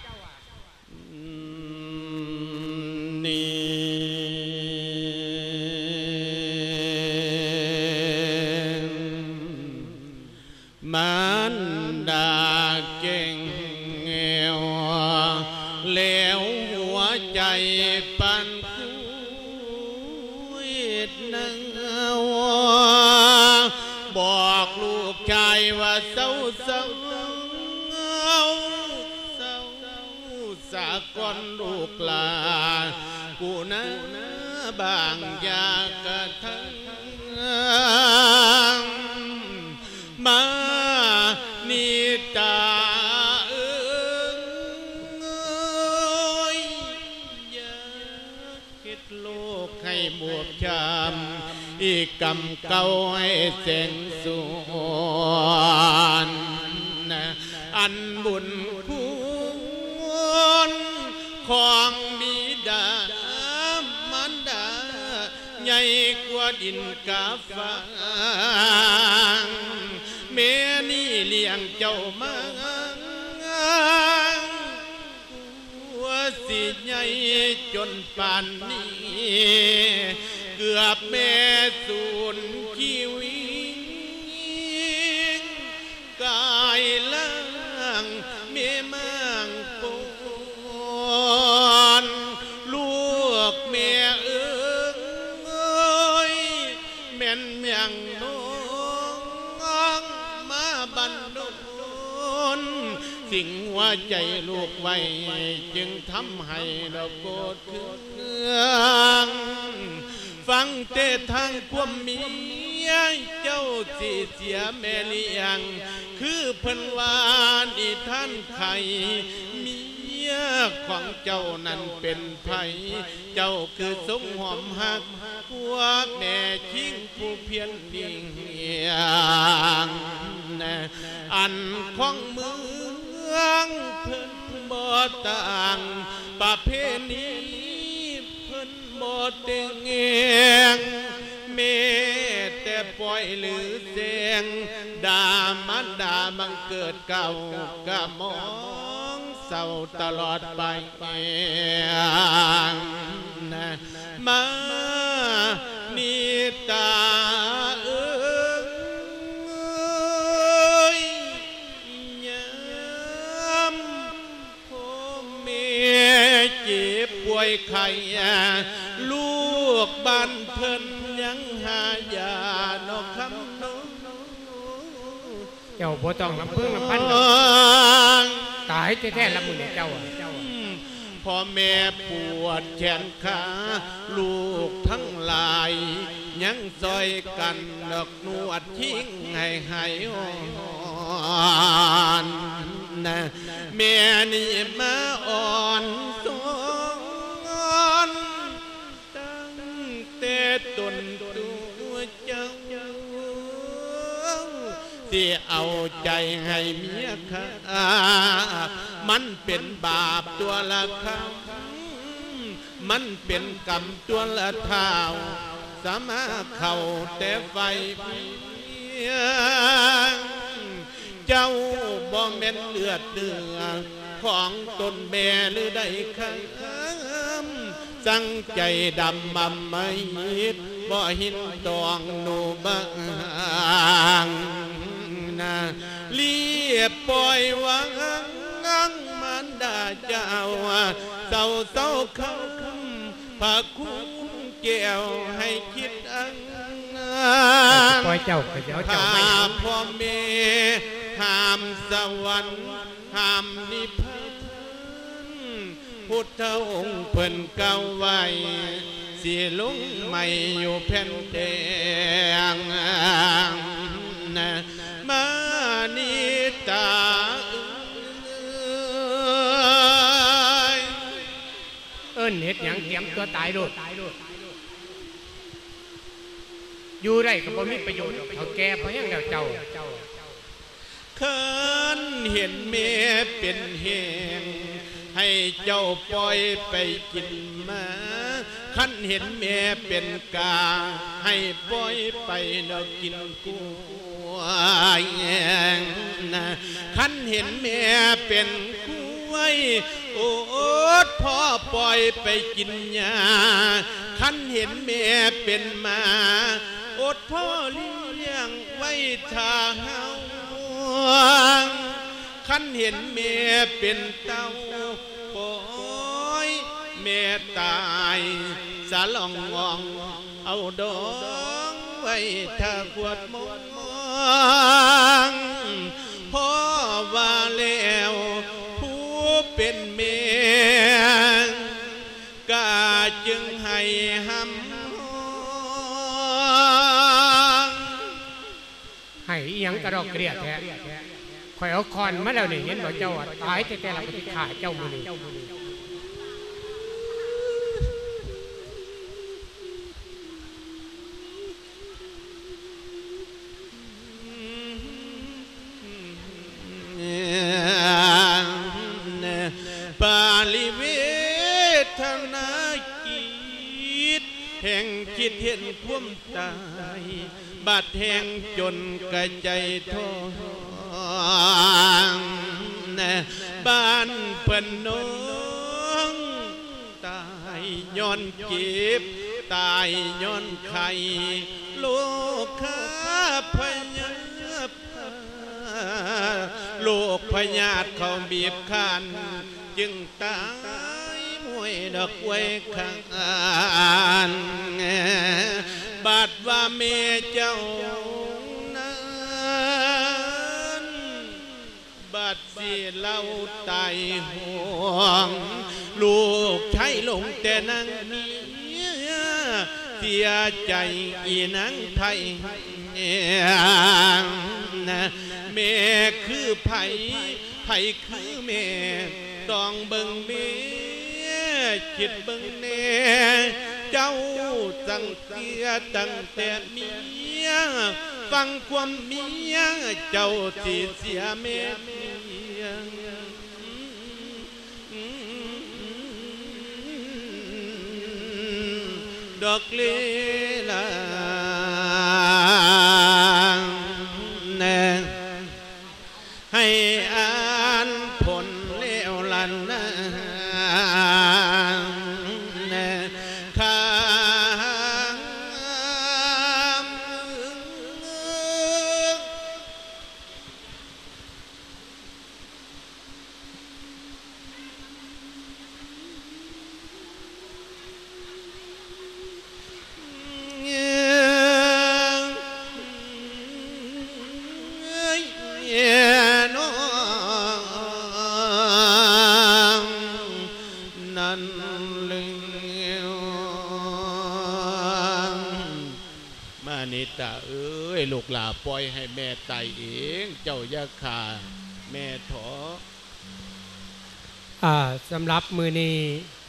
นี่มันดาเก่งแล้วหัวใจปันคุยนังบอกลูกชายว่าเศร้าเศร้าเศร้าสะก้อนลูกลากูนะบางอยากกระทั่งมานิตาบวกชามอีกกำเก่าให้เส้นส่วนอันบุญคุณของบิดามันดาใหญ่กว่าดินกาฟ้าแม่นี่เลี้ยงเจ้ามาว่าสิใหญ่จนป่านนี้เกือบแม่สูญชีวิตกายล่างแม่มังปใจลูกไว้จึงทำให้เราโกรธเคืองฟังเตทางความมีเจ้าสิเสียแม่เลี้ยงคือเพิ่นว่านี่ท่านไข่เมียของเจ้านั้นเป็นไผเจ้าคือสงหอมหักพวกแม่ชิงผู้เพียรดิ่งอันของเมืองเพิ่นบ่ต่างประเพณีเพิ่นบ่เต็งเองเมแต่ปล่อยหรือเสียงด่ามันด่าบังเกิดเก่ากะมองเศร้าตลอดไปมานิตาเอ้ยยามพ่อแม่เจ็บป่วยไข้ลูกบ้านเพิ่นยังหายานอกคำน้องเจ้าบ่ต้องลำเพิ่งลำพันตายแท้ๆลำมือเนี่ยเจ้าพ่อแม่ปวดแขนขาลูกทั้งหลายยังซอยกันดอกนวดทิ้งให้หายอ่อนนะแม่นี่มาอ่อนสอนตั้งแต่ต้นตัวเจ้าที่เอาใจให้เมียข้ามันเป็นบาปตัวละคำมันเป็นกรรมตัวละเท้าสามาเข้าแต่ไฟเจ้าบ่แม่นเลือดเดือของตนแม่หรือได้ข้ามสั่งใจดำมั่มไม่หิดบ่หินตองหนูบางนะเลียบปล่อยวังงังมันด่าเจ้าเศร้าเศร้าคำผักคุ้มเกี่ยวให้คิดอังปล่อยเจ้าเจ้าเจ้าไม่พ่อแม่ห้ามสวรรค์ห้ามนิพพานพุทธองค์เพิ่นเก่าไว้สิลุงไม่อยู่แผ่นแดงมานิตาเอิ้นเฮ็ดหยังเตรียมตัวตายโลดอยู่ได้ก็บ่มีประโยชน์เฒ่าแก่เพราะหยังแล้วเจ้าคันเห็นแม่เป็นแหงให้เจ้าปล่อยไปกินมาคันเห็นแม่เป็นกาให้ปล่อยไปเนากินกูนะคันเห็นแม่เป็นกล้วยโอดพ่อปล่อยไปกินหญ้าคันเห็นแม่เป็นมาอดพ่อเลี้ยงไว้ท่าเฮาคันเห็นแม่เป็นเต้าปล่อยแม่ตายสะลองงองเอาดองไว้ท่าขวดมองพ่อว่าแล้วผู้เป็นแม่กาจึงให้ห้ำให้ยังกระดอกเกลียดแท้ข่อยเอาคอนมาแล้วนี่เห็นบ่เจ้าตายแต่ละปฏิฆาเจ้ามื้อนี้ปาลิเวทนากิจแห่งคิดเห็นความตายบาดแห่งจนกระใจท้องบ้านเพิ่นน้องตายย้อนเจ็บตายย้อนไข่โลกข้าพยาโลกพญาติเขาบีบคั้นจึงตายมวยดอกไว้ข้างบาดว่าเมียเจ้านั้นบาดสิลเราตายห่วงลูกใช้ลงแต่นั่งนี้เสียใจอีนังไทยแม่คือไผไผคือแม่ต้องเบิ่งแม่คิดเบิ่งแน่เจ้าตั้งเสียตั้งแต่เมียฟังความเมียเจ้าที่เสียแม่เมียดอกเลลาแน่ให้อ่านผลเลวลันนะแน่ข้าตาเอ้ยลูกหลาปล่อยให้แม่ตายเองเจ้าอย่าขาแม่ถออ่าสำหรับมือนี้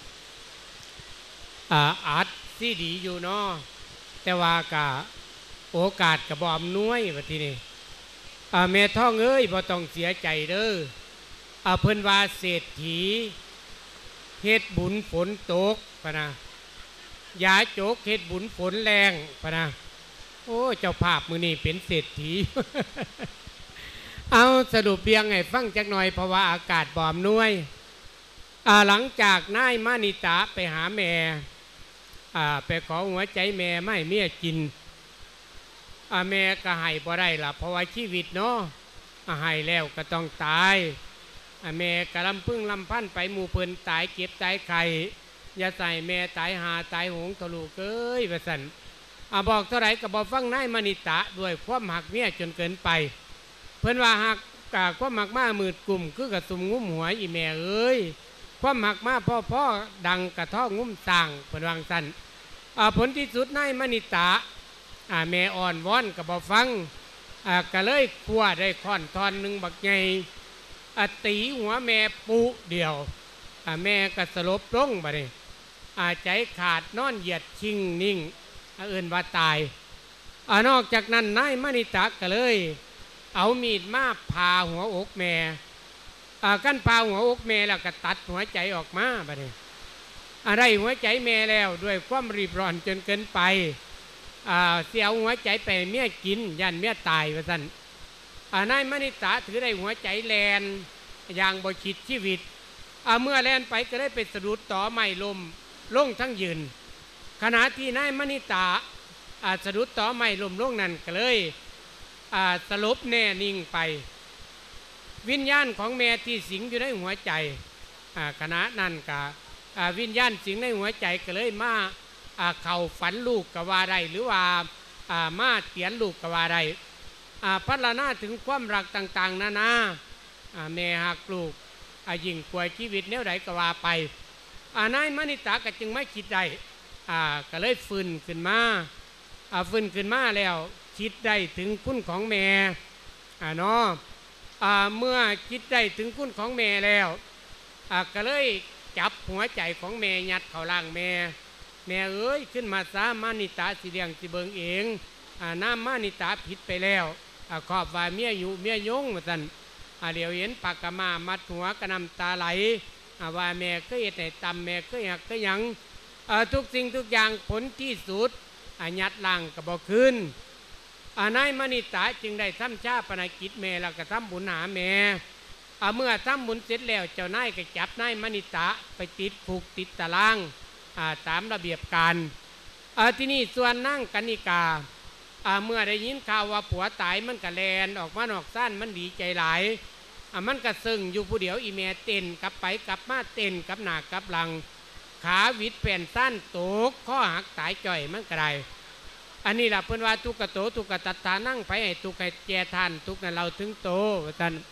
อ่าอัดซีดีอยู่เนาะแต่ว่ากะโอกาสกระบอมน้อยว่าทีนี้อ่าแม่ท้องเอ้ยบ่ต้องเสียใจเด้ออ่าเพิ่นว่าเศรษฐีเฮ็ดบุญฝนตกปะนะยาโจกเฮ็ดบุญฝนแรงปะนะโอ้เจ้าภาพมือนี่เป็นเศรษฐี เอาสรุปเพียงให้ฟังจักหน่อยเพราะว่าอากาศบอมน้วยอ่าหลังจากนายมานิตาไปหาแม่อ่าไปขอหัวใจแม่ไม่เมียกินอ่าแม่ก็ให้บ่ได้ล่ะเพราะว่าชีวิตเนาะอ่าให้แล้วก็ต้องตายอ่าแม่ก็ลำพึ่งลำพันไปหมู่เพิ่นตายเก็บตายไข่อย่าใส่แม่ตายหาตายหงทะลุเอ้ยว่าซั่นอ่าบอกเท่าไรก็บอกฟังนายมณิตะด้วยความหักเมียจนเกินไปเพิ่นว่าหักกะความหักมามืดกลุ่มคือกระตุ่มงุ้มหัวอีแม่เอ้ยความหักมาพ่อพ่อดังกระท่องุ้มต่างเพิ่นวางสั้นอ่าผลที่สุดนายมณิตะอ่าแม่อ่อนวอนก็บอกฟังอ่าก็เลยกลัวได้ค้อนทอนหนึ่งบักใหญ่อ่าตีหัวแม่ปุเดียวอ่าแม่ก็สลบลงบัดนี้อ่าใจขาดนอนเหยียดชิงนิ่งเอื่นว่าตายอานอกจากนั้นนายมณิตะก็เลยเอามีดมาผ่าหัวอกแม่กันผ่าหัวอกแม่แล้วก็ตัดหัวใจออกมาบัดนี้อะไรหัวใจแม่แล้วด้วยความรีบร้อนจนเกินไปเสียหัวใจไปเมียกินยันเมียตายว่าซั่นนายมณิตะถือได้หัวใจแลนอย่างบ่คิดชีวิตเมื่อแลนไปก็ได้ไปสะดุดต่อไม้ลมลงทั้งยืนขณะที่นายมณิตาสะดุดต่อไม้ลมลงนั้นก็เลยสลบแน่นิ่งไปวิญญาณของแม่ที่สิงอยู่ในหัวใจขณะนั้นก็วิญญาณสิงในหัวใจก็เลยมาเข่าฝันลูกกว่าใดหรือว่ามาเตียนลูกกว่าใดพัฒนาถึงความรักต่างๆนานาแม่หักลูกยิ่งป่วยชีวิตแนวใดก็ว่าไปนายมณิตาก็จึงไม่คิดได้อ่าก็เลยฟื้นขึ้นมาอ่าฟื้นขึ้นมาแล้วคิดได้ถึงคุณของแม่อ่าเนาะอ่าเมื่อคิดได้ถึงคุณของแม่แล้วอ่าก็เลยจับหัวใจของแม่ยัดเข้าล่างแม่แม่เอ้ยขึ้นมาซามานิตาสิเลียงสิเบิงเองอ่าน้ำมานิตาผิดไปแล้วอ่าขอบว่าเมียอยู่เมียยงมาสั่นอ่าเดี๋ยวเห็นปากกามามัดหัวกระนำตาไหลอ่าว่าแม่ก็เห็นแต่ตำแม่ก็หักก็ยังทุกสิ่งทุกอย่างผลที่สุดอายัดล่างกระบอกขึ้นนายมณิตาจึงได้ทำชาปนกิจแม่แล้วก็ทำบุญหาแม่เมื่อทำบุญเสร็จแล้วเจ้านายก็จับนายมณิตาไปติดคุกติดตารางตามระเบียบการที่นี่ส่วนนั่งกนิกาเมื่อได้ยินข่าวว่าผัวตายมันก็แลนออกมานอกซ่านมันดีใจหลายมันก็ซึ่งอยู่ผู้เดียวอีแม่เต้นกลับไปกลับมาเต้นกับหน้ากับหลังขาวิดแผ่นสั้นตกข้อหักตายจ่อยมันกระไรอันนี้แหละเพิ่นว่าทุกขโตทุกขตัตตานั่งไปให้ทุกข์ให้แจทานทุกข์นั้นเราถึงโตท่าน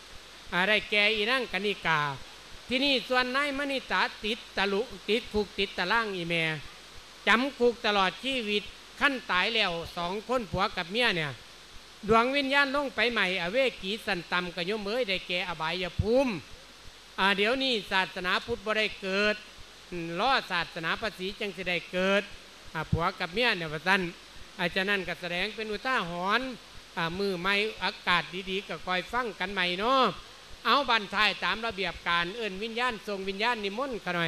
อะไรแก่อีนั่งกนิกาที่นี่ส่วนนายมณิตาติดตะลุติดคุกติดตะล่างอีแม่จำคุกตลอดชีวิตขั้นตายแล้วสองคนผัวกับเมียเนี่ยดวงวิญญาณลงไปใหม่อเวกีสันตำกระยมเมยได้แก่อบายภูมิอ่าเดี๋ยวนี้ศาสนาพุทธบ่ได้เกิดล้อศาสนาภาษีจังสิได้เกิดอ่าผัวกับเมียเนี่ยว่าซั่นอาจารย์นั่นก็แสดงเป็นอุทาหรณ์อ่ามือไม่อากาศดีๆก็คอยฟังกันใหม่เนาะเอาบันทายตามระเบียบการเอิ้นวิญญาณทรงวิญญาณนิมนต์กันหน่อย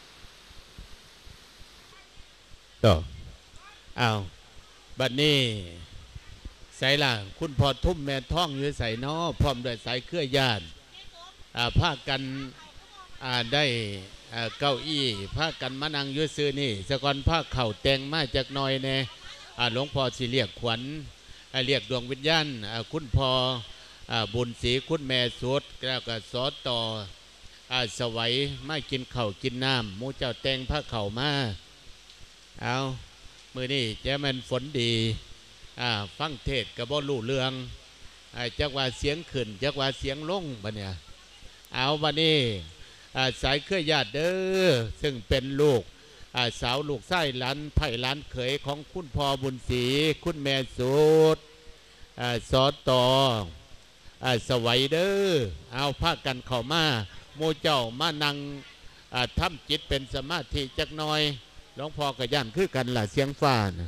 ต่อเอาบัดนี้ใส่ล่ะคุณพอทุ่มแม่ท่องอยู่ใส่นอพร้อมด้วยสายเครือญาติภาคกันได้เก้าอี้ภาคกันมานั่งอยู่ซื้อนี่สกอนภาคเข่าแตงมาจากน้อยแน่หลวงพ่อสิเรียกขวัญเรียกดวงวิญญาณคุณพ่อบุญศรีคุณแม่สุดแล้วก็สอต่อสวัยมากินเข่ากินน้ำมูเจ้าแตงภาคเข่ามาเอามือนี่จะมันฝนดีฟังเทศกับบ่รู้เรื่องจักว่าเสียงขึ้นจักว่าเสียงลงบัดเนี่ยเอาบัดนี้สายเครือญาติเด้อซึ่งเป็นลูกสาวลูกไส้หลานไผ่หลานเขยของคุณพ่อบุญศรีคุณแม่สุดสอต่อสวัยเด้อเอาพากันเข้ามาโมเจ้ามานั่งทำจิตเป็นสมาธิจักหน่อยหลวงพ่อกับย่านคือกันล่ะเสียงฟ้านะ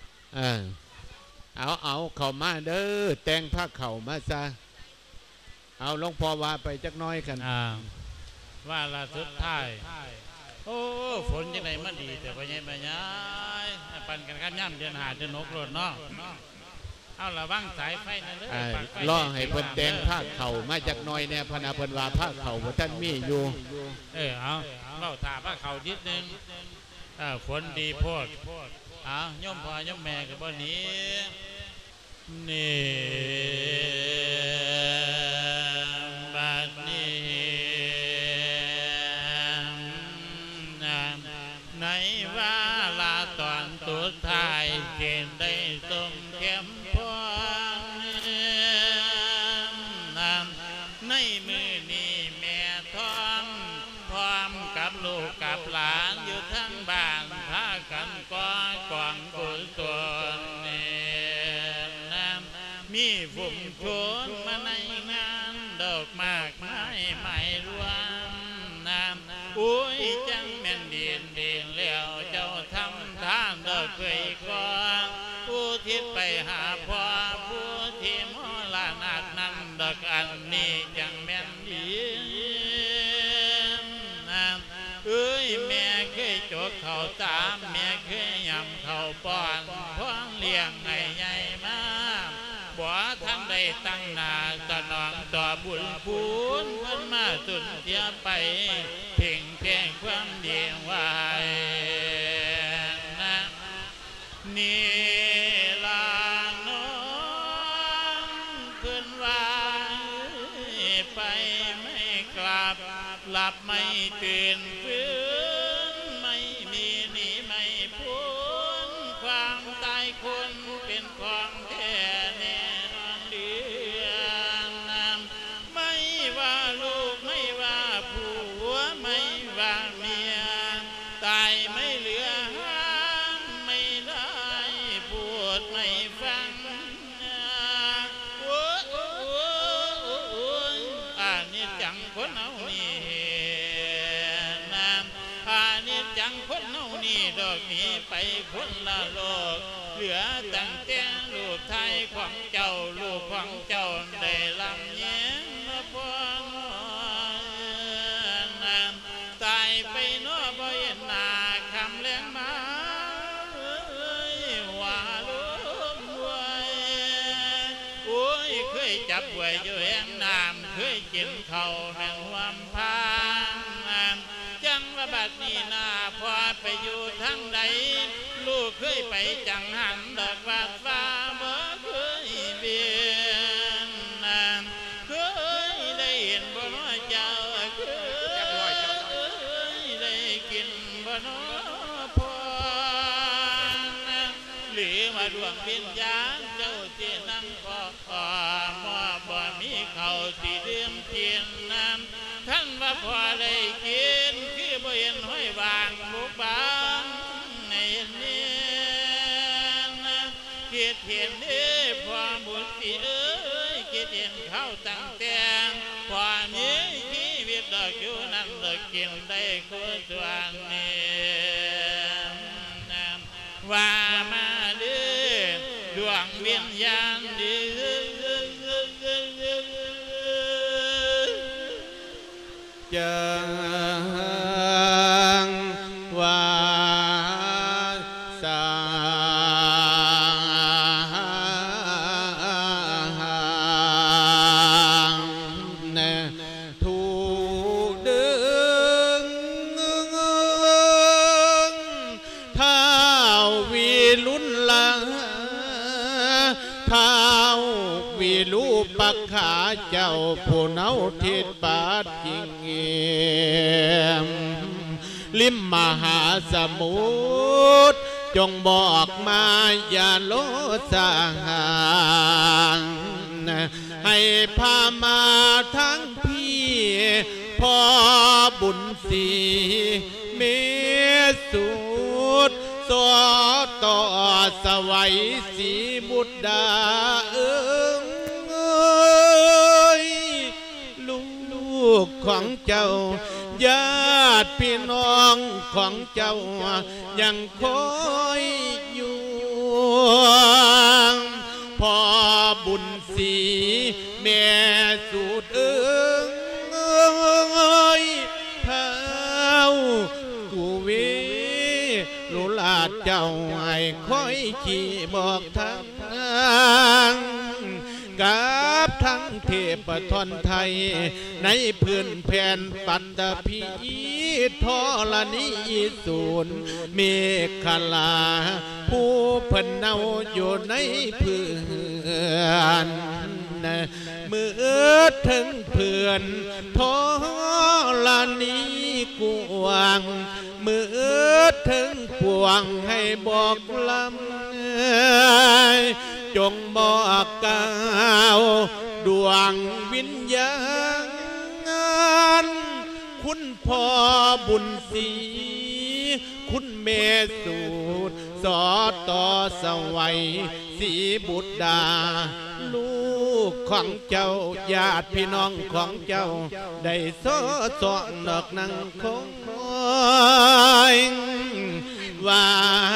เอาเอาเข้ามาเด้อแต่งผ้าเข่ามาซะเอาหลวงพ่อว่าไปจักน้อยกันว่าละสุดท้ายโอ้ฝนยังไงมันดีแต่พอยังไม่ย้ายปั่นกันกันย่ำเดือนหาเดือนนกโรดเนาะเอาละบ้างสายไฟนั่นเลยล่อให้เพิ่นแต่งผ้าเข่ามาจักน้อยเนี่ยพนาเพิ่นว่าผ้าเข่าบ่ท่านมีอยู่เออเอาเราถาผ้าเข่านิดนึงฝนดีโพดเอาย่อมพ่อย่อมแม่กับบ่นี้นี่บัดนี้ในว่าลาตอนตุดท้ายเกณฑ์ได้ต้มเข้มพวงในมือนี้แม่ท้องพร้อมกับลูกกับหลานอยู่ทั้งบ้านพากันก้อกวางกุศลมีฝุ่มชนมาในงานดอกมากไม้ไม้รวมน้ำอุ้ยจังแม่นเดียนเดียนแล้วเจ้าทำทานดอกเคยก่อนผู้ทิศไปหาพ่อผู้ที่มอลานาดนั้นดอกอันนี้จังแม่นดีน้ำเอ้ยแม่เคยจกเข่าตามแม่เคยยำเข่าป้อนพ้องเลี้ยงไงใหญ่มากบ่ท่านได้ตั้งนาตะนองต่อบุญพูนเพิ่นมาสุนเทียไปเพ่งแพ่งความเดียงไว้นะนี่ลาน้องเพิ่นว่าไปไม่กลับหลับไม่ตื่นฟื้นไม่มีหนีไม่พ้นความตายคนเป็นของแท้ดอกนี้ไปพ้นละโลกเหลือตั้งแต่ลูกไทยของเจ้าลูกของเจ้าได้ลำแย้งมาพองน้ำตายไปนอบ่เห็นหน้าคำแรงมาว่าลูกไว้โอ้ยเคยจับไว้อยู่แห่งน้ำเคยกินข้าวแห่งความพานจังว่าบัดนี้นาพอไปอยู่ทั้งใดลูกเคยไปจังหันดอกว่าฟ้าบ่เคยเวียนเคยได้เห็นบ่น้อยเจ้าเคยได้กินบ่น้อยพอหรือว่าดวงวิญญาณเจ้าเจที่นั่งก็อ่อบ่บ่มีเขาสิดื่มกินน้ำท่านว่าพอได้กินคือบ่เห็นห้อยบางบุกบางในนี้คิดเห็นเอ้ยพอบุญสิเอ้ยคิดเห็นเขาตั้งแต่พอมีชีวิตดอกอยู่นั้นดอกกินได้คู่ส่วนนี้ว่ามาเด้อดวงวิญญาณเด้อจังว่าสาเนทูดึงเท้าวีลุนละเท้าวีลูปักขาเจ้าผู้เนาทิศบาทจิงเงียมลิมมหาสมุทรจงบอกมาอย่าโลสางให้พามาทั้งพี่พ่อบุญศรีเมสุดสอต่อสวัยศรีบุตรดาเอิงเอ้ยลูกของเจ้าญาติพี่น้องของเจ้ายังคอยอยู่พ่อบุญศรีแม่สุดเอิงเอ้ยเท้ากูเวลุลาดเจ้าไอ้คอยขี่บอกทางกับทั้งเทพทนไทยในพื้นแผ่นปัตตภีทรณีศูนย์เมฆลาผู้เพิ่นเนาอยู่ในพื้นมือถึงเพื่อนทรณีกวางมือถึงพวงให้บอกลำจงบอกกล่าวดวงวิญญาณคุณพ่อบุญศรีคุณแม่สูตรสอต่อสวัยศรีบุตรดาลูกของเจ้าญาติพี่น้องของเจ้าได้สอสอดอกนังคงว่า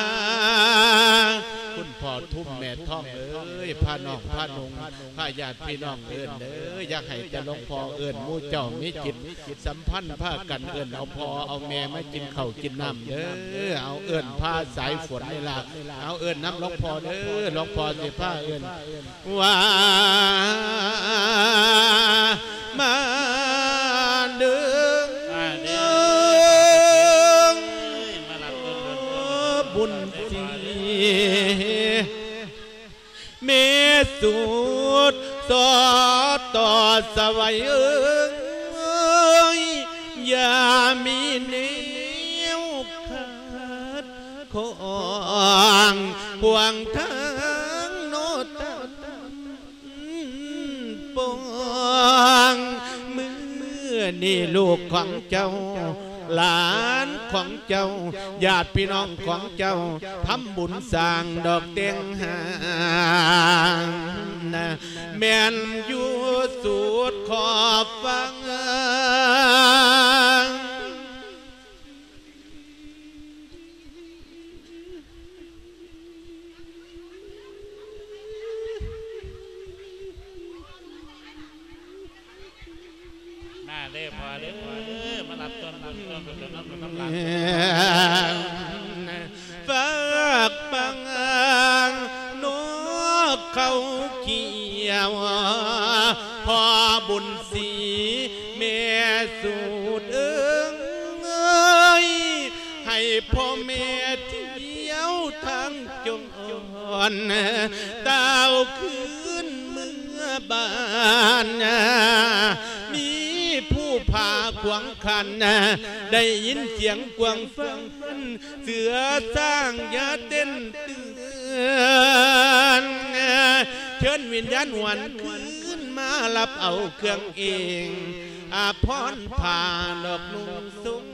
คุณพ่อทุ่มแม่ท่องเอ้ยพาน้องพานุงพาญาติพี่น้องเอิ้นเด้ออยากให้จะหลวงพ่อเอิ้นมู่เจ้ามีจิตสัมพันธ์พากันเอิ้นเอาพ่อเอาแม่มากินข้าวกินน้ำเด้อเอาเอิ้นพาสายฝนนี่ล่ะเอาเอิ้นน้ำหลวงพ่อเด้อหลวงพ่อสิพาเอิ้นว่ามาเด้อบุญศรีเมสุดสอต่อสวัยเอิงอย่ามีเนี้ยวขาดของพวงทั้งโนตันปองเมื่อนี่ลูกของเจ้าหลานของเจ้าญาติพี่น้องของเจ้าทำบุญสร้างดอกเตียงหางนะแม่นอยู่สุดขอบฟังเด้อพอเด้อพอเด้อมารับต้นรับต้นต้นน้ำต้นน้ำหลังฝากบังอ่างนกเขาเขียวพ่อบุญศรีแม่สูดเอิงเอ้ยให้พ่อแม่เที่ยวทางจงอ่อนดาวคืนเมื่อบ้านมีผู้พาขวางคันได้ยินเสียงกวางฟังเสือสร้างยาเต้นเตือนเชิญวิญญาณหวนขึ้นมารับเอาเครื่องเองอาพรผ่าดอกนุ่งสูง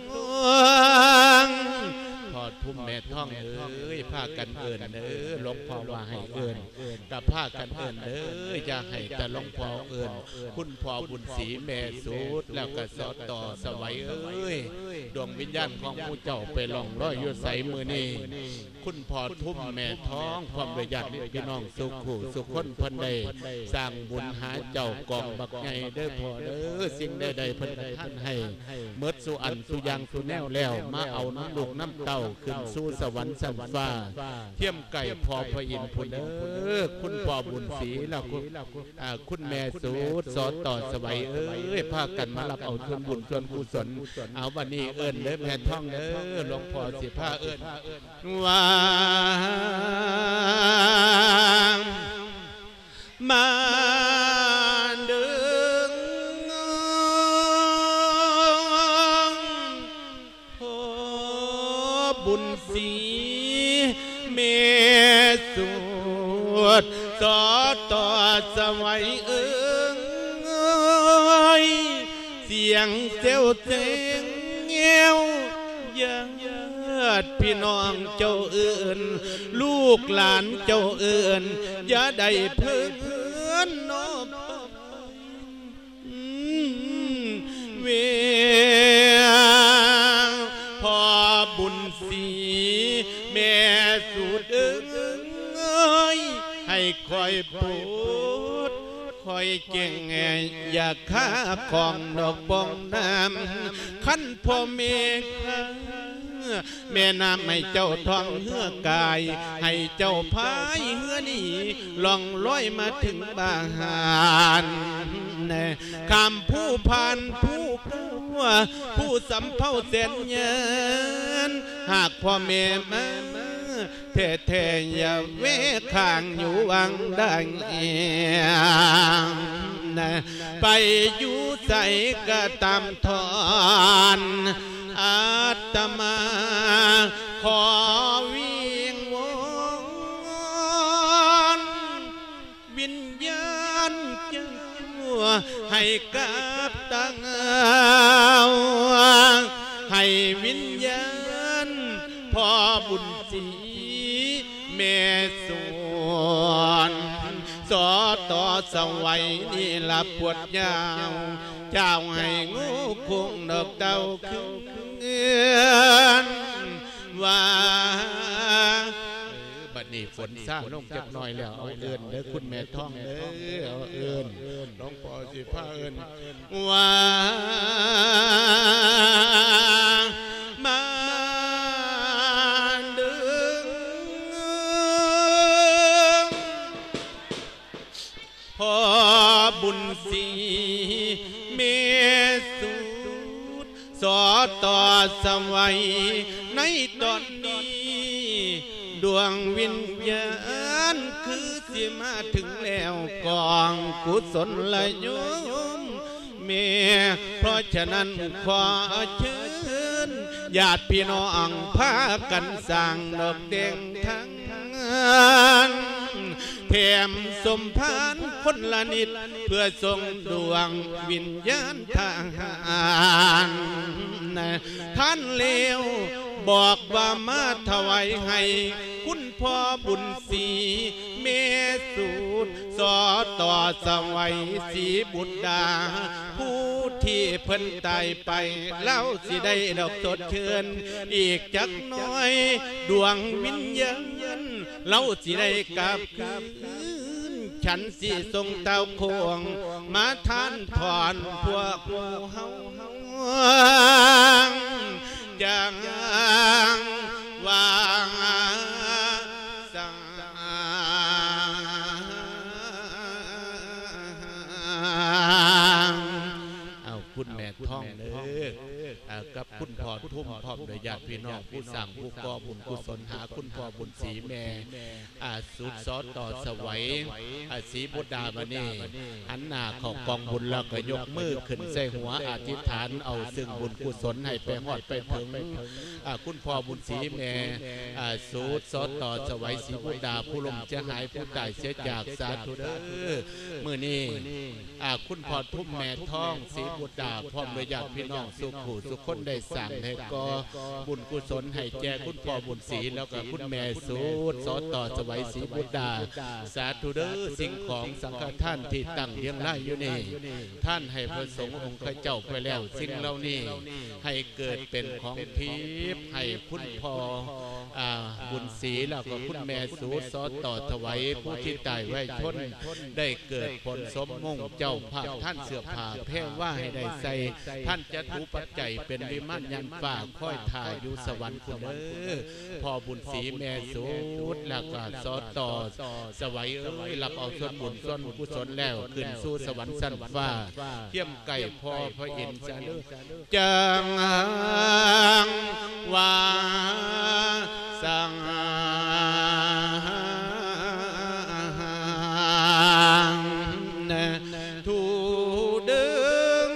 พอทุ่มแม่ท่องเอ้ยผ้ากันเอิญเด้อหลวงพ่อว่าให้เอิญกับผ้ากันเอิญเด้ออย่าให้แต่หลวงพ่อเอิญคุณพ่อบุญศรีแม่สูดแล้วก็สอดต่อสวัยเอ้ยดวงวิญญาณของผู้เจ้าไปล่องร้อยอยู่ใสมือนี่คุณพ่อทุ่มแม่ท้องความประหยัดพี่น้องสุขุสุขคนพันใดสร้างบุญหาเจ้ากองบักไงเด้อพ่อเด้อสิ่งใดๆเพิ่นท่านให้เมิดสุอันสุยังสุแนวแล้วมาเอาน้ำลูกน้ำเต้าขึ้นสู่สวรรค์สันฟ้าเทียมไก่พอพระอินทร์พุนเด้อคุณพ่อบุญศรีแล้วคุณแม่สูดสอดต่อสบายเอ้ยพากันมารับเอาส่วนบุญส่วนกุศลเอาวันนี้เอิญเด้อแผ่นท่องเด้อหลวงพ่อสิพาเอิญว่ามาดึงพ่อบุญศรีเมสุดสอต่อสวัยเอิงเสียงเซลเสียงเงี้ยวยังพี่น้องเจ้าเอิญลูกหลานเจ้าเอิญอย่าได้เพื่อนนอบเวพ่อบุญศรีแม่สุดเอิญให้คอยโปรดคอยเก่งอย่าฆ่าของดอกบองน้ำขั้นพ่อเมฆแม่น้ำให้เจ้าท้องเหือกายให้เจ้าพายเหือนี่ล่องลอยมาถึงบ้านคำผู้ผ่านผู้กัวผู้สำเภาเสนเยินหากพ่อแม่มาเท่เท่อย่าเวข้างอยู่วังดังเอียงไปอยู่ใส่ก็ตามทอนอาตมาขอวิงวอนวิญญาณเจ้าให้กับตั้งให้วิญญาณพ่อบุญศรีแม่สวนสอต่อสวัยนี่ละปวดยาวเจ้าให้งูคงดอกเต้าขึ้นว่าบัดนี้ฝนซ่าลงจักหน่อยแล้วเอาเอิญเด้อคุณแม่ท่องเด้อเอาเอิญน้องปอสิพาเอิญว่ามาดึงพ่อบุญศรีเมสุดสอต่อสวัยในตอนนี้ดวงวิญญาณคือสิมาถึงแล้วกองกุศลละโยมเมียเพราะฉะนั้นขอเชิญญาติพี่น้องพากันสั่งดอกเด่งทั้งแถมสมพานคนละนิดเพื่อส่งดวงวิญญาณทหารท่านเลวบอกว่ามาถวายให้คุณพ่อบุญศรีเมสุดสอต่อสวัยศรีบุตรดาผู้ที่เพิ่นตายไปเล่าสิได้ดอกสดเชิญอีกจักน้อยดวงวิญญาณเล่าสิได้กลับคืนฉันสิทรงเต้าโคงมาทานถอนพวกผู้เฮาจังวางสังเอาคุณแม่ท่องเด้อกับคุณพ่อทุ่มพร้อมโดยญาติพี่น้องผู้สั่งผู้ก่อบุญกุศลหาคุณพ่อบุญศรีแม่สุดซอต่อสวัยศรีบุตรดามานี่หันหน้าเข้ากองบุญแล้วก็ยกมือขึ้นใส่หัวอธิษฐานเอาซึ่งบุญกุศลให้ไปฮอดไปถึงคุณพ่อบุญศรีแม่สุดซอต่อสวัยศรีบุตรดาผู้ลมจะหายผู้ตายเสียจากสาธุเด้อมื้อนี้คุณพ่อทุ่มแม่ท้องศรีบุตรดาพร้อมโดยญาติพี่น้องสุขูสุขคนได้สั่งให้ก่อบุญกุศลให้แก่คุณพ่อบุญศรีแล้วก็คุณแม่สุดซอต่อสวัยศรีบุตรดาสาธุเด้อสิ่งของสังฆทานที่ตั้งเรียงรายอยู่นี่ท่านให้พระสงฆ์องค์ข้าเจ้าไปแล้วสิ่งเหล่านี้ให้เกิดเป็นของทิพย์ให้คุณพ่อบุญศรีแล้วก็คุณแม่สุดซอต่อถวายผู้ที่ตายไว้ชนได้เกิดผลสมมงเจ้าภาพท่านเสื้อผ้าแพร่ว่าให้ได้ใส่ท่านจะถูปัจจัยเป็นวิมานยันฝ่าค่อยถ่ายอยู่สวรรค์คุณเด้อพ่อบุญศรีแม่สุดแล้วก็ซอต่อสวัยเอ้ยรับเอาส่วนบุญส่วนกุศลแล้วขึ้นสู่สวรรค์สั้นฟ้าเทียมไก่พ่อพระอินทร์จังวาสังทูดึง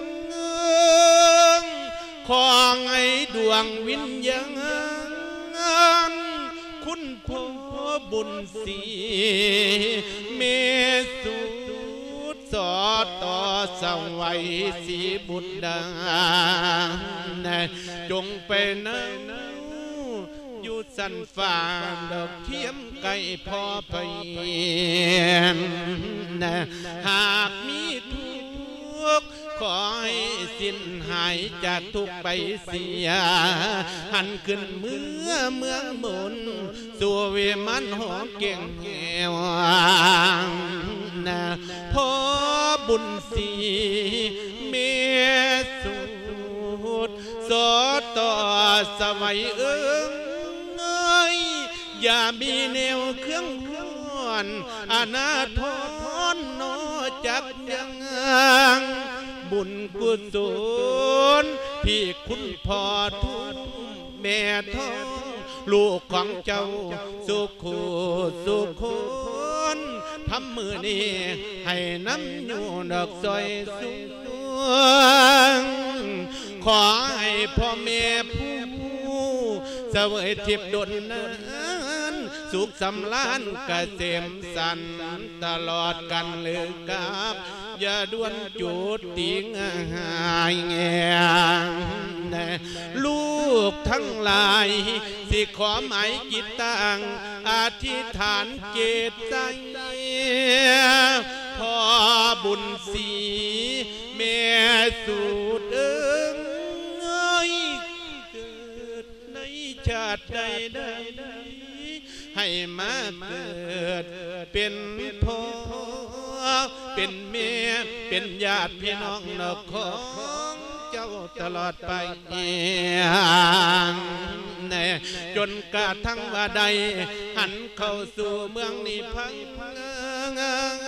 ของไอ้ดวงวิญญาณคุณพ่อบุญศรีเมสุดสอต่อสวัยศรีบุตรดาจงไปนั้นอยู่สันฝ่าดอกเทียมไก่พ่อไปหากมีทุกข์ขอให้สิ้นหายจากทุกไปเสียหันขึ้นเมื่อเมืองหมุนสู่เวมันหอมเก่งแหวพ่อบุญศรีเมสุดสอต่อสมัยเอิงอย่ามีแนวเครื่องร้อนอนาทรนอจักยังบุญกุศลที่คุณพ่อทุ่มแม่ท้องลูกของเจ้าสุขสุขคนทำมือนี้ให้น้ำอยู่ดอกซอยสูงขอให้พ่อแม่ผู้เสวยทิพย์ดลนั้นสุขสำล้านกเกษมสันตลอดกันเลยกับอย่าด่วนจุดติงหายแงลูกทั้งหลายสิขอหมายจิตตังอธิษฐานเกตใจพ่อบุญศรีแม่สุดเอิงเกิดในชาติใดใดให้มาเกิดเป็นพ่อเป็นแม่เป็นญาติพี่น้องนกของเจ้าตลอดไปจนกระทั่งว่าใดหันเข้าสู่เมืองนิพพาน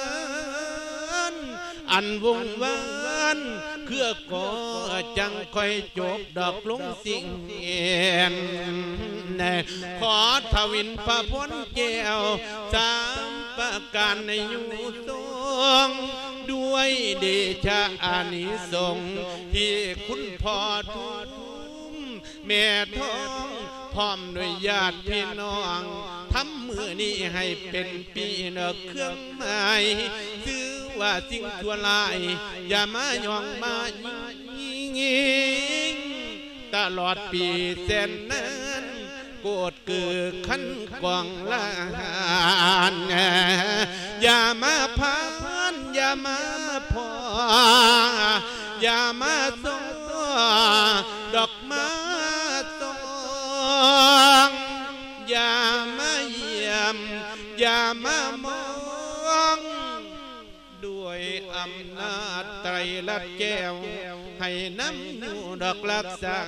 อันวงวานเครือก่อจังค่อยจบดอกลงสิ่งเอ็นขอทวินพระพ้นแก้วสามประการในยุทรงด้วยเดชะอานิสงส์ที่คุณพ่อทุ่มแม่ท้องพร้อมด้วยญาติพี่น้องทำมือนี้ให้เป็นปีนเครื่องหมายซื้อว่าสิ่งชั่วร้ายอย่ามายองมายิงตลอดปีเส้นนั้นโกรธเกิดขันกองลานอย่ามาพานอย่ามาพออย่ามาส่งดอกไม้ส่งอย่ามาเยี่ยมอย่ามามองด้วยอำนาจไตรลักษณ์แก้วให้น้ำนูดอกรักษา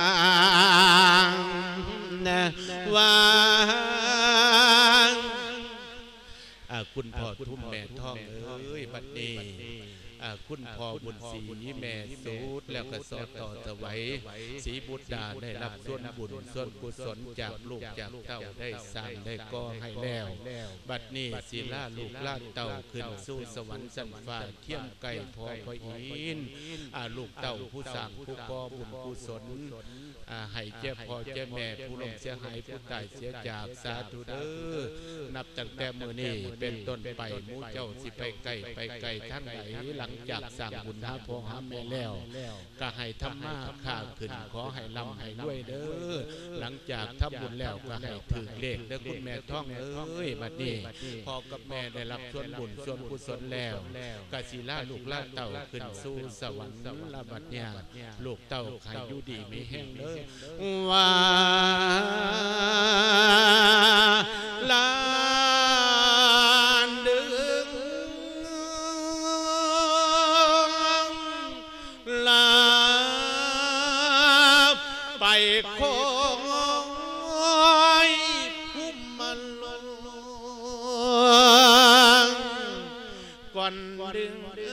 ว่าคุณพ่อทุ่มแม่ท้องเอ้ยบัดนี้คุณพ่อบุญศรีแม่สูตรแล้วก็สอดต่อถวายศรีบุตรดาได้รับส่วนบุญส่วนกุศลจากลูกจากเต้าได้สร้างได้ก่อให้แล้วบัดนี้ศิลาลูกลาเต่าขึ้นสู่สวรรค์สันฟ้าเทียมไก่พอพระอินทร์ลูกเต่าผู้สร้างผู้ก่อบุญกุศลให้เจ้าพ่อเจ้าแม่ผู้ลงเสียหายผู้ตายเสียจากสาธุเด้อนับตั้งแต่มื้อนี้เป็นต้นไปหมู่เจ้าสิไปไกลไปไกลทั้งไหนหลังจากสร้างบุญหาพ่อหาแม่แล้วก็ให้ทำมาค้าขึ้นขอให้ร่ำให้รวยเด้อหลังจากทำบุญแล้วก็ให้ถือเลขเด้อคุณแม่ท่องเอ้ยบัดนี้พ่อกับแม่ได้รับส่วนบุญส่วนกุศลแล้วก็สิลาลูกลาเต่าขึ้นสู่สวรรค์ละบัดเนี่ยลูกเต่าใครอยู่ดีมีแห้งเด้อว่าลานดึงลาไปคอยพุ่มมันลงก่อนดึง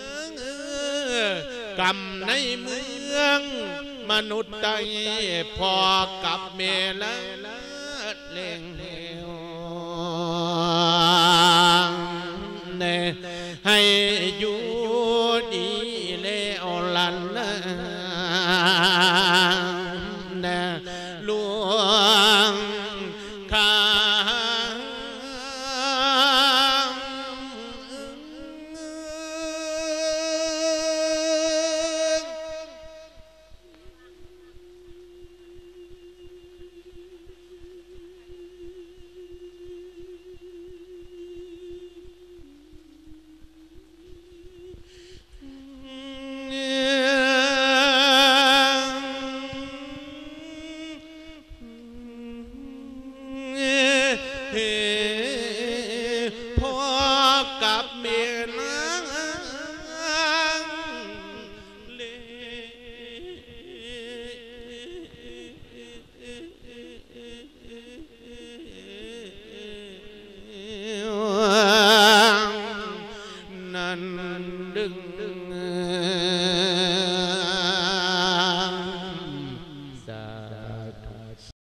กำในเมืองมนุษย์ใจพอกับเมลเล่งเหวให้อยู่ดีแล้วลันหลวงข้าดึง